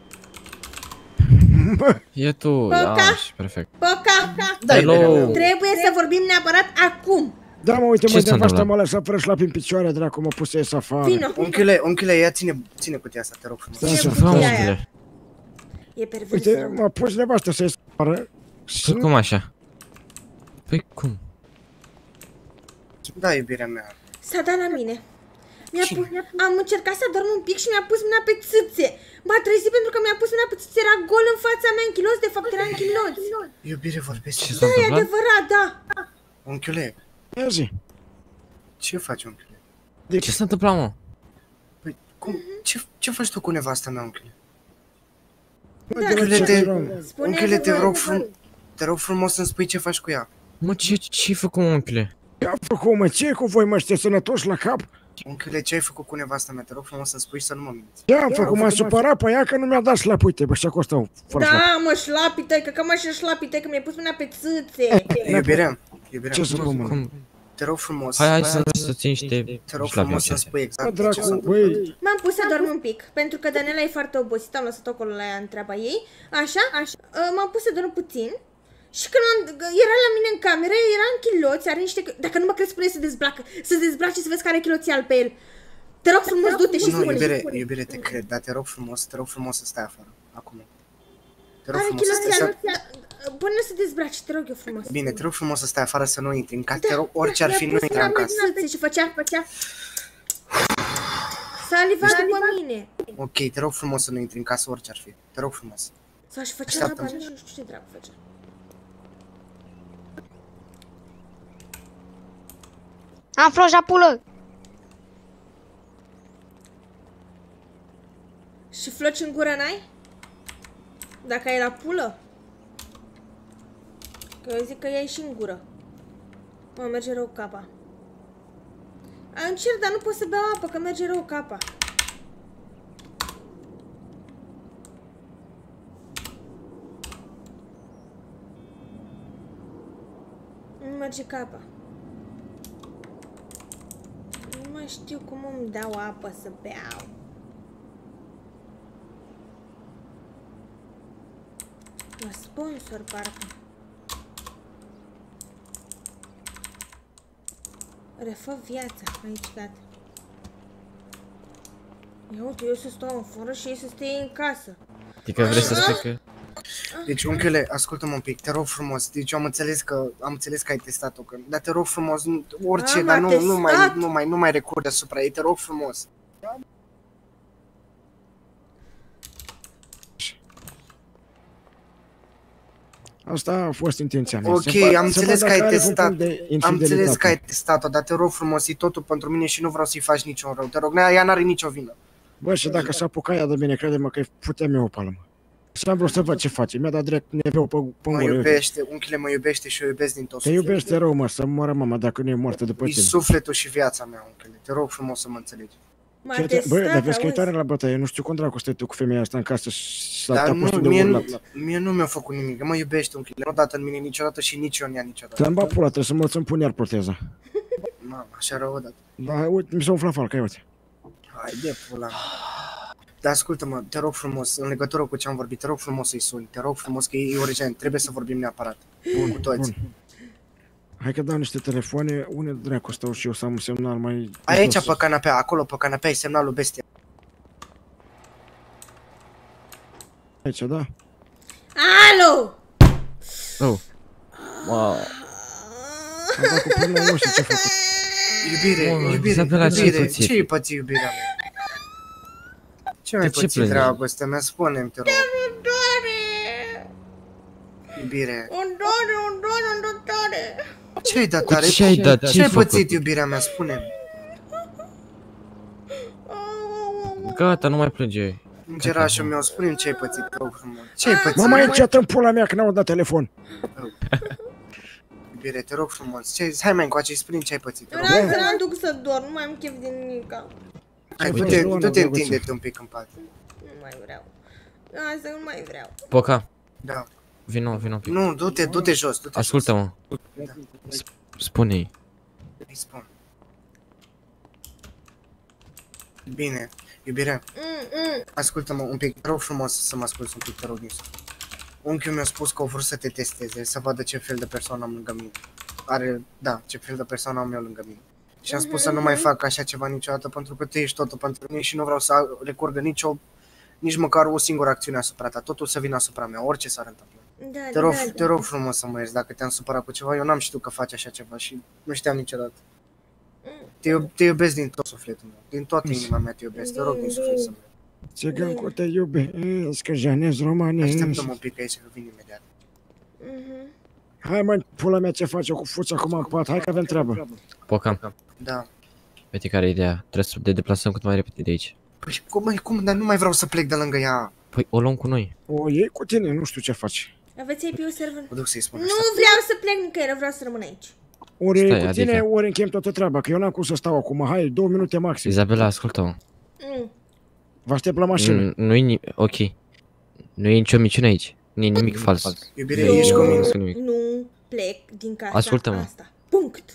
E tu, Poca? da, și perfect. Poca! Da, Hello. Trebuie să vorbim neapărat acum. Da, mă, uite, Ce mă, s-a de asta întâmplat? m-a lăsat fără șlap în picioare, dracu, mă pus să ies afară. Vino. Unchiule, ia ține cutia asta, te rog frumos. Da, Ce așa. cutia Frumos, aia? bine. E pervers. Uite, m-a pus nevastă să ies afară. Păi cum așa? Păi cum? Da, iubirea mea. S-a dat la mine. Am încercat să dorm un pic și mi-a pus mâna pe țâțe. M-a trezit pentru că mi-a pus mâna pe țâțe, era gol în fața mea, închilos, de fapt era închilos. Iubire, vorbești. Ce s-a Da, e întâmplat? adevărat, da. Unchiule, Ia zi. ce faci, unchiule? Ce s-a întâmplat, mă? Păi, cum? Ce faci tu cu nevasta mea, unchiule? Da, Unchiule, spune unchiule, adevărul. te rog frumos să-mi spui ce faci cu ea. Mă, ce-ai făcut, mă, unchiule? Ce-a făcut, mă? Ce cu voi, mă? Sunteți sănătoși la cap? Unchiule, ce ai făcut cu nevasta mea? Te rog frumos să-mi spui și să nu mă minți. Ce am făcut? M-a supărat pe ea că nu mi-a dat șlap. Uite, bă, și acolo stau fără șlap. Da, mă, șlapii tăi, că mă și șlapii tăi, că mi-ai pus mâna pe țâțe. Iubirea, Ce să spun, mă? Cum? te rog frumos. Hai să țin niște Te rog șlapi frumos să-mi acestea. spui Bă, exact ce dracu, s-a întâmplat. băi, M-am pus să dorm un pic, pentru că Daniela e foarte obosită, am lăsat-o acolo la ea în treaba ei, așa, m-am pus să dorm puțin și când era la mine în cameră, era în chiloți, are niște, dacă nu mă crezi, spune să dezbrace, să vezi care are chiloții al pe el. Te rog frumos, du-te și Nu, spune. iubire, te cred, dar te rog frumos să stai afară, acum. Te rog Are frumos să chiloții stai al până să dezbrace, te rog eu frumos. Bine, te rog frumos să stai afară, să nu intri în casă, te rog, orice ar fi, nu intra în casă. Și făcea. Saliva după mine. Ok, te rog frumos să nu intri în casă, orice ar fi. Te rog frumos. Sau și făcea Așteaptă-mă. la bani și nu știu ce dracu făcea. Am floja pulă! Și floci în gură n-ai? Dacă ai la pulă? Că eu zic că iai și în gură. Mă, merge rău capa. Încerc, dar nu pot să beau apă, că merge rău capa. Nu merge capa. știu cum îmi dau apă să beau. La sponsor, parcă. Refă viața. Aici, gata. Ia uite, eu să stau în foră și ei să stea în casă. Adică vrei să spui că... Deci, unchiule, ascultă-mă un pic, te rog frumos. Deci eu am înțeles că ai testat-o, dar te rog frumos, orice, dar nu mai recurge asupra ei, te rog frumos. Asta a fost intenția mea. Ok, am înțeles că ai testat-o, dar te rog frumos, e totul pentru mine și nu vreau să-i faci niciun rău. Te rog, ea n-are nicio vină. Bă, și dacă s-a apucat ea de bine, crede-mă că îi puteam eu o palmă. Și am vrut să văd ce face, mi-a dat direct neveu pe mă iubește, unchiule mă iubește și o iubesc din tot sufletul. Te iubește rău, mă, să moară mama dacă nu e moartă după tine. E sufletul și viața mea, unchiule, te rog frumos să mă înțelegi. Bă, dar vezi că e tare la bătaie, nu știu cum dracu stai tu cu femeia asta în casă și s-a dar postul de urlat. Mie nu mi-a făcut nimic, mă iubește unchiule, nu a dat în mine niciodată și nici eu în ea niciodată. Te-am bat pula, trebuie să mă țin pun iar proteza. Mama, așa rău odată. Da, uite, mi s-a umflat falca, ia uite. Hai de pula. Dar ascultă-mă, te rog frumos, în legătură cu ce am vorbit, te rog frumos să-i suni, te rog frumos că e urgent, trebuie să vorbim neapărat. Bun, cu toți. Bun. Hai că dau niște telefoane, unde dracu stau și eu să am un semnal mai... Aici pe canapea, acolo pe canapea e semnalul bestia. Aici, da? Alo! Oh. Wow. Am dat cu până nu știu ce fac. Iubire, ce-i păți iubirea mea? Ce mai păți dragostea mea? Spune-mi, te rog. Îmi doare! Iubire. Îmi doare! Ce-ai dat tare? Ce-ai dat? Ce-ai pățit, iubirea mea? Spune-mi. Gata, nu mai plânge. Îngerașul meu, spune-mi ce-ai pățit, te rog frumos. Ce-ai pățit? Mama, e ceată în pula mea că n-au dat telefon. Iubire, te rog frumos. Hai mai încoace, spune-mi ce-ai pățit. Vreau să mă duc să dorm, nu mai am chef din nimica. Hai, du-te întinde-te un pic în pat. Nu mai vreau. Asta nu mai vreau. Poca. Da. Vino un pic. Nu, du-te jos, Ascultă-mă. Spune-i. Îi spun. Bine, iubirea. Ascultă-mă un pic, te rog frumos să mă asculți un pic, te rog, Nisu. Unchiul mi-a spus că o vrut să te testeze, să vadă ce fel de persoană am lângă mine. Ce fel de persoană am eu lângă mine. Și am spus să nu mai fac așa ceva niciodată pentru că tu ești totul pentru mine și nu vreau să recurgă nici măcar o singură acțiune asupra ta. Totul să vină asupra mea, orice s-ar întâmpla. Te rog frumos să mă ierți dacă te-am supărat cu ceva, eu n-am știut că faci așa ceva și nu știam niciodată. Te iubesc din tot sufletul meu, din toată inima mea te iubesc, te rog din suflet să mă ierți. Țigancu, te iubesc, că janez romanesc. Așteaptă-mă un pic aici că vin imediat. Hai mă, pula mea, ce faci cu fuța acum în pat, hai că avem treabă. Poca. Da. Uite care e ideea, trebuie să ne deplasăm cât mai repede de aici. Păi cum, dar nu mai vreau să plec de lângă ea. Păi o luăm cu noi. O iei cu tine, nu știu ce faci. Aveți IP-ul server? Mă duc să-i spun. Nu vreau să plec nicăieri, vreau să rămân aici. Ori iei cu tine, ori închem toată treaba, că eu n-am cum să stau acum, hai, 2 minute maxim. Izabela, ascultă-mă. Vă aștept la mașină. Ok. Nu e nicio miciună aici. Nu e nimic fals. Iubire, ești cu mine. Nu plec din casa Ascultă-mă. asta. Punct.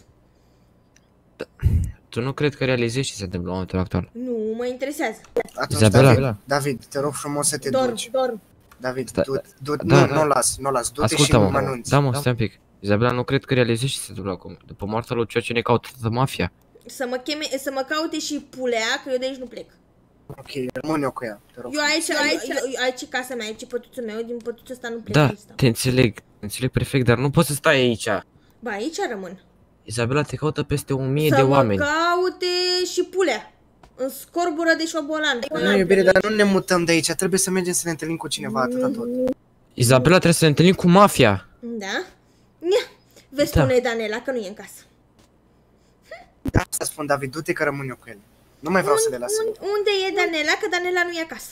Tu nu cred că realizezi ce se întâmplă în momentul actual? Nu mă interesează. Izabela. David, te rog frumos să te duci. Dorm. David, nu las, du-te și nu mă anunți. Da, mă, stai un pic. Izabela, nu cred că realizezi ce se întâmplă acum. După moartea lui Cioce ne caută toată mafia. Să mă caute și pulea, că eu de aici nu plec. Ok, rămân eu cu ea, te rog. Eu aici e casa mea, aici e pătuțul meu, din pătuțul ăsta nu plec. Da, te înțeleg perfect, dar nu poți să stai aici. Ba, aici rămân. Izabela te caută peste 1000 de oameni. Să mă caute și pulea. În scorbură de șobolan. Nu, iubire, dar nu ne mutăm de aici, trebuie să mergem să ne întâlnim cu cineva, atâta tot. Izabela, trebuie să ne întâlnim cu mafia. Da? Vezi, spune Danela că nu e în casă. Da, asta spun, David, du-te că rămân eu cu el. Nu mai vreau să le las. Unde e Danela? Că Danela nu e acasă.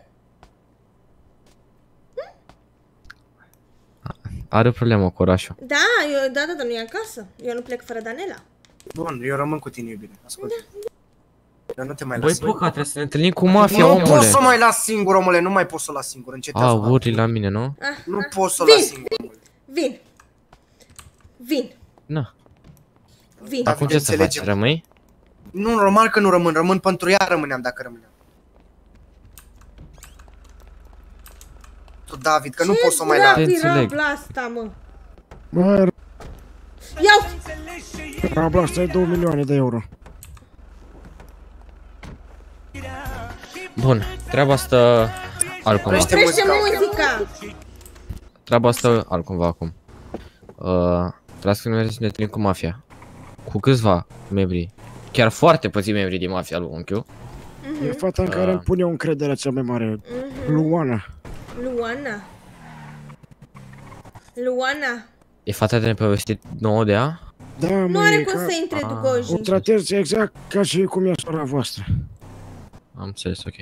Are o problemă cu orașul. Da, da, nu e acasă. Eu nu plec fără Danela. Bun, eu rămân cu tine, iubire. Ascultă. Eu nu te mai las. Băi, Poca, trebuie să ne întâlnim cu mafia, omule. Nu pot să mai las singur, omule, nu mai pot să o las singur. Încetează. Urli la mine, nu? Nu pot să o las singur, omule. Vin. Na. Vin. Acum ce să faci? Rămâi? Nu, normal că nu rămân pentru ea rămâneam dacă rămâneam. Tu, David, că nu pot să o mai las. Ce rabla asta, mă? Bă, Iau! rabla asta e 2 milioane de euro. Bun, treaba asta altcumva. Oprește muzica! Treaba asta altcumva acum. Trebuie să ne întâlnim cu mafia. Cu câțiva membri. Chiar foarte puțini membri din mafia lui unchiul. E fata în care îmi pune o încredere cea mai mare. Luana. Luana. E fata de nepovestit nouă de ea? Da, nu are cum să intre Dugoji. O tratez exact ca și cum e sora voastră. Am înțeles, ok.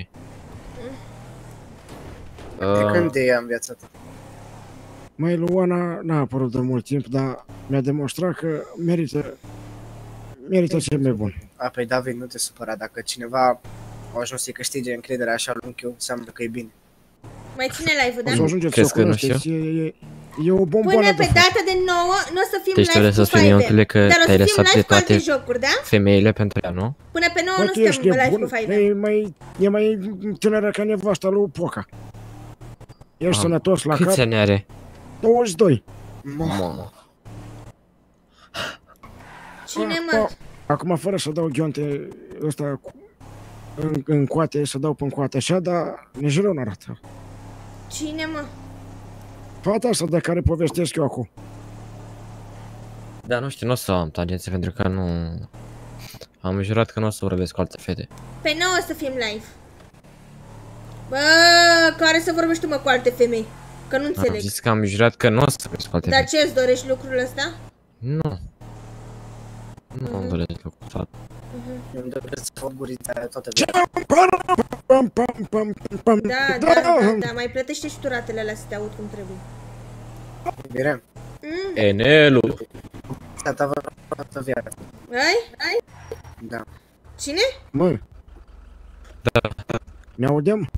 De când e ea în viața ta? Mai Luana n-a apărut de mult timp, dar mi-a demonstrat că merită cel mai bun. Păi David, nu te supăra, dacă cineva a ajuns să-i câștige încrederea așa lui unchiul, înseamnă că e bine. Mai ține live-ul, da? O să ajungeți să o cunoașteți, e o bomboană Până de pe foc. data de 9 nu o să fim Deci live cu Fiverr, că dar o te-ai să fim lăsat live de cu alte toate jocuri, da? femeile pentru ea, nu? Până pe 9 Bă, nu tu ești suntem live cu nebun? Fiverr. E mai tânără ca nevasta lui Poca. Ești sănătos la cap? Câți ani are? 22. Mamă. Cine, mă? Acum fără să dau ghionte ăsta în coate, să dau pe-n coate așa, dar nici rău n-arată. Cine, mă? Fata asta de care povestesc eu acum. Da, nu știu, nu o să am tangențe pentru că nu... Am jurat că nu o să vorbesc cu alte fete. Pe 9 o să fim live. Bă, care să vorbești tu, mă, cu alte femei? Că nu înțeleg. Am zis că am jurat că nu o să vorbesc cu alte Dar fete. ce, îți dorești lucrul ăsta? Nu. Nu îmi doresc lucrul ăsta. Eu îmi doresc să fot gurița aia toată viața. Da, mai plătește și tu ratele alea să te aud cum trebuie. Bine. Enelu! Ta vă toată viața. Ai? Da. Cine? Mă. Da. Ne audem?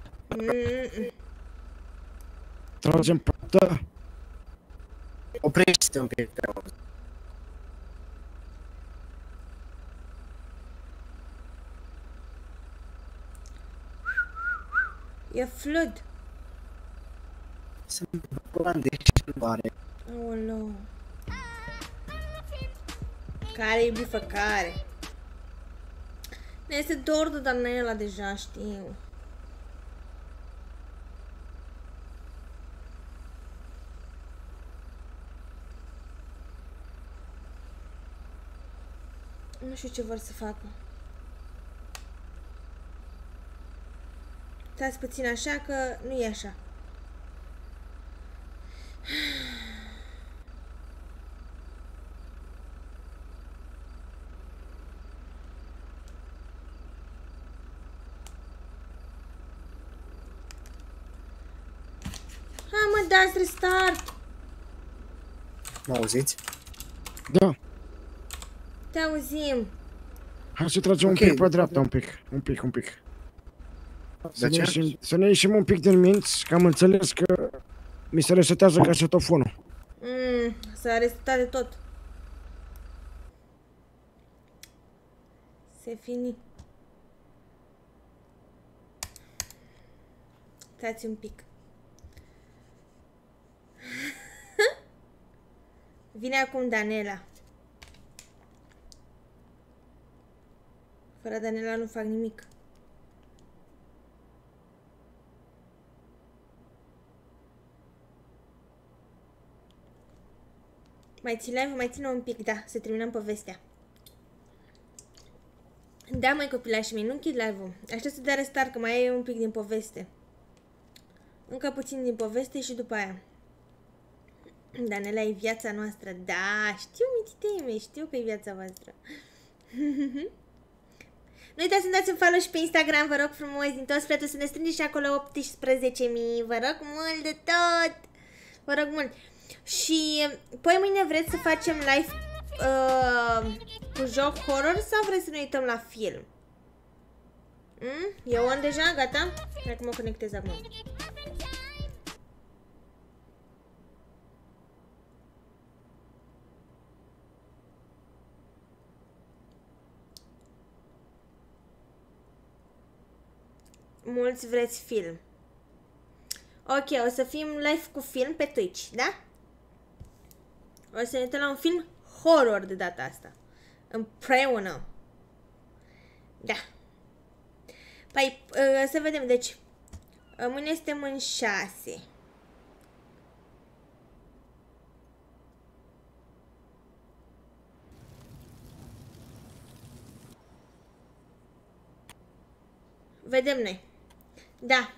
Tragem pată. Oprește-te un pic. E flood. Sunt holandezi în mare. Aoleu. Care e bifăcare? Ne este dor de Daniela deja, știu. Nu știu ce vor să facă. Stați puțin așa că nu e așa. Hai mă, dați restart! Mă auziți? Da. Te auzim. Hai să tragem un pic pe dreapta, un pic. Să ne ieșim un pic din minți, că am înțeles că mi se resetează casetofonul. S-a resetat de tot. Se fini. Stați un pic. Vine acum Daniela. Fără Daniela nu fac nimic. Mai țin live, mai ține un pic, da, să terminăm povestea. Da, mai copilașii mei, nu închid live-ul. Aștept să dea restart, că mai e un pic din poveste. Încă puțin din poveste și după aia. Daniela e viața noastră. Da, știu, mititei mei, știu că e viața voastră. Nu uitați să dați un follow și pe Instagram, vă rog frumos, din tot sferatul, să ne strângeți și acolo 18.000. Vă rog mult de tot. Vă rog mult. Și păi mâine vreți să facem live cu joc horror sau vreți să ne uităm la film? E on deja? Gata? Hai că mă conectez acum. mulți vreți film. Ok, o să fim live cu film pe Twitch, da? O să ne uităm la un film horror de data asta. Împreună. Da. Păi, să vedem, deci, mâine suntem în 6. Vedem noi. Da.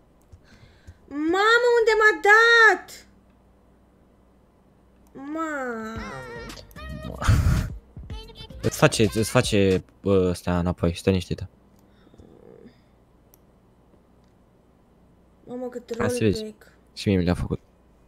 Mamă, unde m-a dat? Mamă. Îți face ăsta înapoi, stă liniștită. Mamă, cât Hai să vezi. rollback. Și mie mi le-a făcut.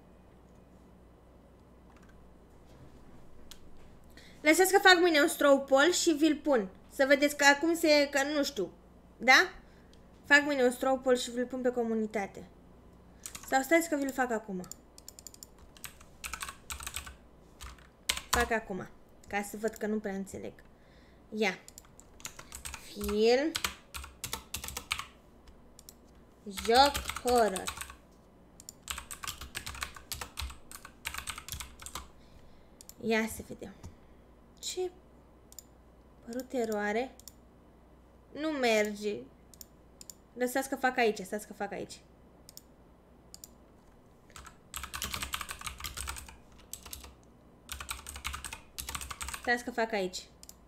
Lăsați că fac mâine un straw poll și vi-l pun. Să vedeți că acum că nu știu. Da? Fac mâine un straw poll și vi-l pun pe comunitate. Sau stați că vi-l fac acum. Fac acum. Ca să văd că nu prea înțeleg. Ia. Film. Joc horror. Ia să vedem. Ce? Părut eroare? Nu merge. Lăsați că fac aici, stați că fac aici. Stați că fac aici.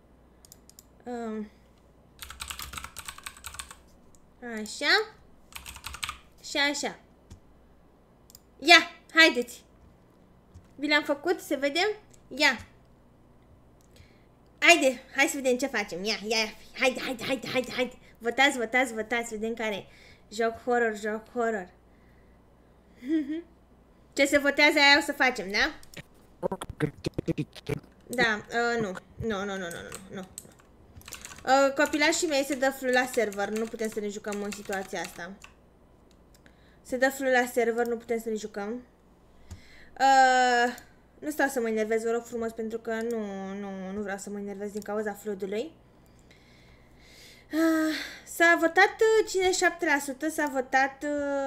Așa. Și așa. Ia, haideți. Vi l-am făcut, să vedem? Ia. Haide, hai să vedem ce facem. Ia, haide. Votați, vedem care e. Joc horror. Ce se votează, aia o să facem, da? Da, nu. Copilașii mei se dă flu la server, nu putem să ne jucăm în situația asta. Se dă flu la server, nu putem să ne jucăm. Nu stau să mă enervez, vă rog frumos, pentru că nu vreau să mă enervez din cauza floodului. S-a votat 57%, s-a votat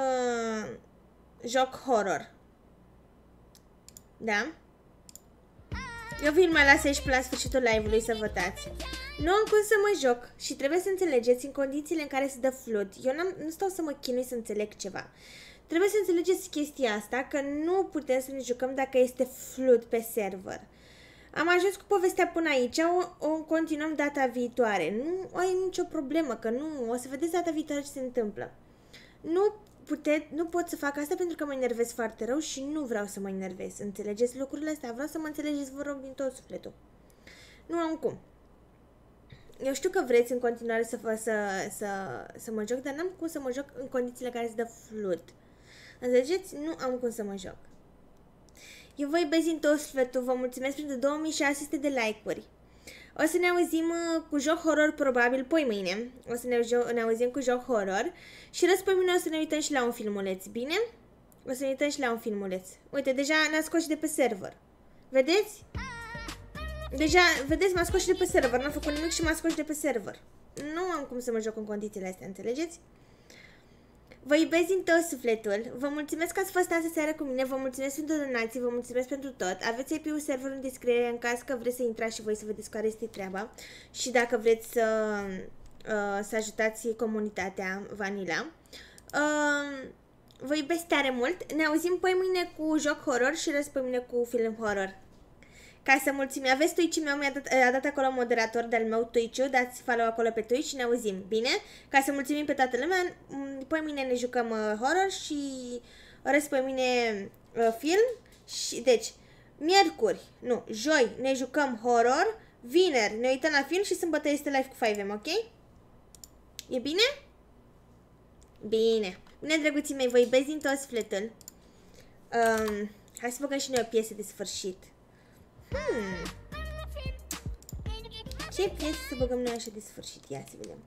joc horror. Da? Eu vi-l mai las aici până la sfârșitul live-ului să votați. Nu am cum să mă joc și trebuie să înțelegeți în condițiile în care se dă flood. Eu nu stau să mă chinui să înțeleg ceva. Trebuie să înțelegeți chestia asta, că nu putem să ne jucăm dacă este flood pe server. Am ajuns cu povestea până aici, o continuăm data viitoare. Nu ai nicio problemă, că nu, o să vedeți data viitoare ce se întâmplă. Nu pot să fac asta pentru că mă enervez foarte rău și nu vreau să mă enervez. Înțelegeți lucrurile astea? Vreau să mă înțelegeți, vă rog, din tot sufletul. Nu am cum. Eu știu că vreți în continuare să mă joc, dar n-am cum să mă joc în condițiile care se dă flood. Înțelegeți? Nu am cum să mă joc. Eu vă iubesc din tot sufletul, vă mulțumesc pentru 2600 de like-uri. O să ne auzim cu joc horror probabil poi mâine. O să ne auzim cu joc horror. Și răs pe mine o să ne uităm și la un filmuleț, bine? O să ne uităm și la un filmuleț. Uite, deja ne-a scos și de pe server. Vedeți? Deja, vedeți, m-a scos și de pe server. N-am făcut nimic și m-a scos și de pe server. Nu am cum să mă joc în condițiile astea, înțelegeți? Vă iubesc din tot sufletul. Vă mulțumesc că ați fost astă seară cu mine. Vă mulțumesc pentru donații, vă mulțumesc pentru tot. Aveți IP-ul serverul în descriere în caz că vreți să intrați și voi să vedeți care este treaba. Și dacă vreți să ajutați comunitatea Vanilla. Vă iubesc tare mult. Ne auzim poi mâine cu joc horror și răs pe mâine cu film horror. Ca să mulțumim, aveți Twitch-ul meu, a dat acolo moderator de-al meu Twitch-ul, dați follow acolo pe Twitch și ne auzim, bine? Ca să mulțumim pe toată lumea, poi mâine ne jucăm horror și răs pe mâine film și, deci, joi ne jucăm horror, vineri ne uităm la film și sâmbătă este live cu 5M, ok? E bine? Bine. Bine, drăguții mei, vă iubesc din tot sufletul. Hai să băgăm și noi o piesă de sfârșit. Ce piesă să băgăm noi așa de sfârșit? Ia să vedem.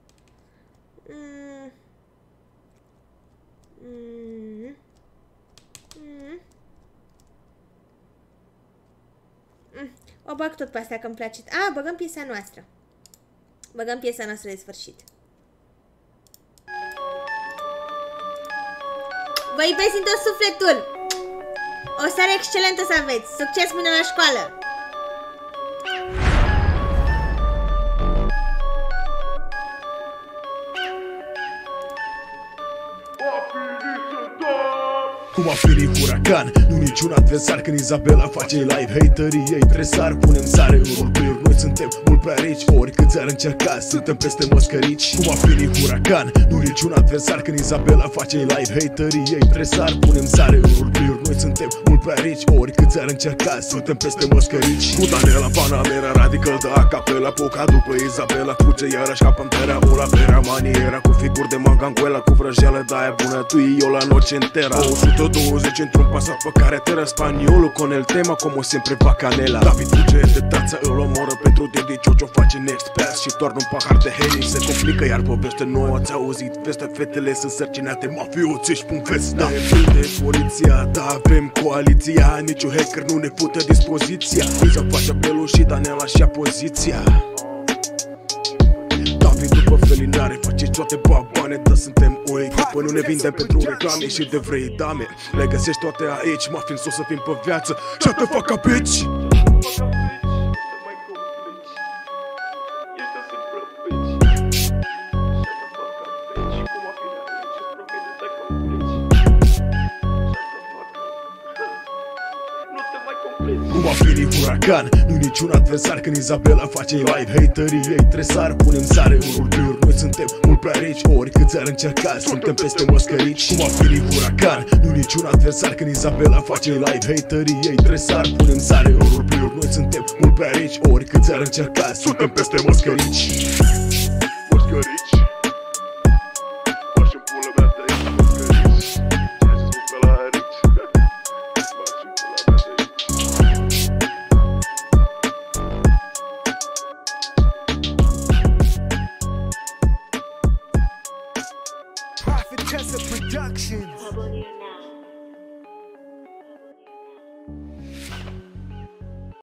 O bag tot pe asta că îmi place. Băgăm piesa noastră. Băgăm piesa noastră de sfârșit. Vă iubesc din tot sufletul. O seară excelentă să aveți. Succes mâine la școală. Cum a finit Huracan, nu niciun adversar. Când Izabela face live, haterii ei tresar. Punem sare în roleplay-uri, noi suntem mult prea rici. Oricât ar încerca, suntem peste măscărici. Cum a finit Huracan, nu niciun adversar. Când Izabela face live, haterii ei tresar. Punem sare în roleplay-uri, noi suntem mult prea rici. Oricât ar încerca, suntem peste măscărici. Cu Daniela, Panamera, radical de acapela. Poca după Izabela, fuge iarăși ca pantera. Ola vera maniera, cu figuri de manganguela. Cu vrăjeală de-aia bună, tu eu la nocentera. 120 într-un pasat pe carretera. Spaniolul con el tema como siempre va canela. David fuge de tața, îl omoră pentru Didi. Jojo face next pass și toarnă un pahar de Henny. Se complică iar poveste nouă, ați auzit veste. Fetele sunt sărcinate, mafioți își pun veste. Da, prinde poliția, da, avem coaliția. Niciun hacker nu ne pută dispoziția. Iza face apelul și Daniela și-a poziția. David după felinare face toate babane, dar suntem o echipă. Nu ne vindem pentru reclame și de vrei dame. Le găsești toate aici, muffins o să fim pe viață. Shut the fuck up, bitch! Cum a finit Huracan, nu niciun adversar. Când Izabela face live, haterii ei tresar. Punem sare în roleplay-uri, noi suntem mult prea rici. Oricât ar încerca, suntem peste măscărici. Cum a finit Huracan, nu niciun adversar. Când Izabela face live, haterii ei tresar. Punem sare în roleplay-uri, noi suntem mult prea rici. Oricât ar încerca, suntem peste măscărici. Măscărici. Facem pula mea de aici, măscărici. Ce-ai spus pe la aici? Prophetessa Production.